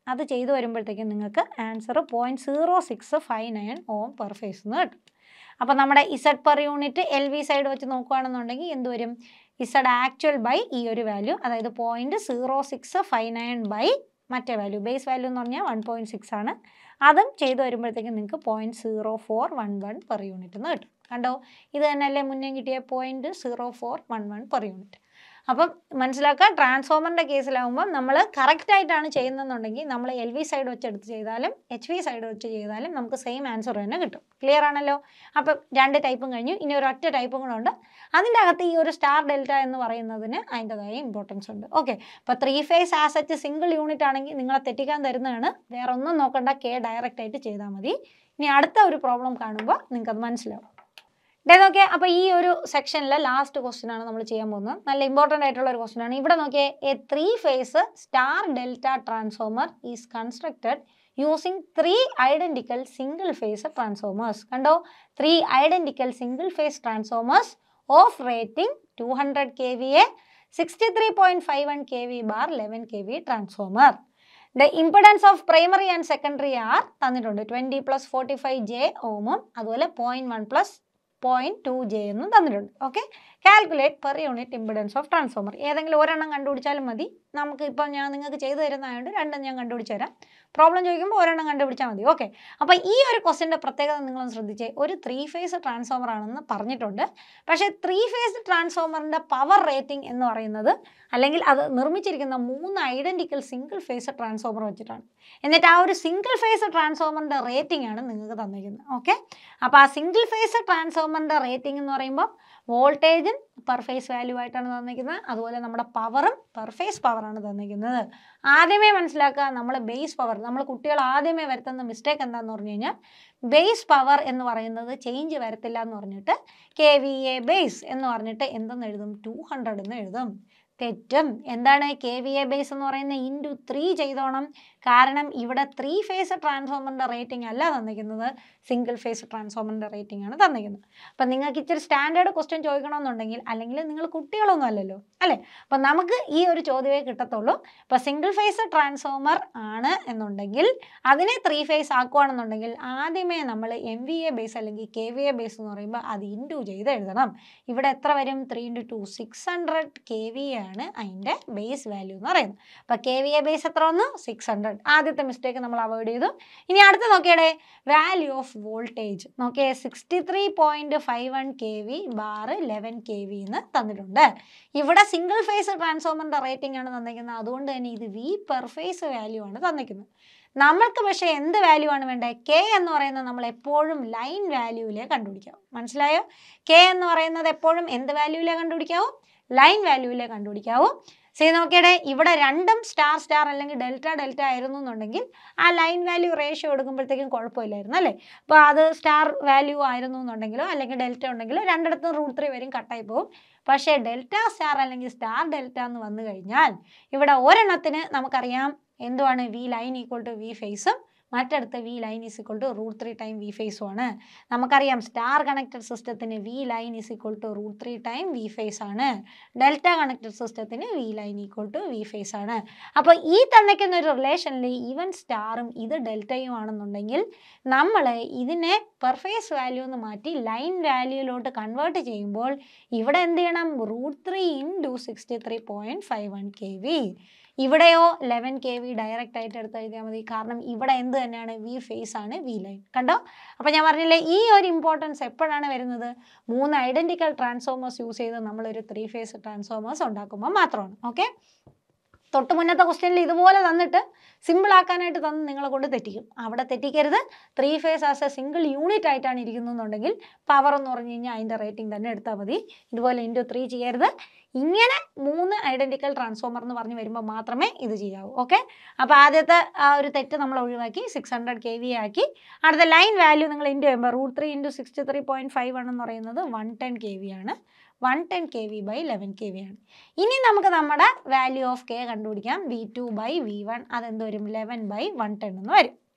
S1: അത് ചെയ്ത് വരുമ്പോഴത്തേക്കും നിങ്ങൾക്ക് answer point zero six five nine ohm per phase എന്ന് കിട്ടും. അപ്പോൾ നമ്മുടെ Z per unit L V side വെച്ച് നോക്കുകയാണെന്നുണ്ടെങ്കിൽ എന്ത് വരും? ഇസഡ് ആക്ച്വൽ ബൈ ഈ ഒരു വാല്യൂ, അതായത് point zero six five nine by മറ്റേ വാല്യൂ, ബേസ് വാല്യൂ എന്ന് പറഞ്ഞാൽ വൺ പോയിൻറ്റ് സിക്സ് ആണ്. അതും ചെയ്ത് വരുമ്പോഴത്തേക്കും നിങ്ങൾക്ക് point zero four one one per unit എന്ന് കിട്ടും. കണ്ടോ, ഇത് തന്നെയല്ലേ മുന്നേ കിട്ടിയ point zero four one one per unit. അപ്പം മനസ്സിലാക്കുക, ട്രാൻസ്ഫോമറിൻ്റെ കേസിലാവുമ്പം നമ്മൾ കറക്റ്റായിട്ടാണ് ചെയ്യുന്നതെന്നുണ്ടെങ്കിൽ നമ്മൾ എൽ വി സൈഡ് വെച്ച് എടുത്ത് ചെയ്താലും എച്ച് വി സൈഡ് വെച്ച് ചെയ്താലും നമുക്ക് സെയിം ആൻസർ തന്നെ കിട്ടും. ക്ലിയർ ആണല്ലോ? അപ്പം രണ്ട് ടൈപ്പും കഴിഞ്ഞു. ഇനി ഒരു ഒറ്റ ടൈപ്പും കൂടെ ഉണ്ട്. അതിൻ്റെ അകത്ത് ഈ ഒരു സ്റ്റാർ ഡെൽറ്റ എന്ന് പറയുന്നതിന് അതിൻ്റെതായ ഇമ്പോർട്ടൻസ് ഉണ്ട്. ഓക്കെ, അപ്പോൾ three phase as such single unit ആണെങ്കിൽ നിങ്ങളെ തെറ്റിക്കാൻ തരുന്നതാണ്. വേറെ ഒന്നും നോക്കണ്ട, കെ ഡയറക്റ്റ് ആയിട്ട് ചെയ്താൽ മതി. ഇനി അടുത്ത ഒരു പ്രോബ്ലം കാണുമ്പോൾ നിങ്ങൾക്കത് മനസ്സിലാവും. ഡേ നോക്കിയേ, അപ്പോൾ ഈ ഒരു സെക്ഷനിലെ ലാസ്റ്റ് ക്വസ്റ്റ്യൻ ആണ് നമ്മൾ ചെയ്യാൻ പോകുന്നത്. നല്ല ഇമ്പോർട്ടൻ്റ് ആയിട്ടുള്ള ഒരു ക്വസ്റ്റ്യൻ ആണ്. ഇവിടെ നോക്കിയേ, a three phase star delta transformer is constructed using three identical single phase transformers. കണ്ടോ, three identical single phase transformers of rating two hundred K V A sixty three point five one K V bar eleven K V transformer. The impedance of primary and secondary are തന്നിട്ടുണ്ട്. Twenty plus forty five J ഓമും അതുപോലെ point one plus point two J എന്നും തന്നിട്ടുണ്ട്. Okay, calculate per unit impedance of transformer. ഏതെങ്കിലും ഒരെണ്ണം കണ്ടുപിടിച്ചാലും മതി. നമുക്ക് ഇപ്പം ഞാൻ നിങ്ങൾക്ക് ചെയ്തു തരുന്നതായതുകൊണ്ട് രണ്ടും ഞാൻ കണ്ടുപിടിച്ച് തരാം. പ്രോബ്ലം ചോദിക്കുമ്പോൾ ഒരെണ്ണം കണ്ടുപിടിച്ചാൽ മതി. ഓക്കെ, അപ്പോൾ ഈ ഒരു ക്വസ്റ്റിൻ്റെ പ്രത്യേകത നിങ്ങളൊന്ന് ശ്രദ്ധിച്ചേ. ഒരു ത്രീ ഫേസ് ട്രാൻസ്ഫോമർ ആണെന്ന് പറഞ്ഞിട്ടുണ്ട്. പക്ഷേ ത്രീ ഫേസ് ട്രാൻസ്ഫോമറിൻ്റെ പവർ റേറ്റിംഗ് എന്ന് പറയുന്നത്, അല്ലെങ്കിൽ അത് നിർമ്മിച്ചിരിക്കുന്ന മൂന്ന് ഐഡൻറ്റിക്കൽ സിംഗിൾ ഫേസ് ട്രാൻസ്ഫോമർ വെച്ചിട്ടാണ്. എന്നിട്ട് ആ ഒരു സിംഗിൾ ഫേസ് ട്രാൻസ്ഫോമറിൻ്റെ റേറ്റിംഗ് ആണ് നിങ്ങൾക്ക് തന്നിരിക്കുന്നത്. ഓക്കെ, അപ്പോൾ ആ സിംഗിൾ ഫേസ് ട്രാൻസ്ഫോമറിൻ്റെ റേറ്റിംഗ് എന്ന് പറയുമ്പോൾ വോൾട്ടേജും പെർ ഫേസ് വാല്യൂ ആയിട്ടാണ് തന്നിരിക്കുന്നത്. അതുപോലെ നമ്മുടെ പവറും പെർ ഫേസ് പവറാണ് തന്നിരിക്കുന്നത്. ആദ്യമേ മനസ്സിലാക്കുക, നമ്മൾ ബേസ് പവർ, നമ്മൾ കുട്ടികൾ ആദ്യമേ വരുത്തുന്ന മിസ്റ്റേക്ക് എന്താണെന്ന് പറഞ്ഞു കഴിഞ്ഞാൽ, ബേസ് പവർ എന്ന് പറയുന്നത് ചേഞ്ച് വരത്തില്ല എന്ന് പറഞ്ഞിട്ട് കെ വി എ ബേസ് എന്ന് പറഞ്ഞിട്ട് എന്തെന്ന് എഴുതും? ടു ഹൺഡ്രഡ് എന്ന് എഴുതും. തെറ്റും. എന്താണ് കെ വി എ ബേസ് എന്ന് പറയുന്നത്? ഇൻറ്റു ത്രീ ചെയ്തോണം. കാരണം ഇവിടെ ത്രീ ഫേസ് ട്രാൻസ്ഫോമറിൻ്റെ റേറ്റിംഗ് അല്ല തന്നിരിക്കുന്നത്, സിംഗിൾ ഫേസ് ട്രാൻസ്ഫോമറിൻ്റെ റേറ്റിംഗ് ആണ് തന്നിരിക്കുന്നത്. അപ്പം നിങ്ങൾക്ക് ഇച്ചിരി സ്റ്റാൻഡേർഡ് ക്വസ്റ്റ്യൻ ചോദിക്കണമെന്നുണ്ടെങ്കിൽ, അല്ലെങ്കിൽ നിങ്ങൾ കുട്ടികളൊന്നും അല്ലല്ലോ അല്ലേ, അപ്പം നമുക്ക് ഈ ഒരു ചോദ്യമേ കിട്ടത്തുള്ളൂ. അപ്പോൾ സിംഗിൾ ഫേസ് ട്രാൻസ്ഫോമർ ആണ് എന്നുണ്ടെങ്കിൽ അതിനെ ത്രീ ഫേസ് ആക്കുകയാണെന്നുണ്ടെങ്കിൽ ആദ്യമേ നമ്മൾ എം വി എ ബേസ് അല്ലെങ്കിൽ കെ വി എ ബേസ് എന്ന് പറയുമ്പോൾ അത് ഇൻറ്റു ചെയ്ത് എഴുതണം. ഇവിടെ എത്ര വരും? Three into two six hundred K V A ആണ് അതിൻ്റെ ബേസ് വാല്യൂ എന്ന് പറയുന്നത്. അപ്പോൾ കെ വി എ ബേസ് എത്ര വന്നു? Six hundred. ആദ്യത്തെ മിസ്റ്റേക്ക് നമ്മൾ അവോയ്ഡ് ചെയ്തു. ഇനി അടുത്ത് നോക്കിയേ, വാല്യൂ ഓഫ് വോൾട്ടേജ് നോക്കിയേ, sixty three point five one K V bar eleven K V എന്ന് തന്നിട്ടുണ്ട്. ഇവിടെ സിംഗിൾ ഫേസ് ട്രാൻസ്ഫോമറിൻ്റെ റേറ്റിംഗ് ആണ് തന്നിരിക്കുന്നത്. അതുകൊണ്ട് തന്നെ ഇത് വി പെർ ഫേസ് വാല്യൂ ആണ് തന്നിരിക്കുന്നത്. നമ്മൾക്ക് പക്ഷേ എന്ത് വാല്യൂ ആണ് വേണ്ടത്? കെ എന്ന് പറയുന്നത് നമ്മൾ എപ്പോഴും ലൈൻ വാല്യൂവിലേ കണ്ടുപിടിക്കാവും. മനസ്സിലായോ? കെ എന്ന് പറയുന്നത് എപ്പോഴും എന്ത് വാല്യൂവിലേ കണ്ടുപിടിക്കാവും? ലൈൻ വാല്യൂവിലേ കണ്ടുപിടിക്കാവും. സേ നോക്കിയടെ, ഇവിടെ രണ്ടും സ്റ്റാർ സ്റ്റാർ അല്ലെങ്കിൽ ഡെൽറ്റ ഡെൽറ്റ ആയിരുന്നു എന്നുണ്ടെങ്കിൽ ആ ലൈൻ വാല്യൂ റേഷ്യോ എടുക്കുമ്പോഴത്തേക്കും കുഴപ്പമില്ലായിരുന്നു അല്ലേ. അപ്പോൾ അത് സ്റ്റാർ വാല്യൂ ആയിരുന്നു എന്നുണ്ടെങ്കിലോ അല്ലെങ്കിൽ ഡെൽറ്റ ഉണ്ടെങ്കിലോ രണ്ടിടത്തും റൂട്ട് ത്രീ വരും, കട്ടായി പോകും. പക്ഷേ ഡെൽറ്റ സ്റ്റാർ അല്ലെങ്കിൽ സ്റ്റാർ ഡെൽറ്റ എന്ന് വന്നു കഴിഞ്ഞാൽ ഇവിടെ ഒരെണ്ണത്തിന് നമുക്കറിയാം എന്തുവാണ്? V line equal to V ഫേസും മറ്റടുത്ത് V line is equal to root three time V ഫേസും ആണ്. നമുക്കറിയാം സ്റ്റാർ കണക്റ്റഡ് സിസ്റ്റത്തിന് V line is equal to root three time V phase ആണ്. ഡെൽറ്റ കണക്റ്റഡ് സിസ്റ്റത്തിന് V line equal to V phase ആണ്. അപ്പോൾ ഈ തന്നിക്കുന്ന ഒരു റിലേഷനിൽ ഈവൻ സ്റ്റാറും ഇത് ഡെൽറ്റയും ആണെന്നുണ്ടെങ്കിൽ നമ്മൾ ഇതിനെ പെർ ഫേസ് വാല്യൂ എന്ന് മാറ്റി ലൈൻ വാല്യൂയിലോട്ട് കൺവേർട്ട് ചെയ്യുമ്പോൾ ഇവിടെ എന്ത് ചെയ്യണം? Root three into sixty three point five one K V. ഇവിടെയോ ലെവൻ കെ വി ഡയറക്റ്റ് ആയിട്ട് എടുത്ത് എഴുതിയാൽ മതി. കാരണം ഇവിടെ എന്ത് തന്നെയാണ്? വി ഫേസ് ആണ്, വി ലൈൻ. കണ്ടോ? അപ്പോൾ ഞാൻ പറഞ്ഞില്ലേ, ഈ ഒരു ഇമ്പോർട്ടൻസ് എപ്പോഴാണ് വരുന്നത്? മൂന്ന് ഐഡൻറ്റിക്കൽ ട്രാൻസ്ഫോമേഴ്സ് യൂസ് ചെയ്ത് നമ്മളൊരു ത്രീ ഫേസ് ട്രാൻസ്ഫോമേഴ്സ് ഉണ്ടാക്കുമ്പോൾ മാത്രമാണ്. ഓക്കെ, തൊട്ട് മുന്നത്തെ ക്വസ്റ്റ്യനിൽ ഇതുപോലെ തന്നിട്ട് സിമ്പിൾ ആക്കാനായിട്ട് തന്ന് നിങ്ങളെ കൊണ്ട് തെറ്റിക്കും. അവിടെ തെറ്റിക്കരുത്. Three phase as a single unit ആയിട്ടാണ് ഇരിക്കുന്നതെന്നുണ്ടെങ്കിൽ പവർ എന്ന് പറഞ്ഞു കഴിഞ്ഞാൽ അതിൻ്റെ റേറ്റിംഗ് തന്നെ എടുത്താൽ മതി. ഇതുപോലെ ഇൻറ്റു ത്രീ ചെയ്യരുത്. ഇങ്ങനെ മൂന്ന് ഐഡൻറ്റിക്കൽ ട്രാൻസ്ഫോമർ എന്ന് പറഞ്ഞ് വരുമ്പോൾ മാത്രമേ ഇത് ചെയ്യാവൂ. ഓക്കെ, അപ്പോൾ ആദ്യത്തെ ആ ഒരു തെറ്റ് നമ്മൾ ഒഴിവാക്കി സിക്സ് ഹൺഡ്രഡ് കെ വി ആക്കി. അടുത്ത ലൈൻ വാല്യൂ നിങ്ങൾ ഇൻറ്റു ചെയ്യുമ്പോൾ root three into sixty three point five one എന്ന് പറയുന്നത് വൺ ടെൻ കെ വി ആണ്. One ten K V by eleven K V ആണ്. ഇനി നമുക്ക് നമ്മുടെ വാല്യൂ ഓഫ് കെ കണ്ടുപിടിക്കാം. V two by V one അതെന്ത് വരും? ലെവൻ ബൈ വൺ ടെൻ എന്ന് വരും.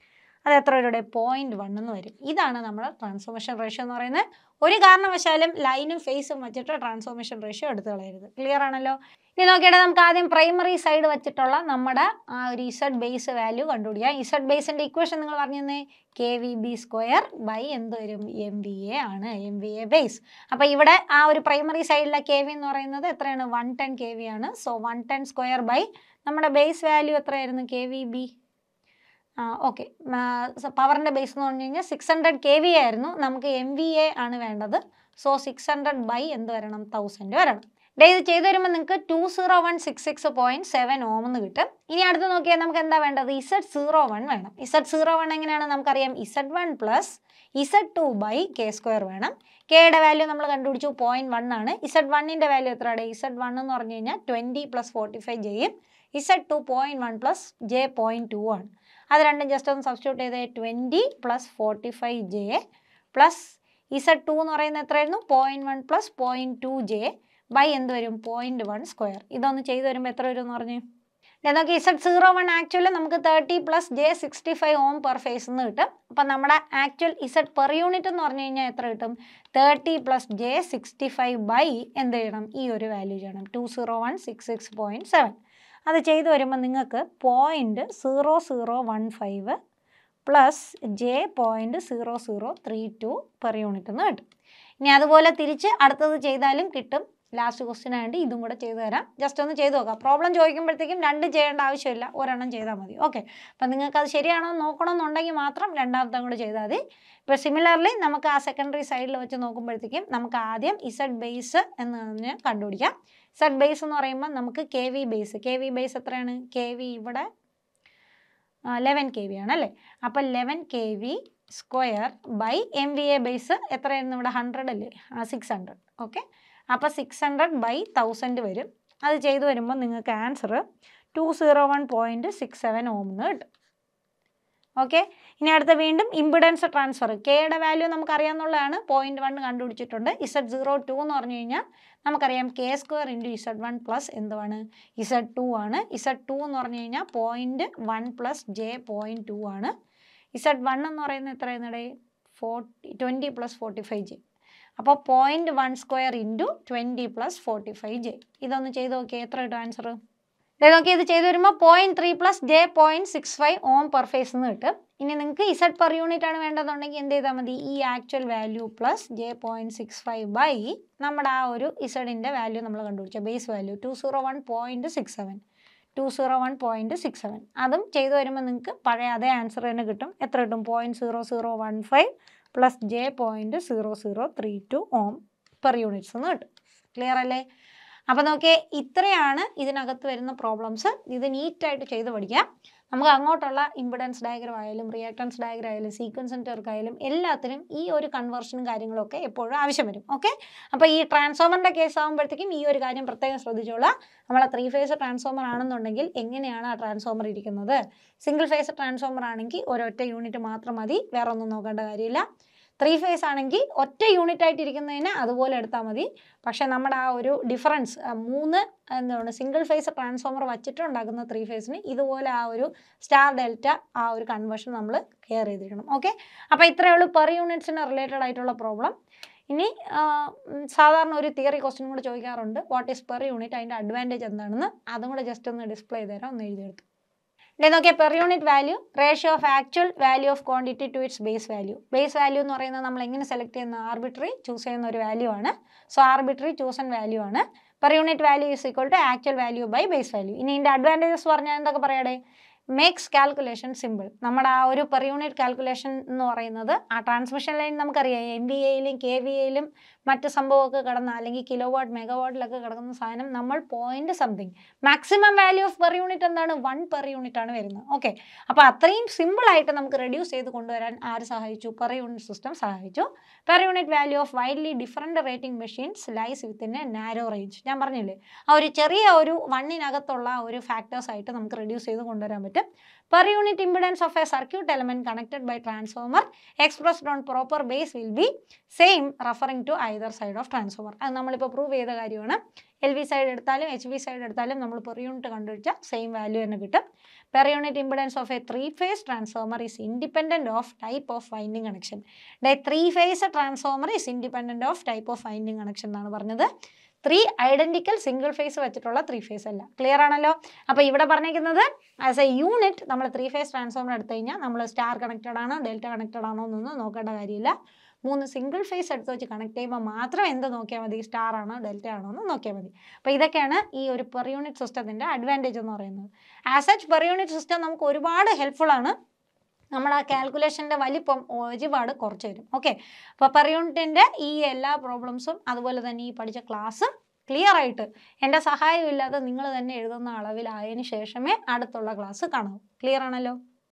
S1: അത് എത്ര വരും? പോയിന്റ് വൺ എന്ന് വരും. ഇതാണ് നമ്മുടെ ട്രാൻസ്ഫോർമേഷൻ റേഷ്യോ എന്ന് പറയുന്നത്. ഒരു കാരണവശാലും ലൈനും ഫേസും വെച്ചിട്ട് ട്രാൻസ്ഫോർമേഷൻ റേഷ്യോ എടുത്ത് കളയരുത്. ക്ലിയർ ആണല്ലോ? ഇനി നോക്കിയിട്ട് നമുക്ക് ആദ്യം പ്രൈമറി സൈഡ് വെച്ചിട്ടുള്ള നമ്മുടെ ആ ഒരു ഇസഡ് ബേസ് വാല്യൂ കണ്ടുപിടിക്കാം. ഇസഡ് ബേസിൻ്റെ ഇക്വേഷൻ നിങ്ങൾ പറഞ്ഞു തന്നെ K V B square by എന്ത് വരും? എം വി എ ആണ്, എം വി എ ബേസ്. അപ്പോൾ ഇവിടെ ആ ഒരു പ്രൈമറി സൈഡിലെ കെ വി എന്ന് പറയുന്നത് എത്രയാണ്? വൺ ടെൻ കെ വി ആണ്. So one ten square by നമ്മുടെ ബേസ് വാല്യൂ എത്രയായിരുന്നു? K V B. ആ ഓക്കെ, പവറിൻ്റെ ബേസ് എന്ന് പറഞ്ഞു കഴിഞ്ഞാൽ സിക്സ് ഹൺഡ്രഡ് കെ വി ആയിരുന്നു. നമുക്ക് എം വി എ ആണ് വേണ്ടത്. സോ സിക്സ് ഹൺഡ്രഡ് ബൈ എന്ത് വരണം? തൗസൻഡ് വരണം. ഡേ ഇത് ചെയ്ത് വരുമ്പോൾ നിങ്ങൾക്ക് two zero one six six point seven ohm എന്ന് കിട്ടും. ഇനി അടുത്ത് നോക്കിയാൽ നമുക്ക് എന്താ വേണ്ടത്? ഇസഡ് സീറോ വൺ വേണം. ഇസഡ് സീറോ വൺ എങ്ങനെയാണ് നമുക്കറിയാം? Z one plus Z two by K square വേണം. കെയുടെ വാല്യൂ നമ്മൾ കണ്ടുപിടിച്ചു പോയിന്റ് വൺ ആണ്. ഇസഡ് വണ്ണിൻ്റെ വാല്യൂ എത്രയാണ്? ഇസഡ് വൺ എന്ന് പറഞ്ഞു കഴിഞ്ഞാൽ ട്വൻറ്റി പ്ലസ് ഫോർട്ടി ഫൈവ് ജെയും Z two point one plus J point two ആണ്. അത് രണ്ടും ജസ്റ്റ് ഒന്ന് സബ്സ്റ്റിറ്റ്യൂട്ട് ചെയ്തേ. Twenty plus forty five J plus Z two എന്ന് പറയുന്നത് എത്രയായിരുന്നു? Point one plus point two J by എന്ത് വരും? Point one square. ഇതൊന്ന് ചെയ്ത് വരുമ്പോൾ എത്ര വരും എന്ന് പറഞ്ഞു? നോക്കി ഇസഡ് സീറോ വൺ ആക്ച്വലി നമുക്ക് thirty plus J sixty five ohm per phase എന്ന് കിട്ടും. അപ്പം നമ്മുടെ ആക്ച്വൽ ഇസഡ് പെർ യൂണിറ്റ് എന്ന് പറഞ്ഞു കഴിഞ്ഞാൽ എത്ര കിട്ടും? Thirty plus J sixty five by എന്ത് ചെയ്യണം? ഈ ഒരു വാല്യൂ ചെയ്യണം, two zero one six six point seven. അത് ചെയ്ത് വരുമ്പോൾ നിങ്ങൾക്ക് point zero zero one five plus J point zero zero three two per unit എന്ന് കിട്ടും. ഇനി അതുപോലെ തിരിച്ച് അടുത്തത് ചെയ്താലും കിട്ടും. ലാസ്റ്റ് ക്വസ്റ്റ്യൻ ആയിട്ട് ഇതും കൂടെ ചെയ്തു തരാം. ജസ്റ്റ് ഒന്ന് ചെയ്ത് നോക്കാം. പ്രോബ്ലം ചോദിക്കുമ്പോഴത്തേക്കും രണ്ട് ചെയ്യേണ്ട ആവശ്യമില്ല, ഒരെണ്ണം ചെയ്താൽ മതി. ഓക്കെ, അപ്പം നിങ്ങൾക്ക് അത് ശരിയാണോ നോക്കണമെന്നുണ്ടെങ്കിൽ മാത്രം രണ്ടാമത്തെ കൂടെ ചെയ്താൽ മതി. ഇപ്പോൾ സിമിലർലി നമുക്ക് ആ സെക്കൻഡറി സൈഡിൽ വെച്ച് നോക്കുമ്പോഴത്തേക്കും നമുക്ക് ആദ്യം ഇസഡ് ബേസ് എന്ന് പറഞ്ഞ് കണ്ടുപിടിക്കാം. ഇസഡ് ബേസ് എന്ന് പറയുമ്പോൾ നമുക്ക് K V base, K V base എത്രയാണ്? കെ വി ഇവിടെ ലെവൻ കെ വി ആണല്ലേ. അപ്പം eleven K V square by M V A base എത്രയായിരുന്നു? ഇവിടെ ഹൺഡ്രഡ് അല്ലേ? Six hundred. ഓക്കെ, അപ്പോൾ സിക്സ് ഹൺഡ്രഡ് ബൈ തൗസൻഡ് വരും. അത് ചെയ്ത് വരുമ്പോൾ നിങ്ങൾക്ക് answer two zero one point six seven ohm എന്ന് കിട്ടും. ഓക്കെ, ഇനി അടുത്ത വീണ്ടും ഇമ്പിഡൻസ് ട്രാൻസ്ഫർ. കെയുടെ വാല്യൂ നമുക്കറിയാവുന്നതാണ്, പോയിൻറ്റ് വൺ കണ്ടുപിടിച്ചിട്ടുണ്ട്. ഇസഡ് സീറോ ടു എന്ന് പറഞ്ഞു കഴിഞ്ഞാൽ നമുക്കറിയാം K square into Z one plus എന്തുവാണ്? ഇസഡ് ടു ആണ്. ഇസഡ് ടു എന്ന് പറഞ്ഞു കഴിഞ്ഞാൽ point one plus J point two ആണ്. ഇസഡ് വൺ എന്ന് പറയുന്നത് എത്രയായിരുന്നടേ? Forty twenty plus forty five J. അപ്പോൾ point one square into twenty plus forty five J. ഇതൊന്ന് ചെയ്ത് നോക്കിയാൽ എത്ര കിട്ടും ആൻസർ? ഇത് നോക്കി ഇത് ചെയ്ത് വരുമ്പോൾ point three plus J point six five ohm per phase എന്ന് കിട്ടും. ഇനി നിങ്ങൾക്ക് ഇസഡ് പെർ യൂണിറ്റ് ആണ് വേണ്ടതെന്നുണ്ടെങ്കിൽ എന്ത് ചെയ്താൽ മതി? ഈ actual value plus J point six five by നമ്മുടെ ആ ഒരു ഇസഡിൻ്റെ വാല്യൂ നമ്മൾ കണ്ടുപിടിച്ച base value two zero one point six seven two zero one point six seven അതും ചെയ്ത് വരുമ്പോൾ നിങ്ങൾക്ക് പഴയ അതേ ആൻസർ തന്നെ കിട്ടും. എത്ര കിട്ടും? Point zero zero one five plus J point zero zero three two ohm per units എന്ന് കിട്ടും. ക്ലിയർ അല്ലേ? അപ്പോൾ നോക്കിയേ, ഇത്രയാണ് ഇതിനകത്ത് വരുന്ന പ്രോബ്ലംസ്. ഇത് നീറ്റായിട്ട് ചെയ്ത് പഠിക്കാം. നമുക്ക് അങ്ങോട്ടുള്ള ഇമ്പിഡൻസ് ഡയഗ്രം ആയാലും റിയാക്ടൻസ് ഡയഗ്രം ആയാലും സീക്വൻസ് നെറ്റ്വർക്ക് ആയാലും എല്ലാത്തിനും ഈ ഒരു കൺവേർഷനും കാര്യങ്ങളൊക്കെ എപ്പോഴും ആവശ്യം വരും. ഓക്കെ, അപ്പോൾ ഈ ട്രാൻസ്ഫോമറിൻ്റെ കേസ് ആകുമ്പോഴത്തേക്കും ഈ ഒരു കാര്യം പ്രത്യേകം ശ്രദ്ധിച്ചോളാം. നമ്മളെ ത്രീ ഫേസ് ട്രാൻസ്ഫോമർ ആണെന്നുണ്ടെങ്കിൽ എങ്ങനെയാണ് ആ ട്രാൻസ്ഫോമർ ഇരിക്കുന്നത്? സിംഗിൾ ഫേസ് ട്രാൻസ്ഫോമർ ആണെങ്കിൽ ഒരൊറ്റ യൂണിറ്റ് മാത്രം മതി, വേറെ ഒന്നും നോക്കേണ്ട കാര്യമില്ല. ത്രീ ഫേസ് ആണെങ്കിൽ ഒറ്റ യൂണിറ്റ് ആയിട്ട് ഇരിക്കുന്നതിന് അതുപോലെ എടുത്താൽ മതി. പക്ഷേ നമ്മുടെ ആ ഒരു ഡിഫറൻസ് മൂന്ന് എന്താണ് സിംഗിൾ ഫേസ് ട്രാൻസ്ഫോമർ വച്ചിട്ട് ഉണ്ടാക്കുന്ന ത്രീ ഫേസിന് ഇതുപോലെ ആ ഒരു സ്റ്റാർ ഡെൽറ്റ ആ ഒരു കൺവേർഷൻ നമ്മൾ കെയർ ചെയ്തിരിക്കണം. ഓക്കെ, അപ്പോൾ ഇത്രയേ ഉള്ളൂ പെർ യൂണിറ്റ്സിന് റിലേറ്റഡ് ആയിട്ടുള്ള പ്രോബ്ലം. ഇനി സാധാരണ ഒരു തിയറി ക്വസ്റ്റ്യൻ കൂടെ ചോദിക്കാറുണ്ട്, വാട്ട് ഈസ് പെർ യൂണിറ്റ്, അതിൻ്റെ അഡ്വാൻറ്റേജ് എന്താണെന്ന്. അതും കൂടെ ജസ്റ്റ് ഒന്ന് ഡിസ്പ്ലേ ചെയ്ത് തരാം, ഒന്ന് എഴുതിയെടുത്തു. ഇതേ നോക്കിയാൽ per unit value ratio of actual value of quantity to its base value. Base value എന്ന് പറയുന്നത് നമ്മൾ എങ്ങനെ സെലക്ട് ചെയ്യുന്ന? ആർബിട്രറി ചൂസ് ചെയ്യുന്ന ഒരു വാല്യൂ ആണ്. സോ ആർബിട്രറി ചൂസൺ വാല്യൂ ആണ്. Per unit value is equal to actual value by base value. ഇനി ഇതിൻ്റെ അഡ്വാൻറ്റേജസ് പറഞ്ഞാൽ എന്തൊക്കെ പറയാടേ? Makes calculation simple. നമ്മുടെ ആ ഒരു പെർ യൂണിറ്റ് കാൽക്കുലേഷൻ എന്ന് പറയുന്നത് ആ ട്രാൻസ്മിഷൻ ലൈൻ നമുക്കറിയാം, എം വി എയിലും കെ വി എയിലും മറ്റ് സംഭവമൊക്കെ കിടന്ന അല്ലെങ്കിൽ കിലോ വാട്ട് മെഗാ വാട്ടിലൊക്കെ കിടക്കുന്ന സാധനം നമ്മൾ point something maximum value of per unit എന്താണ്? വൺ പെർ യൂണിറ്റ് ആണ് വരുന്നത്. ഓക്കെ, അപ്പോൾ അത്രയും സിമ്പിളായിട്ട് നമുക്ക് റെഡ്യൂസ് ചെയ്ത് കൊണ്ടുവരാൻ ആര് സഹായിച്ചു? പെർ യൂണിറ്റ് സിസ്റ്റം സഹായിച്ചു. Per unit value of widely different rating machines lies within a narrow range. ഞാൻ പറഞ്ഞില്ലേ, ആ ഒരു ചെറിയ ഒരു വണ്ണിനകത്തുള്ള ഒരു ഫാക്ടേഴ്സ് ആയിട്ട് നമുക്ക് റെഡ്യൂസ് ചെയ്ത് കൊണ്ടുവരാൻ പറ്റും. പറ്റും. Per unit impedance of a circuit element connected by transformer expressed on proper base will be same referring to either side of transformer. അത് നമ്മളിപ്പോൾ പ്രൂവ് ചെയ്ത കാര്യമാണ്. എൽ വി സൈഡ് എടുത്താലും എച്ച് വി സൈഡ് എടുത്താലും നമ്മൾ പെർ യൂണിറ്റ് കണ്ടുപിടിച്ചാൽ same value തന്നെ കിട്ടും. Per unit impedance of a three phase transformer is independent of type of winding connection. The three phase transformer is independent of type of winding connection എന്നാണ് പറഞ്ഞത്. Three identical single phase വെച്ചിട്ടുള്ള three phase അല്ല. Clear ആണല്ലോ? അപ്പോൾ ഇവിടെ പറഞ്ഞിരിക്കുന്നത് as a unit നമ്മൾ three phase transformer എടുത്തു കഴിഞ്ഞാൽ നമ്മൾ സ്റ്റാർ കണക്റ്റഡ് ആണോ ഡെൽറ്റ കണക്റ്റഡ് ആണോ എന്നൊന്നും നോക്കേണ്ട കാര്യമില്ല. മൂന്ന് സിംഗിൾ ഫേസ് എടുത്ത് വെച്ച് കണക്ട് ചെയ്യുമ്പോൾ മാത്രം എന്ത് നോക്കിയാൽ മതി, സ്റ്റാർ ആണോ ഡെൽറ്റ ആണോ എന്ന് നോക്കിയാൽ മതി. അപ്പോൾ ഇതൊക്കെയാണ് ഈ ഒരു പെർ യൂണിറ്റ് സിസ്റ്റത്തിൻ്റെ അഡ്വാൻറ്റേജ് എന്ന് പറയുന്നത്. As such per unit system നമുക്ക് ഒരുപാട് ഹെൽപ്ഫുൾ ആണ്. നമ്മൾ ആ കാൽക്കുലേഷൻ്റെ വലിപ്പം ഒരുപാട് കുറച്ച് തരും. ഓക്കെ, അപ്പോൾ പെർ യൂണിറ്റിൻ്റെ ഈ എല്ലാ പ്രോബ്ലംസും അതുപോലെ തന്നെ ഈ പഠിച്ച ക്ലാസ്സും ക്ലിയർ ആയിട്ട് എൻ്റെ സഹായമില്ലാതെ നിങ്ങൾ തന്നെ എഴുതുന്ന അളവിലായതിനു ശേഷമേ അടുത്തുള്ള ക്ലാസ് കാണാവൂ. ക്ലിയർ ആണല്ലോ?